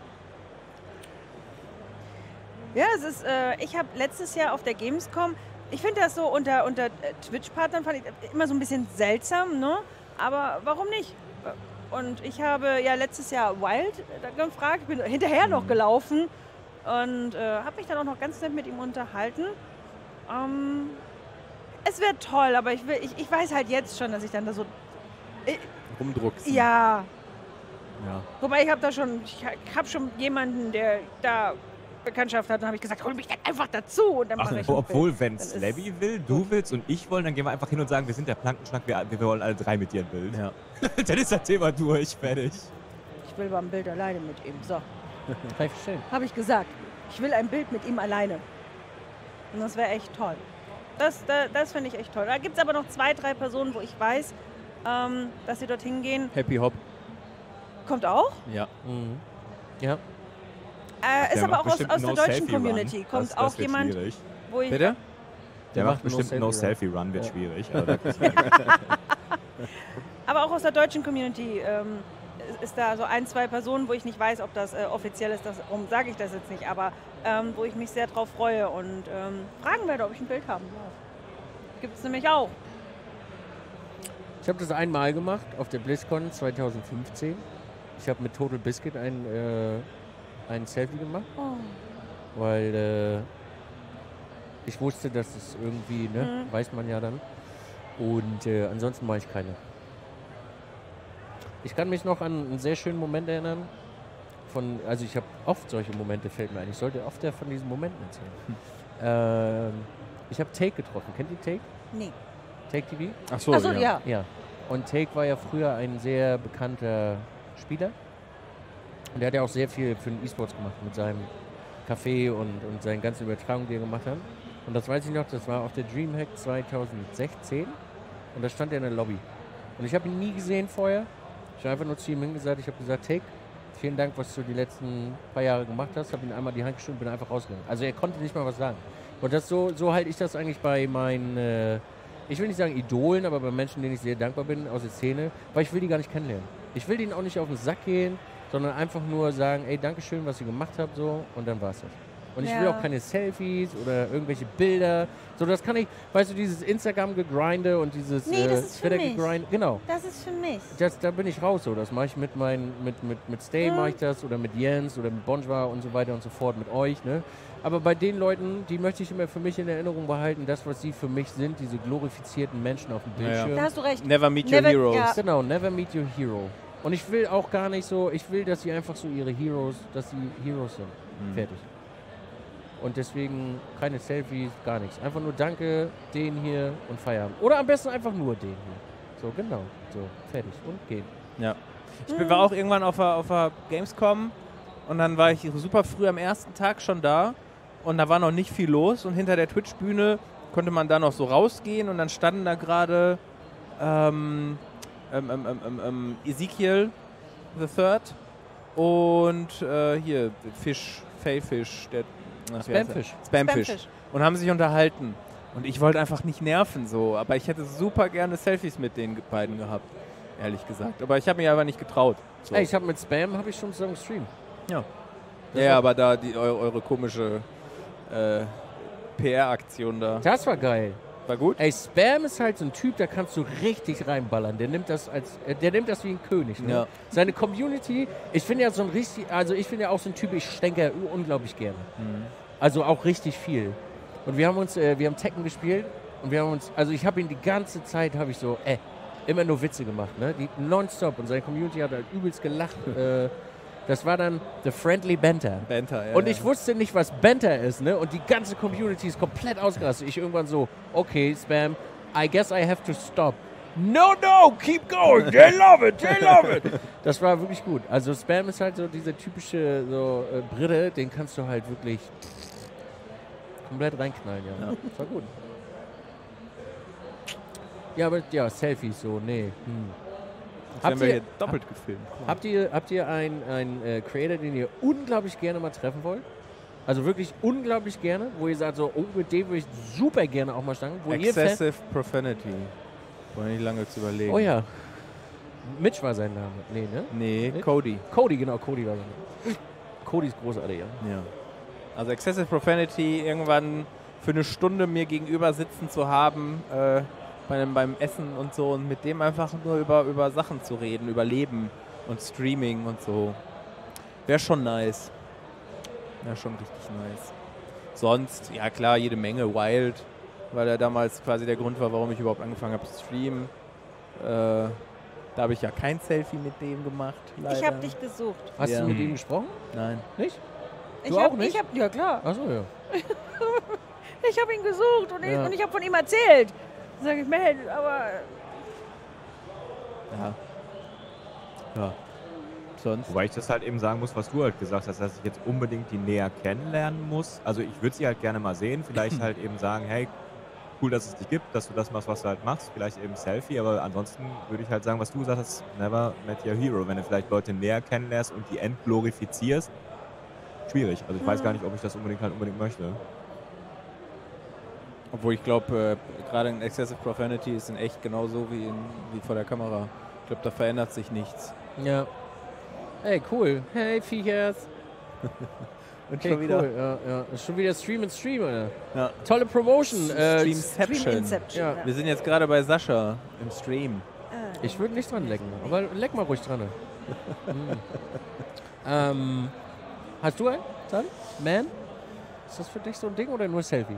Ja, es ist, äh, ich habe letztes Jahr auf der Gamescom, ich finde das so unter, unter äh, Twitch-Partnern fand ich immer so ein bisschen seltsam, ne? Aber warum nicht? Und ich habe ja letztes Jahr Wild gefragt, ich bin hinterher noch gelaufen und äh, habe mich dann auch noch ganz nett mit ihm unterhalten. Ähm, es wäre toll, aber ich, will, ich, ich weiß halt jetzt schon, dass ich dann da so... Ich, Rumdrucksen. ja. Ja. Wobei ich habe da schon, ich habe schon jemanden, der da Bekanntschaft hat, dann habe ich gesagt, hol mich dann einfach dazu und dann Ach, mache ich wo- ein obwohl, Bild. wenn Dann ist- Slabby will, du willst und ich wollen, dann gehen wir einfach hin und sagen, wir sind der Plankenschnack, wir, wir wollen alle drei mit dir ein Bild. Ja. Dann ist das Thema durch, fertig. Ich will aber ein Bild alleine mit ihm. So, Kann ich verstehen. habe ich gesagt. Ich will ein Bild mit ihm alleine. Und das wäre echt toll. Das, das, das finde ich echt toll. Da gibt es aber noch zwei, drei Personen, wo ich weiß, ähm, dass sie dorthin gehen. Happy Hop. Kommt auch. Ja. Mhm. Ja. Äh, ist Der aber macht auch aus, bestimmt aus der No deutschen Selfie Run. Community. Kommt das, auch das wird jemand, schwierig. wo ich... Bitte? Der, Der macht macht No bestimmt No Selfie Selfie Run, wird Ja. schwierig. Aber das Aber auch aus der deutschen Community ähm, ist- ist da so ein, zwei Personen, wo ich nicht weiß, ob das äh, offiziell ist. Das- Darum sage ich das jetzt nicht. Aber ähm, wo ich mich sehr drauf freue und ähm, fragen werde, ob ich ein Bild haben darf. Gibt es nämlich auch. Ich habe das einmal gemacht auf der BlizzCon zwanzig fünfzehn. Ich habe mit Total Biscuit ein, äh, ein Selfie gemacht, Oh. weil äh, ich wusste, dass es irgendwie, ne, Mhm. weiß man ja dann. Und äh, ansonsten mache ich keine. Ich kann mich noch an einen sehr schönen Moment erinnern. Von, also ich habe oft solche Momente, fällt mir ein. Ich sollte oft von diesen Momenten erzählen. Ähm, ich habe Take getroffen. Kennt ihr Take? Nee. Take T V? Ach so, Achso, ja. Ja. Und Take war ja früher ein sehr bekannter Spieler. Und der hat ja auch sehr viel für den E-Sports gemacht mit seinem Café und, und seinen ganzen Übertragungen, die er gemacht hat. Und das weiß ich noch, das war auf der Dreamhack zwanzig sechzehn. Und da stand er in der Lobby. Und ich habe ihn nie gesehen vorher. Ich habe einfach nur zu ihm hingesagt, ich habe gesagt, Take, vielen Dank, was du die letzten paar Jahre gemacht hast. Habe ihm einmal die Hand geschüttelt und bin einfach rausgegangen. Also er konnte nicht mal was sagen. Und das so, so halte ich das eigentlich bei meinen, äh, ich will nicht sagen Idolen, aber bei Menschen, denen ich sehr dankbar bin aus der Szene, weil ich will die gar nicht kennenlernen. Ich will denen auch nicht auf den Sack gehen, sondern einfach nur sagen, ey, Dankeschön, was ihr gemacht habt, so, und dann war's das. Und ich will Ja. auch keine Selfies oder irgendwelche Bilder. So, das kann ich, weißt du, dieses Instagram-Gegrinde und dieses Nee, das ist für mich. Twitter-Gegrinde. Genau. Das ist für mich. Das, da bin ich raus so. Das mache ich mit meinen, mit, mit, mit Stay Mhm. mache ich das oder mit Jens oder mit Bonjwa und so weiter und so fort, mit euch, ne? Aber bei den Leuten, die möchte ich immer für mich in Erinnerung behalten, das, was sie für mich sind, diese glorifizierten Menschen auf dem Ja, ja. Bildschirm. Da hast du recht. Never meet your Never- heroes. ja. Genau, never meet your hero. Und ich will auch gar nicht so, ich will, dass sie einfach so ihre Heroes, dass sie Heroes sind. Mhm. Fertig. Und deswegen keine Selfies, gar nichts. Einfach nur Danke, den hier und Feierabend. Oder am besten einfach nur den hier. So, genau. So, fertig. Und gehen. Ja. Ich bin, war auch irgendwann auf der, auf der Gamescom und dann war ich super früh am ersten Tag schon da und da war noch nicht viel los und hinter der Twitch-Bühne konnte man da noch so rausgehen und dann standen da gerade ähm, ähm, ähm, ähm, ähm, ähm, Ezekiel the Third und äh, hier Fisch, Failfish, der ach, wie heißt er? Spamfish. Spamfish. Spamfish. Und haben sich unterhalten. Und ich wollte einfach nicht nerven so, aber ich hätte super gerne Selfies mit den beiden gehabt, ehrlich gesagt. Aber ich habe mich einfach nicht getraut. So. Ey, ich habe mit Spam, habe ich schon zusammen gestreamt. Ja, Das ja war- aber da die, eu, eure komische äh, P R-Aktion da. Das war geil. War gut? Ey, Spam ist halt so ein Typ, da kannst du richtig reinballern. Der nimmt das als, äh, der nimmt das wie ein König. Ne? Ja. Seine Community, ich finde ja so ein richtig, also ich finde ja auch so ein Typ, ich denke unglaublich gerne. Also auch richtig viel. Und wir haben uns, äh, wir haben Tekken gespielt und wir haben uns, also ich habe ihn die ganze Zeit, habe ich so, äh, immer nur Witze gemacht, ne? Die nonstop und seine Community hat halt übelst gelacht. äh, das war dann The Friendly Banter. Banter, ja. Und ich ja. wusste nicht, was Banter ist, ne? Und die ganze Community ist komplett ausgerastet. Ich irgendwann so, okay, Spam, I guess I have to stop. No, no, keep going, they love it, they love it. Das war wirklich gut. Also Spam ist halt so dieser typische so, äh, Brille, den kannst du halt wirklich komplett reinknallen, ja. Ja. Das war gut. Ja, aber ja, Selfies so, nee. Hm. Jetzt Habt werden wir ihr- hier doppelt gefilmt. Habt ihr, habt ihr einen, einen äh, Creator, den ihr unglaublich gerne mal treffen wollt? Also wirklich unglaublich gerne, wo ihr sagt so, oh, mit dem würde ich super gerne auch mal stangen. Wo ihr Fan- Excessive Profanity. War nicht lange zu überlegen. Oh ja. Mitch war sein Name. Nee, ne? Nee, Mitch? Cody. Cody, genau, Cody war sein Name. Cody ist großartig, ja. Ja. Also Excessive Profanity irgendwann für eine Stunde mir gegenüber sitzen zu haben, äh, beim, beim Essen und so, und mit dem einfach nur über, über Sachen zu reden, über Leben und Streaming und so. Wäre schon nice. Wäre schon richtig nice. Sonst, ja klar, jede Menge Wild, weil er damals quasi der Grund war, warum ich überhaupt angefangen habe zu streamen. Äh, da habe ich ja kein Selfie mit dem gemacht, leider. Ich habe dich gesucht. Hast Ja. du mit ihm gesprochen? Nein. Nicht? Ich Du hab, auch nicht? Ich hab, ja klar. Achso, ja. Ich habe ihn gesucht und ich, Ja. und ich habe von ihm erzählt. Sag ich, Mensch, aber Ja. Ja. Sonst. Wobei ich das halt eben sagen muss, was du halt gesagt hast, dass ich jetzt unbedingt die näher kennenlernen muss. Also ich würde sie halt gerne mal sehen, vielleicht halt eben sagen, hey, cool, dass es dich gibt, dass du das machst, was du halt machst, vielleicht eben Selfie, aber ansonsten würde ich halt sagen, was du gesagt hast, never met your hero. Wenn du vielleicht Leute näher kennenlernst und die entglorifizierst, schwierig. Also ich weiß gar nicht, ob ich das unbedingt halt unbedingt möchte. Obwohl ich glaube, äh, gerade in Excessive Profanity ist in echt genauso wie, in, wie vor der Kamera. Ich glaube, da verändert sich nichts. Ja. Hey, cool. Hey, Viechers. Und Hey, cool. Ja, ja. Ist schon wieder Stream and Stream, Alter. Ja. Tolle Promotion. Äh, Streamception. Stream Inception. Ja. Wir sind jetzt gerade bei Sascha im Stream. Äh, ich würde nicht dran lecken, aber leck mal ruhig dran. mm. ähm, hast du einen? Dann? Man? Ist das für dich so ein Ding oder nur Selfie?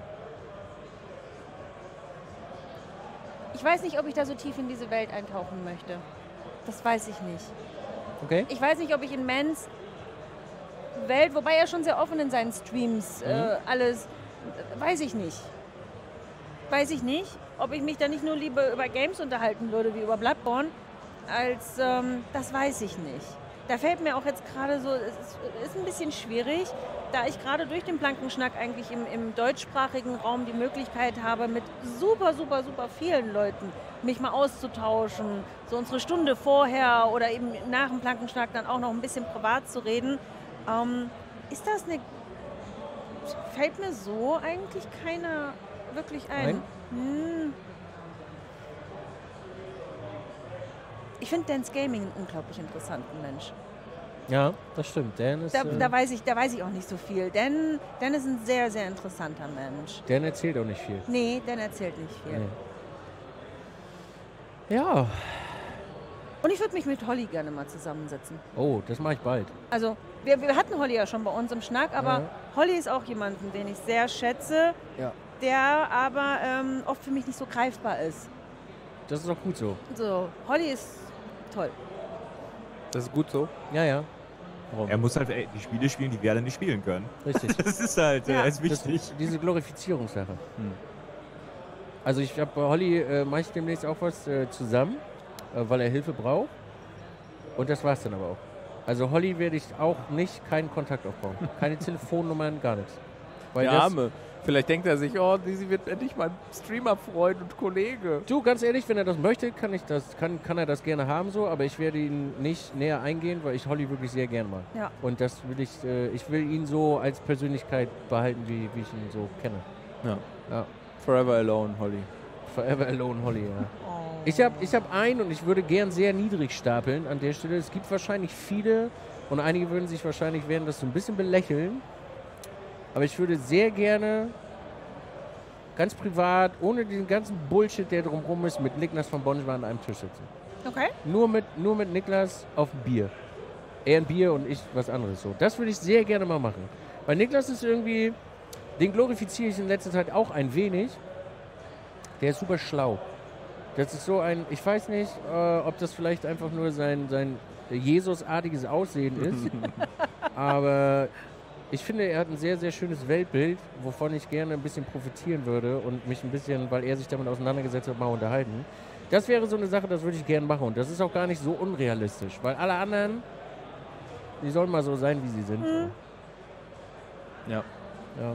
ich weiß nicht, ob ich da so tief in diese Welt eintauchen möchte. Das weiß ich nicht. Okay. Ich weiß nicht, ob ich in Mans Welt, wobei er schon sehr offen in seinen Streams Mhm. äh, alles, äh, weiß ich nicht. Weiß ich nicht, ob ich mich da nicht nur lieber über Games unterhalten würde, wie über Bloodborne, als, ähm, das weiß ich nicht. Da fällt mir auch jetzt gerade so, es ist, ist ein bisschen schwierig, da ich gerade durch den Plankenschnack eigentlich im, im deutschsprachigen Raum die Möglichkeit habe, mit super, super, super vielen Leuten mich mal auszutauschen, so unsere Stunde vorher oder eben nach dem Plankenschnack dann auch noch ein bisschen privat zu reden. Ähm, ist das eine... Fällt mir so eigentlich keiner wirklich ein. Hm. Ich finde Dance Gaming einen unglaublich interessanten Mensch. Ja, das stimmt. Dan ist. Da, äh, da, weiß ich, da weiß ich auch nicht so viel. Dan, Dan ist ein sehr, sehr interessanter Mensch. Dan erzählt auch nicht viel. Nee, Dan erzählt nicht viel. Nee. Ja. Und ich würde mich mit Holly gerne mal zusammensetzen. Oh, das mache ich bald. Also, wir, wir hatten Holly ja schon bei uns im Schnack, aber Ja. Holly ist auch jemanden, den ich sehr schätze, Ja. der aber ähm, oft für mich nicht so greifbar ist. Das ist auch gut so. So, Holly ist toll. Das ist gut so. Ja, ja. Warum? Er muss halt ey, die Spiele spielen, die wir alle nicht spielen können. Richtig. Das ist halt Ja. äh, ist Das, wichtig. diese Glorifizierungssache. Hm. Also ich habe bei Holly äh, mache ich demnächst auch was äh, zusammen, äh, weil er Hilfe braucht. Und das war's dann aber auch. Also Holly werde ich auch nicht keinen Kontakt aufbauen. Keine Telefonnummern, gar nichts. Weil Der das, Arme. Vielleicht denkt er sich, oh, sie wird endlich mein Streamer-Freund und Kollege. Du, ganz ehrlich, wenn er das möchte, kann, ich das, kann, kann er das gerne haben so, aber ich werde ihn nicht näher eingehen, weil ich Holly wirklich sehr gern mag. Ja. Und das will ich, äh, ich will ihn so als Persönlichkeit behalten, wie, wie ich ihn so kenne. Ja. Ja. Forever alone, Holly. Forever alone Holly, ja. Oh. Ich habe ich hab einen und ich würde gern sehr niedrig stapeln an der Stelle. Es gibt wahrscheinlich viele und einige würden sich wahrscheinlich, werden das so ein bisschen belächeln. Aber ich würde sehr gerne ganz privat, ohne den ganzen Bullshit, der drumherum ist, mit Niklas von Bonjwa an einem Tisch sitzen. Okay. Nur mit, nur mit Niklas auf ein Bier. Er ein Bier und ich was anderes. So. Das würde ich sehr gerne mal machen. Weil Niklas ist irgendwie, den glorifiziere ich in letzter Zeit auch ein wenig. Der ist super schlau. Das ist so ein, ich weiß nicht, äh, ob das vielleicht einfach nur sein, sein Jesus-artiges Aussehen ist. Aber ich finde, er hat ein sehr, sehr schönes Weltbild, wovon ich gerne ein bisschen profitieren würde und mich ein bisschen, weil er sich damit auseinandergesetzt hat, mal unterhalten. Das wäre so eine Sache, das würde ich gerne machen. Und das ist auch gar nicht so unrealistisch, weil alle anderen, die sollen mal so sein, wie sie sind. Mhm. Ja. Ja.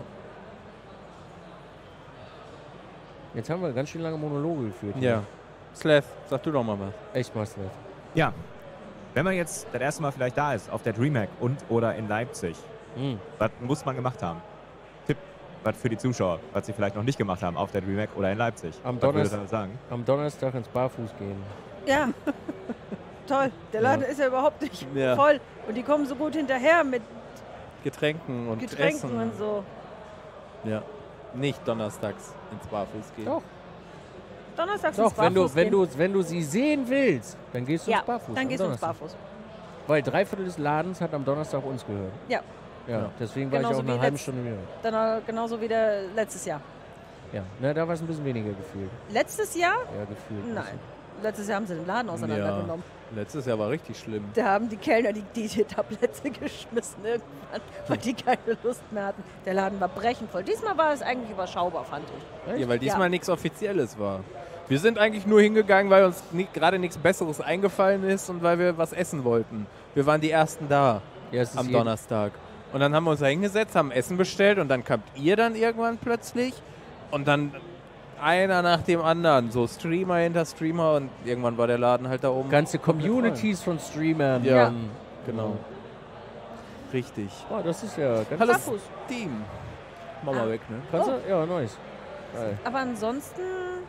Jetzt haben wir ganz schön lange Monologe geführt. hier. Ja. Sleth, sag du doch mal was. Echt mal, Ja, wenn man jetzt das erste Mal vielleicht da ist, auf der DreamHack und oder in Leipzig, Mhm. Was muss man gemacht haben? Tipp, was für die Zuschauer, was sie vielleicht noch nicht gemacht haben auf der DreamHack oder in Leipzig. Am Was würdest Donnerstag- du sagen? Am Donnerstag ins Barfuß gehen. Ja, toll. Der Laden Ja. ist ja überhaupt nicht Ja. voll. Und die kommen so gut hinterher mit Getränken und Getränken Essen. und so. Ja. Nicht donnerstags ins Barfuß gehen. Doch, Donnerstags doch ins wenn, du, Barfuß wenn, gehen. du, wenn du sie sehen willst, dann gehst du Ja, ins Barfuß. dann am gehst du ins Donnerstag. Barfuß. Weil drei Viertel des Ladens hat am Donnerstag uns gehört. Ja, Ja, Ja. deswegen war ich Genauso auch wie eine halbe letzt- Stunde mehr. dann äh, genauso wie der letztes Jahr. Ja, ne, da war es ein bisschen weniger gefühlt. Letztes Jahr? Ja, gefühlt. ein Nein. Letztes Jahr haben sie den Laden auseinandergenommen. Letztes Jahr war richtig schlimm. Da haben die Kellner die, die, die Tablette geschmissen irgendwann, weil die keine Lust mehr hatten. Der Laden war brechend voll. Diesmal war es eigentlich überschaubar, fand ich. Ja, weil diesmal Ja. nichts Offizielles war. Wir sind eigentlich nur hingegangen, weil uns ni- gerade nichts Besseres eingefallen ist und weil wir was essen wollten. Wir waren die Ersten da Ja, es ist am jeden- Donnerstag. Und dann haben wir uns da hingesetzt, haben Essen bestellt und dann kamt ihr dann irgendwann plötzlich und dann einer nach dem anderen, so Streamer hinter Streamer und irgendwann war der Laden halt da oben. Ganze komplett Communities von Streamern. Ja. dann- genau. Richtig. Boah, das ist ja ganz Hallo Barfuß. Steam. Mach mal Ah. weg, ne? Kannst du? Ja, nice. Geil. Aber ansonsten.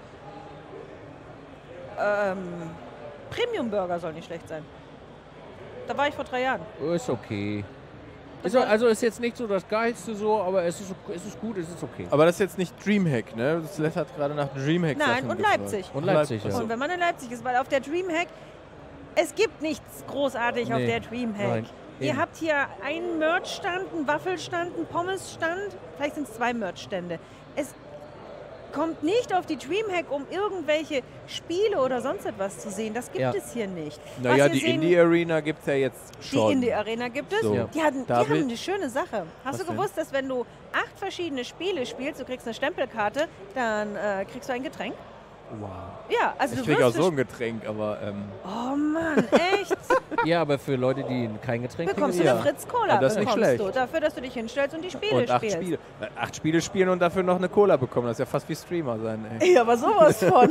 Ähm, Premium Burger soll nicht schlecht sein. Da war ich vor drei Jahren. Ist okay. Das Ist, war- also ist jetzt nicht so das Geilste so, aber es ist, es ist gut, es ist okay. Aber das ist jetzt nicht Dreamhack, ne? Das Let hat gerade nach Dreamhack Nein, Sachen und gefragt. Leipzig. Und Leipzig, ja. Achso. Und wenn man in Leipzig ist, weil auf der Dreamhack, es gibt nichts großartig auf Nee. der Dreamhack. Nein, Ihr eben. habt hier einen Merchstand, einen Waffelstand, einen Pommesstand, vielleicht sind es zwei Merchstände. Es kommt nicht auf die Dreamhack, um irgendwelche Spiele oder sonst etwas zu sehen. Das gibt Ja. es hier nicht. Naja, Was wir die sehen- Indie Arena gibt es ja jetzt Die schon. Indie Arena gibt es. So. Ja. Die, hatten, die David? haben eine schöne Sache. Hast Was du denn? gewusst, dass wenn du acht verschiedene Spiele spielst, du kriegst eine Stempelkarte, dann äh, kriegst du ein Getränk? Wow. Ja, also Ich du krieg wirst auch so für- ein Getränk, aber ähm, Oh Mann, echt? Ja, aber für Leute, die kein Getränk Bekommst du kriegen, eine Ja. Fritz Cola, Ja, das ist nicht bekommst schlecht. du, dafür, dass du dich hinstellst und die Spiele und acht spielst. Spiele. Äh, Acht Spiele spielen und dafür noch eine Cola bekommen. Das ist ja fast wie Streamer sein, ey. Ja, aber sowas von.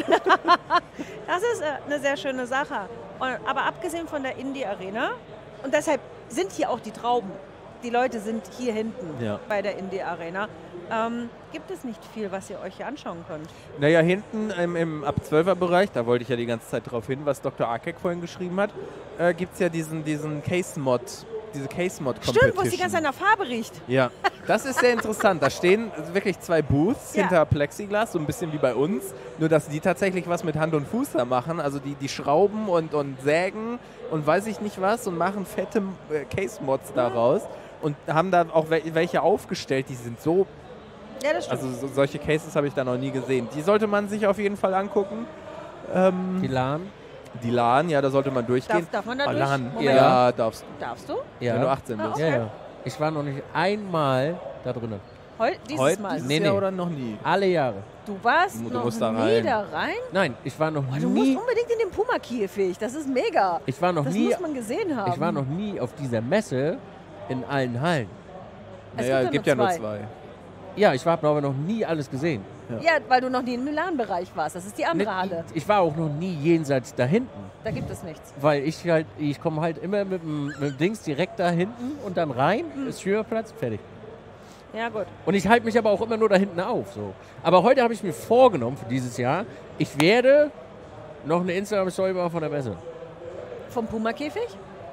Das ist äh, eine sehr schöne Sache. Und, aber abgesehen von der Indie Arena, und deshalb sind hier auch die Trauben. Die Leute sind hier hinten Ja. bei der Indie Arena. Ähm, gibt es nicht viel, was ihr euch hier anschauen könnt. Naja, hinten im, im ab zwölfer Bereich, da wollte ich ja die ganze Zeit drauf hin, was Doktor Arkek vorhin geschrieben hat, äh, gibt es ja diesen, diesen Case-Mod, diese Case-Mod-Competition. Stimmt, wo es die ganze Zeit nach Farbe riecht. Ja, das ist sehr interessant. Da stehen wirklich zwei Booths Ja. hinter Plexiglas, so ein bisschen wie bei uns. Nur, dass die tatsächlich was mit Hand und Fuß da machen. Also die, die schrauben und, und sägen und weiß ich nicht was und machen fette äh, Case-Mods daraus. Und haben da auch wel- welche aufgestellt, die sind so... Ja, das stimmt. Also so, solche Cases habe ich da noch nie gesehen. Die sollte man sich auf jeden Fall angucken. Ähm, die LAN. die LAN, ja, da sollte man durchgehen. darf, darf man da Ah, durch? LAN, Moment. ja, darfst du, Darfst du? Ja. wenn du achtzehn Ah, bist. okay. Ja, ja. Ich war noch nicht einmal da drinnen. Heu, dieses Heute, Mal. dieses Nee, Jahr nee. oder noch nie? Alle Jahre. Du warst Du noch musst da nie rein. da rein? Nein, ich war noch Boah, du musst nie. unbedingt in den Puma-Käfig. Das ist mega. Ich war noch Das nie. muss man gesehen haben. Ich war noch nie auf dieser Messe in allen Hallen. Es Naja, es gibt gibt ja ja nur nur zwei. zwei. Ja, ich habe aber noch nie alles gesehen. Ja, weil du noch nie im Milan-Bereich warst. Das ist die andere Halle. Ich war auch noch nie jenseits da hinten. Da gibt es nichts. Weil ich halt, ich komme halt immer mit dem, mit dem Dings direkt da hinten und dann rein, ist Schülerplatz, fertig. Ja, gut. Und ich halte mich aber auch immer nur da hinten auf. So. Aber heute habe ich mir vorgenommen für dieses Jahr, ich werde noch eine Instagram-Story machen von der Messe. Vom Puma-Käfig?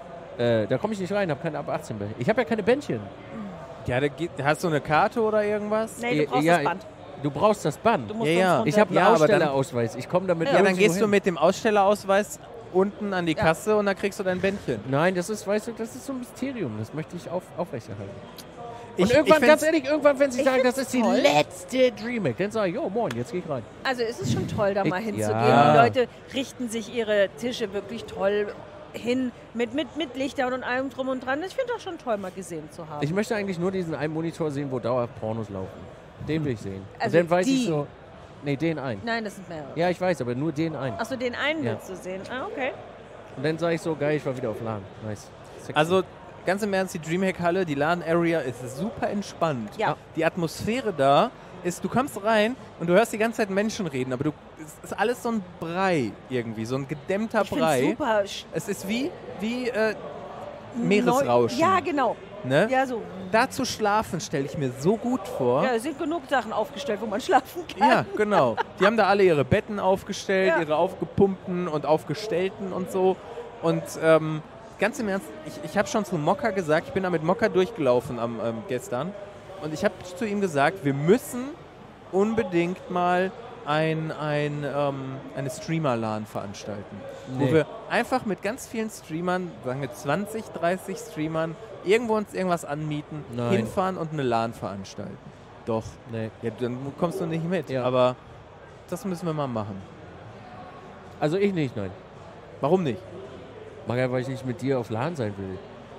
Äh, da komme ich nicht rein, habe keine ab achtzehn Bändchen. Ich habe ja keine Bändchen. Ja, da geht, hast du eine Karte oder irgendwas? Nee, du brauchst Ja, das Band. Du brauchst das Band. Du musst Ja, uns ja. runter- Ich habe einen Ja, aber dann- Ausstellerausweis. Ich komme damit Ja, dann nirgendwo gehst du hin. mit dem Ausstellerausweis unten an die Ja. Kasse und dann kriegst du dein Bändchen. Nein, das ist, weißt du, das ist so ein Mysterium. Das möchte ich auf, aufrechterhalten. Und Ich- irgendwann, ich ganz find's- ehrlich, irgendwann, wenn sie Ich sagen, das find's ist die toll. letzte Dreamhack, dann sage ich, jo, moin, jetzt gehe ich rein. Also es ist schon toll, da Ich- mal hinzugehen. ja. Die Leute richten sich ihre Tische wirklich toll hin mit, mit, mit Lichtern und allem drum und dran. Ich finde das schon toll, mal gesehen zu haben. Ich möchte eigentlich nur diesen einen Monitor sehen, wo dauerhaft Pornos laufen. Den will ich sehen. Also und dann weiß die? ich so, nee, den einen. Nein, das sind mehrere. Ja, ich weiß, aber nur den einen. Achso, den einen Ja. willst du sehen. Ah, okay. Und dann sage ich so, geil, ich war wieder auf LAN. Nice. Sexy. Also ganz im Ernst, die Dreamhack-Halle, die LAN-Area ist super entspannt. Ja. Die Atmosphäre da ist, du kommst rein und du hörst die ganze Zeit Menschen reden, aber du, es ist alles so ein Brei irgendwie, so ein gedämmter Ich finde Brei. super. sch- Es ist wie, wie äh, Meeresrauschen. Neu- Ja, genau. Ne? Ja, so. Da zu schlafen stelle ich mir so gut vor. Ja, es sind genug Sachen aufgestellt, wo man schlafen kann. Ja, genau. Die haben da alle ihre Betten aufgestellt, Ja. ihre aufgepumpten und aufgestellten und so. Und ähm, ganz im Ernst, ich, ich habe schon zu Mokka gesagt, ich bin da mit Mokka durchgelaufen am ähm, gestern. Und ich habe zu ihm gesagt, wir müssen unbedingt mal ein, ein, ähm, eine Streamer-LAN veranstalten. Wo Nee. wir einfach mit ganz vielen Streamern, sagen wir zwanzig, dreißig Streamern, irgendwo uns irgendwas anmieten, Nein. hinfahren und eine LAN veranstalten. Doch. Nee. Ja, dann kommst du nicht mit. Ja. Aber das müssen wir mal machen. Also ich nicht, nein. Warum nicht? Mag weil ich nicht mit dir auf LAN sein will.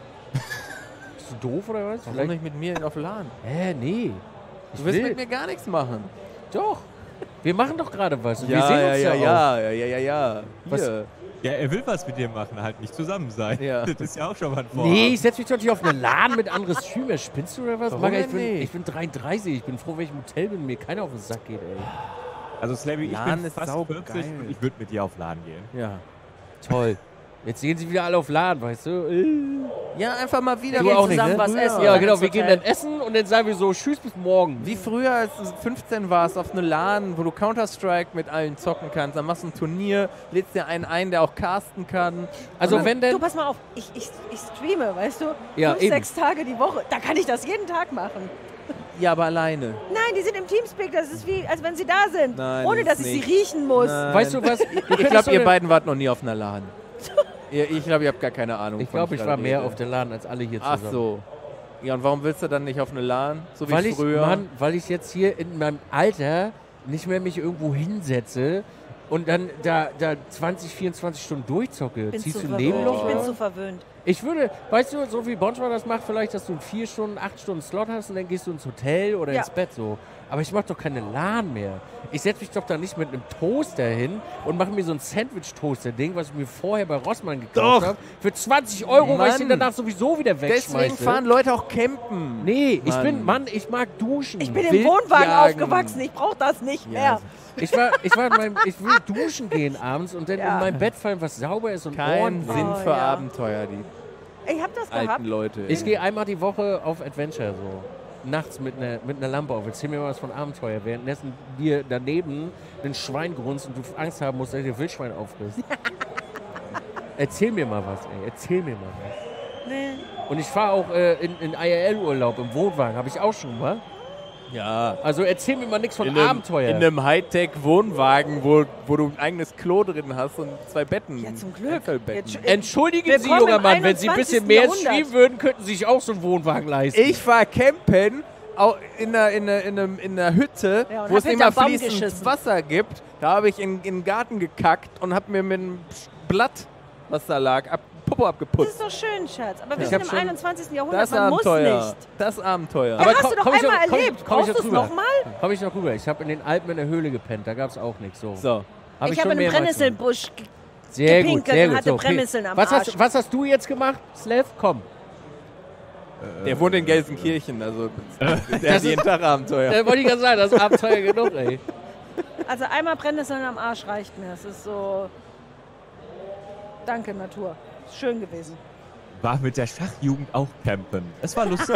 Bist du doof oder was? Warum nicht mit mir auf LAN? Hä, nee. Du Ich willst will. mit mir gar nichts machen. Doch. Wir machen doch gerade was. Und wir sehen ja, uns ja, ja, auch. ja, ja, ja, ja, ja. Was- Hier. Ja, er will was mit dir machen, halt nicht zusammen sein. Ja. Das ist ja auch schon mal ein Vorhaben. Nee, ich setz mich doch nicht auf eine LAN mit anderen Streamer. Spinnst du oder was? Warum Maga, ich, denn bin, nicht? ich bin dreiunddreißig. Ich bin froh, wenn ich im Hotel bin und mir keiner auf den Sack geht, ey. Also Slavy, ich LAN bin ist fast saugeil. vierzig und ich würde mit dir auf LAN gehen. Ja. Toll. Jetzt gehen sie wieder alle auf LAN, weißt du? Äh. Ja, einfach mal wieder. Du gehen auch nicht, zusammen ne? was essen. Ja, dann genau. ins Wir gehen Hotel. dann essen und dann sagen wir so, tschüss bis morgen. Wie früher, als du fünfzehn warst, auf eine LAN, wo du Counter-Strike mit allen zocken kannst. Dann machst du ein Turnier, lädst dir einen ein, der auch casten kann. Also Du- wenn Du, denn... pass mal auf, ich, ich, ich streame, weißt du? Ja, Fünf, eben. sechs Tage die Woche. Da kann ich das jeden Tag machen. Ja, aber alleine. Nein, die sind im Teamspeak. Das ist wie, als wenn sie da sind. Nein, ohne das dass ist ich sie nicht. riechen muss. Nein. Weißt du was? Ich glaube, ihr beiden wart noch nie auf einer LAN. Ihr- ich glaube, ihr habt gar keine Ahnung. Ich wovon glaube, ich gerade war mehr rede. auf der LAN als alle hier Ach zusammen. so. Ja, und warum willst du dann nicht auf eine LAN? So wie Weil ich, früher? Mann, weil ich jetzt hier in meinem Alter nicht mehr mich irgendwo hinsetze und dann da, da zwanzig, vierundzwanzig Stunden durchzocke. Bin Ziehst zu du verwöhnt. Nebenloch? Ich bin oder? zu verwöhnt. Ich würde, weißt du, so wie Bonchwa das macht, vielleicht, dass du einen vier Stunden, acht Stunden Slot hast und dann gehst du ins Hotel oder Ja. ins Bett so. Aber ich mach doch keine LAN mehr. Ich setze mich doch da nicht mit einem Toaster hin und mache mir so ein Sandwich-Toaster-Ding, was ich mir vorher bei Rossmann gekauft Doch. habe. Für zwanzig Euro, weil ich den Mann. danach sowieso wieder wegschmeiße. Deswegen fahren Leute auch campen. Nee, ich Mann. bin, Mann, ich mag duschen. Ich bin im Wild Wohnwagen jagen. aufgewachsen. Ich brauche das nicht Ja, mehr. Ich war, ich war in meinem, ich will duschen gehen abends und dann Ja. in mein Bett fallen, was sauber ist und Kein ordentlich. Sinn Oh, für ja. Abenteuer, die Ich habe das alten gehabt. Leute. Ich gehe einmal die Woche auf Adventure so. Nachts mit einer mit einer Lampe auf. Erzähl mir mal was von Abenteuer. Währenddessen dir daneben ein Schwein grunzt und du Angst haben musst, dass dir Wildschwein auffrisst. Erzähl mir mal was, ey. Erzähl mir mal was. Nee. Und ich fahre auch äh, in, in I R L-Urlaub im Wohnwagen. Habe ich auch schon mal. ja. Also erzähl mir mal nichts von In einem, Abenteuer. in einem Hightech-Wohnwagen, wo, wo du ein eigenes Klo drin hast und zwei Betten. Ja, zum Glück. Einzelbetten. Jetzt- Entschuldigen Sie, Willkommen junger im Mann, wenn Sie ein bisschen mehr einundzwanzigsten streamen würden, könnten Sie sich auch so einen Wohnwagen leisten. Ich war campen au- in einer, in einer, in einer, in einer Hütte, Ja, und wo hab es nicht hinterm mal Baum fließend geschissen. Wasser gibt. Da habe ich in, in den Garten gekackt und habe mir mit einem Blatt, was da lag, ab, Popo Das abgeputzt. ist doch schön, Schatz. Aber wir Ich sind hab im schon- einundzwanzigsten Jahrhundert. Das Man muss Abenteuer. nicht. Das Abenteuer. Ja, hast komm- du doch komm ich einmal noch- komm ich- erlebt. komm ich Brauchst noch du es rüber? nochmal? Komm ich noch rüber. Ich habe in den Alpen in der Höhle gepennt. Da gab es auch nichts. So. So. Hab Ich habe schon in einem mehrmals Brennnesselbusch ge- Sehr gut, gepinkelt sehr und gut. hatte So, okay. Brennnesseln am was Arsch. Hast, was hast du jetzt gemacht, Slav? Komm. Der wohnt in Gelsenkirchen, also der hat jeden Tag Abenteuer. Da wollte ich gerade sagen, das ist Abenteuer genug, ey. Also einmal Brennnesseln am Arsch reicht mir. Es ist so... Danke, Natur. Ist schön gewesen. War mit der Schachjugend auch campen. Es war lustig.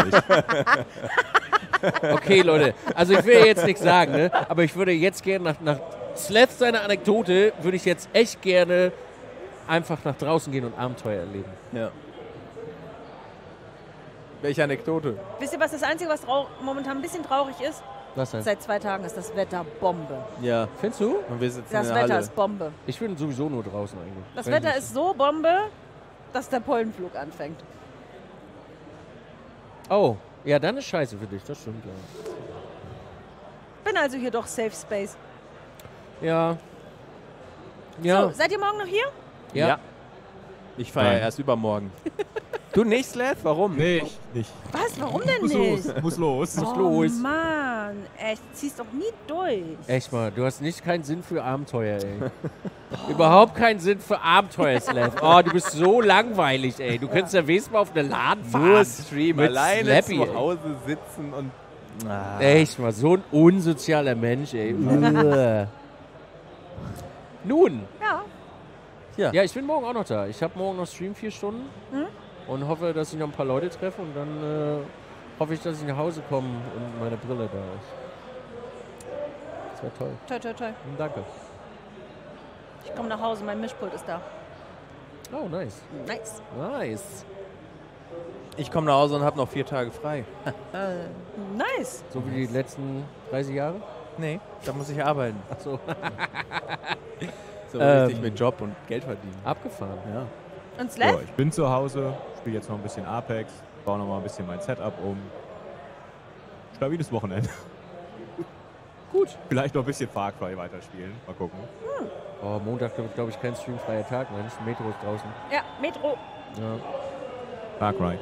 Okay, Leute. Also ich will jetzt nichts sagen, ne? Aber ich würde jetzt gerne nach, nach Slav seiner Anekdote, würde ich jetzt echt gerne einfach nach draußen gehen und Abenteuer erleben. Ja. Welche Anekdote? Wisst ihr, was das Einzige, was trau- momentan ein bisschen traurig ist? Was denn? Seit zwei Tagen ist das Wetter Bombe. Ja. Findest du? Und wir sitzen Das in der Wetter Halle. ist Bombe. Ich bin sowieso nur draußen eigentlich. Das Wenn Wetter ich- ist so Bombe, dass der Pollenflug anfängt. Oh, ja, dann ist scheiße für dich. Das stimmt, ja. Bin also hier doch Safe Space. Ja. Ja. So, seid ihr morgen noch hier? ja. Ja. Ich feiere Nein. erst übermorgen. Du nicht, Slav? Warum? Nee, ich nicht. Was? Warum denn Muss nicht? los, muss los. Oh los. Mann, echt, zieh's doch nie durch. Echt mal, du hast nicht keinen Sinn für Abenteuer, ey. Überhaupt keinen Sinn für Abenteuer, Slav. Oh, du bist so langweilig, ey. Du könntest ja wenigstens mal auf eine Laden fahren. Nur Stream, Mit alleine Slappy, zu ey. Hause sitzen und... Ah. Echt mal, so ein unsozialer Mensch, ey. Uah. Nun, Ja, ja, ich bin morgen auch noch da. Ich habe morgen noch Stream vier Stunden. und hoffe, dass ich noch ein paar Leute treffe und dann äh, hoffe ich, dass ich nach Hause komme und meine Brille da ist. Das wäre toll. Toi, toi, toi. Und danke. Ich komme nach Hause, mein Mischpult ist da. Oh, nice. Nice. Nice. Ich komme nach Hause und habe noch vier Tage frei. Nice. So wie die letzten dreißig Jahre? Nee, da muss ich arbeiten. Ach so. So Ähm. richtig mit Job und Geld verdienen. Abgefahren. Ja. Und So, Slav? ich bin zu Hause, spiele jetzt noch ein bisschen Apex, baue noch mal ein bisschen mein Setup um. Stabiles Wochenende. Gut. Vielleicht noch ein bisschen Far Cry weiterspielen. Mal gucken. Oh, Montag glaube glaub ich kein streamfreier Tag, ne? Das Metro ist draußen. Ja, Metro. Ja. Far Cry.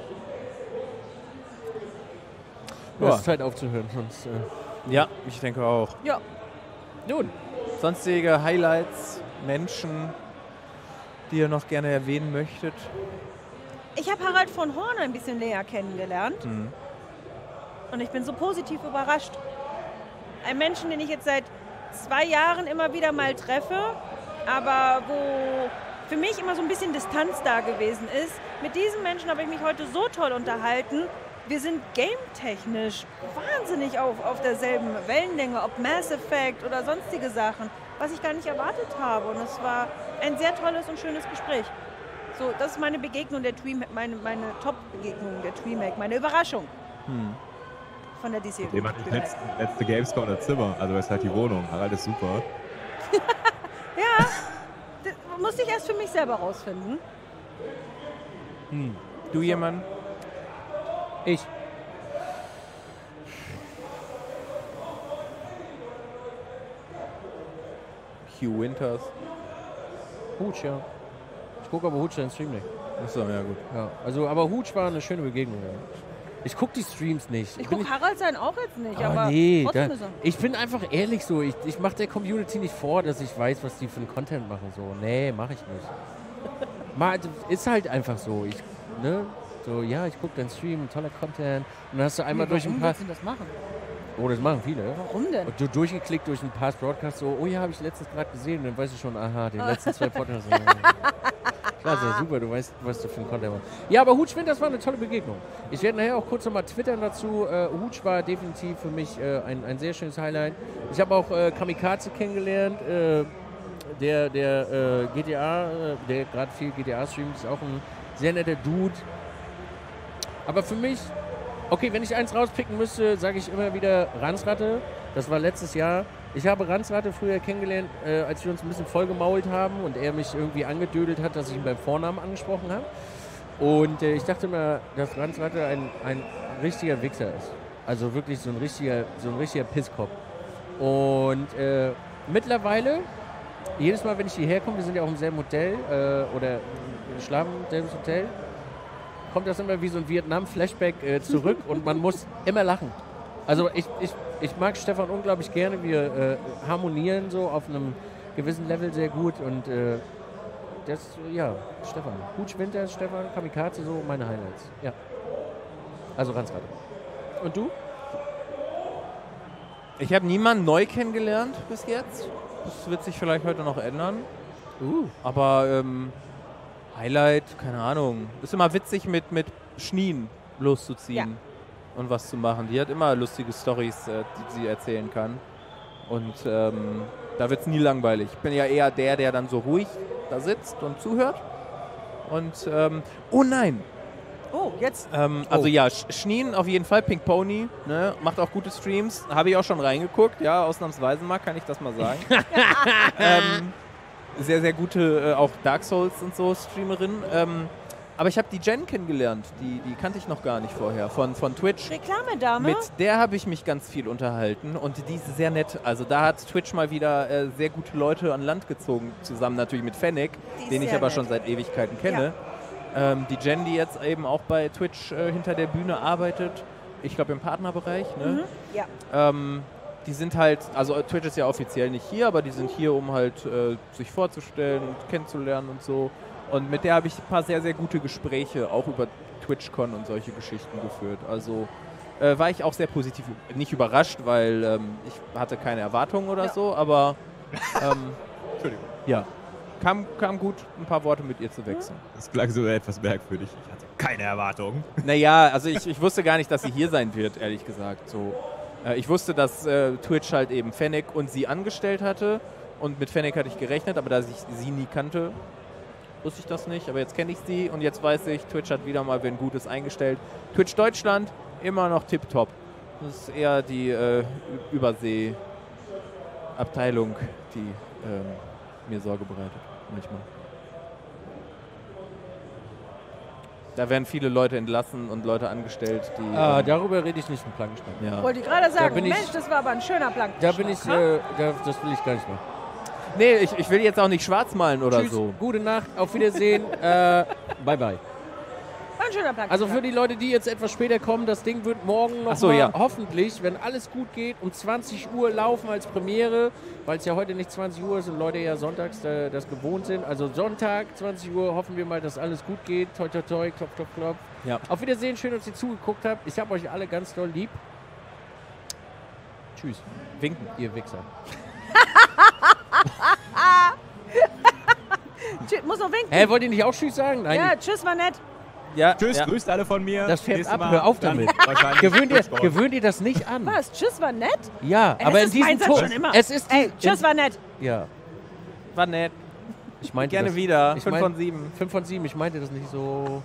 Ja. Ja. Es ist Zeit aufzuhören, sonst. Äh. Ja, ich denke auch. Ja. Nun, Sonstige Highlights, Menschen, die ihr noch gerne erwähnen möchtet? Ich habe Harald von Horn ein bisschen näher kennengelernt. Mhm. Und ich bin so positiv überrascht. Ein Menschen, den ich jetzt seit zwei Jahren immer wieder mal treffe, aber wo für mich immer so ein bisschen Distanz da gewesen ist. Mit diesem Menschen habe ich mich heute so toll unterhalten. Wir sind game-technisch wahnsinnig auf, auf derselben Wellenlänge, ob Mass Effect oder sonstige Sachen, was ich gar nicht erwartet habe. Und es war ein sehr tolles und schönes Gespräch. So, das ist meine Begegnung der Dream, meine, meine Top-Begegnung der Dreamhack, meine Überraschung Hm. von der D C. Dem hatte ich letzte, letzte Gamescom das Zimmer, also ist halt die Wohnung. Harald ist super. Ja, das musste ich erst für mich selber rausfinden. Hm. Du jemand? ich. Hugh Winters. Hutsch, ja. Ich gucke aber Hutsch den Stream nicht. Achso, ja gut. Ja, also, aber Hutsch war eine schöne Begegnung. Ja. Ich gucke die Streams nicht. Ich bin gucke Harald sein auch jetzt nicht, Ah, aber nee, trotzdem da, ist er. ich bin einfach ehrlich so. Ich, ich mache der Community nicht vor, dass ich weiß, was die für einen Content machen. So, nee, mache ich nicht. Mal, ist halt einfach so. Ich, ne? So, ja, ich gucke deinen Stream, toller Content. Und dann hast du einmal durch ein paar. Sie das machen? Oh, das machen viele. Warum denn? Und du durchgeklickt durch ein Past Broadcast, so, oh ja, habe ich letztens gerade gesehen. Und dann weißt du schon, aha, die letzten zwei Podcasts. Klasse, super, du weißt, was du für ein Content machst. Ja, aber Hutsch, das war eine tolle Begegnung. Ich werde nachher auch kurz nochmal twittern dazu. Äh, Hutsch war definitiv für mich äh, ein, ein sehr schönes Highlight. Ich habe auch äh, Kamikaze kennengelernt, äh, der, der äh, G T A, äh, der gerade viel G T A streamt, ist auch ein sehr netter Dude. Aber für mich, okay, wenn ich eins rauspicken müsste, sage ich immer wieder Ransratte. Das war letztes Jahr. Ich habe Ransratte früher kennengelernt, äh, als wir uns ein bisschen vollgemault haben und er mich irgendwie angedödelt hat, dass ich ihn beim Vornamen angesprochen habe. Und äh, ich dachte immer, dass Ransratte ein, ein richtiger Wichser ist. Also wirklich so ein richtiger, so ein richtiger Pisskopf. Und äh, mittlerweile, jedes Mal, wenn ich hierher komme, wir sind ja auch im selben Hotel äh, oder schlafen im selben Hotel, kommt das immer wie so ein Vietnam-Flashback äh, zurück und man muss immer lachen. Also ich, ich, ich mag Stefan unglaublich gerne. Wir äh, harmonieren so auf einem gewissen Level sehr gut und äh, das, ja, Stefan. Hutsch Winters, Stefan, Kamikaze, so meine Highlights. Ja. Also Ransratte. Und du? Ich habe niemanden neu kennengelernt bis jetzt. Das wird sich vielleicht heute noch ändern. Uh. Aber ähm, Highlight, keine Ahnung. Ist immer witzig, mit, mit Schnien loszuziehen Ja. und was zu machen. Die hat immer lustige Storys, äh, die sie erzählen kann. Und ähm, da wird es nie langweilig. Ich bin ja eher der, der dann so ruhig da sitzt und zuhört. Und, ähm, oh nein! Oh, jetzt. Ähm, also ja, Sch- Schnien auf jeden Fall, Pink Pony, ne? Macht auch gute Streams. Habe ich auch schon reingeguckt, ja, ausnahmsweise mal, kann ich das mal sagen. ähm, sehr, sehr gute, äh, auch Dark Souls und so Streamerin. Ähm, aber ich habe die Jen kennengelernt, die, die kannte ich noch gar nicht vorher, von, von Twitch. Reklamedame. Mit der habe ich mich ganz viel unterhalten und die ist sehr nett. Also da hat Twitch mal wieder äh, sehr gute Leute an Land gezogen, zusammen natürlich mit Fennec, Die ist den ich sehr aber nett. schon seit Ewigkeiten kenne. Ähm, die Jen, die jetzt eben auch bei Twitch äh, hinter der Bühne arbeitet, ich glaube im Partnerbereich, ne? Mhm. Ja. Ähm, die sind halt, also Twitch ist ja offiziell nicht hier, aber die sind hier, um halt äh, sich vorzustellen und kennenzulernen und so. Und mit der habe ich ein paar sehr, sehr gute Gespräche auch über TwitchCon und solche Geschichten geführt. Also äh, war ich auch sehr positiv, nicht überrascht, weil ähm, ich hatte keine Erwartungen oder Ja. so, aber ähm, Entschuldigung. ja, kam, kam gut, ein paar Worte mit ihr zu wechseln. Das klang so etwas merkwürdig. Ich hatte keine Erwartungen. Naja, also ich, ich wusste gar nicht, dass sie hier sein wird, ehrlich gesagt. So, äh, ich wusste, dass äh, Twitch halt eben Fennec und sie angestellt hatte. Und mit Fennec hatte ich gerechnet, aber da ich sie nie kannte, wusste ich das nicht. Aber jetzt kenne ich sie und jetzt weiß ich, Twitch hat wieder mal wen Gutes eingestellt. Twitch Deutschland, immer noch tipptopp. Das ist eher die äh, Übersee-Abteilung, die ähm, mir Sorge bereitet. Manchmal. Da werden viele Leute entlassen und Leute angestellt, die... Ah, ähm, darüber rede ich nicht im Plankenstein. ja. Wollte ich gerade sagen, bin ich- Mensch, das war aber ein schöner Plank. Da bin ich, äh, da, das will ich gar nicht machen. Nee, ich, ich will jetzt auch nicht schwarz malen oder Tschüss, so. gute Nacht, auf Wiedersehen, äh, bye bye. War ein schöner Plank. Also für die Leute, die jetzt etwas später kommen, das Ding wird morgen noch Ach so, mal, ja. hoffentlich, wenn alles gut geht, um zwanzig Uhr laufen als Premiere, weil es ja heute nicht zwanzig Uhr ist und Leute ja sonntags äh, das gewohnt sind. Also Sonntag, zwanzig Uhr, hoffen wir mal, dass alles gut geht. Toi, toi, toi, klopf, klopf, klopf. Ja. Auf Wiedersehen, schön, dass ihr zugeguckt habt. Ich hab euch alle ganz doll lieb. Tschüss, Winken. ihr Wichser. Tschüss, muss noch winken. Hä, wollt ihr nicht auch Tschüss sagen? Nein, Ja, tschüss, war nett. Ja, Tschüss, ja. grüßt alle von mir. das fährt Nächstes ab, Mal hör auf dann damit. wahrscheinlich gewöhnt, ihr, Discord. gewöhnt ihr das nicht an. Was? Tschüss, war nett? Ja, Ey, aber das in ist diesem mein Satz Ton. schon immer. Es ist Ey, die- tschüss, war nett. Ja, War nett. ich meinte Gerne das, wieder. Ich Fünf mein- von sieben. fünf von sieben, ich meinte das nicht so.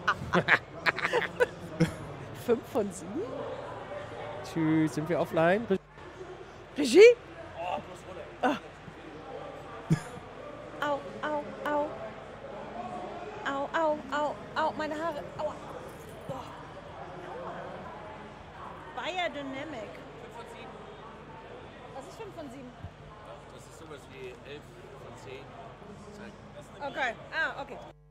Fünf von sieben? Tschüss, sind wir offline? Regie? Ah. Au, au, au. Au, au, au, au, meine Haare. Aua. Oh. Biodynamic. fünf von sieben. Was ist fünf von sieben? Das ist sowas wie elf von zehn. Okay. Ah, okay.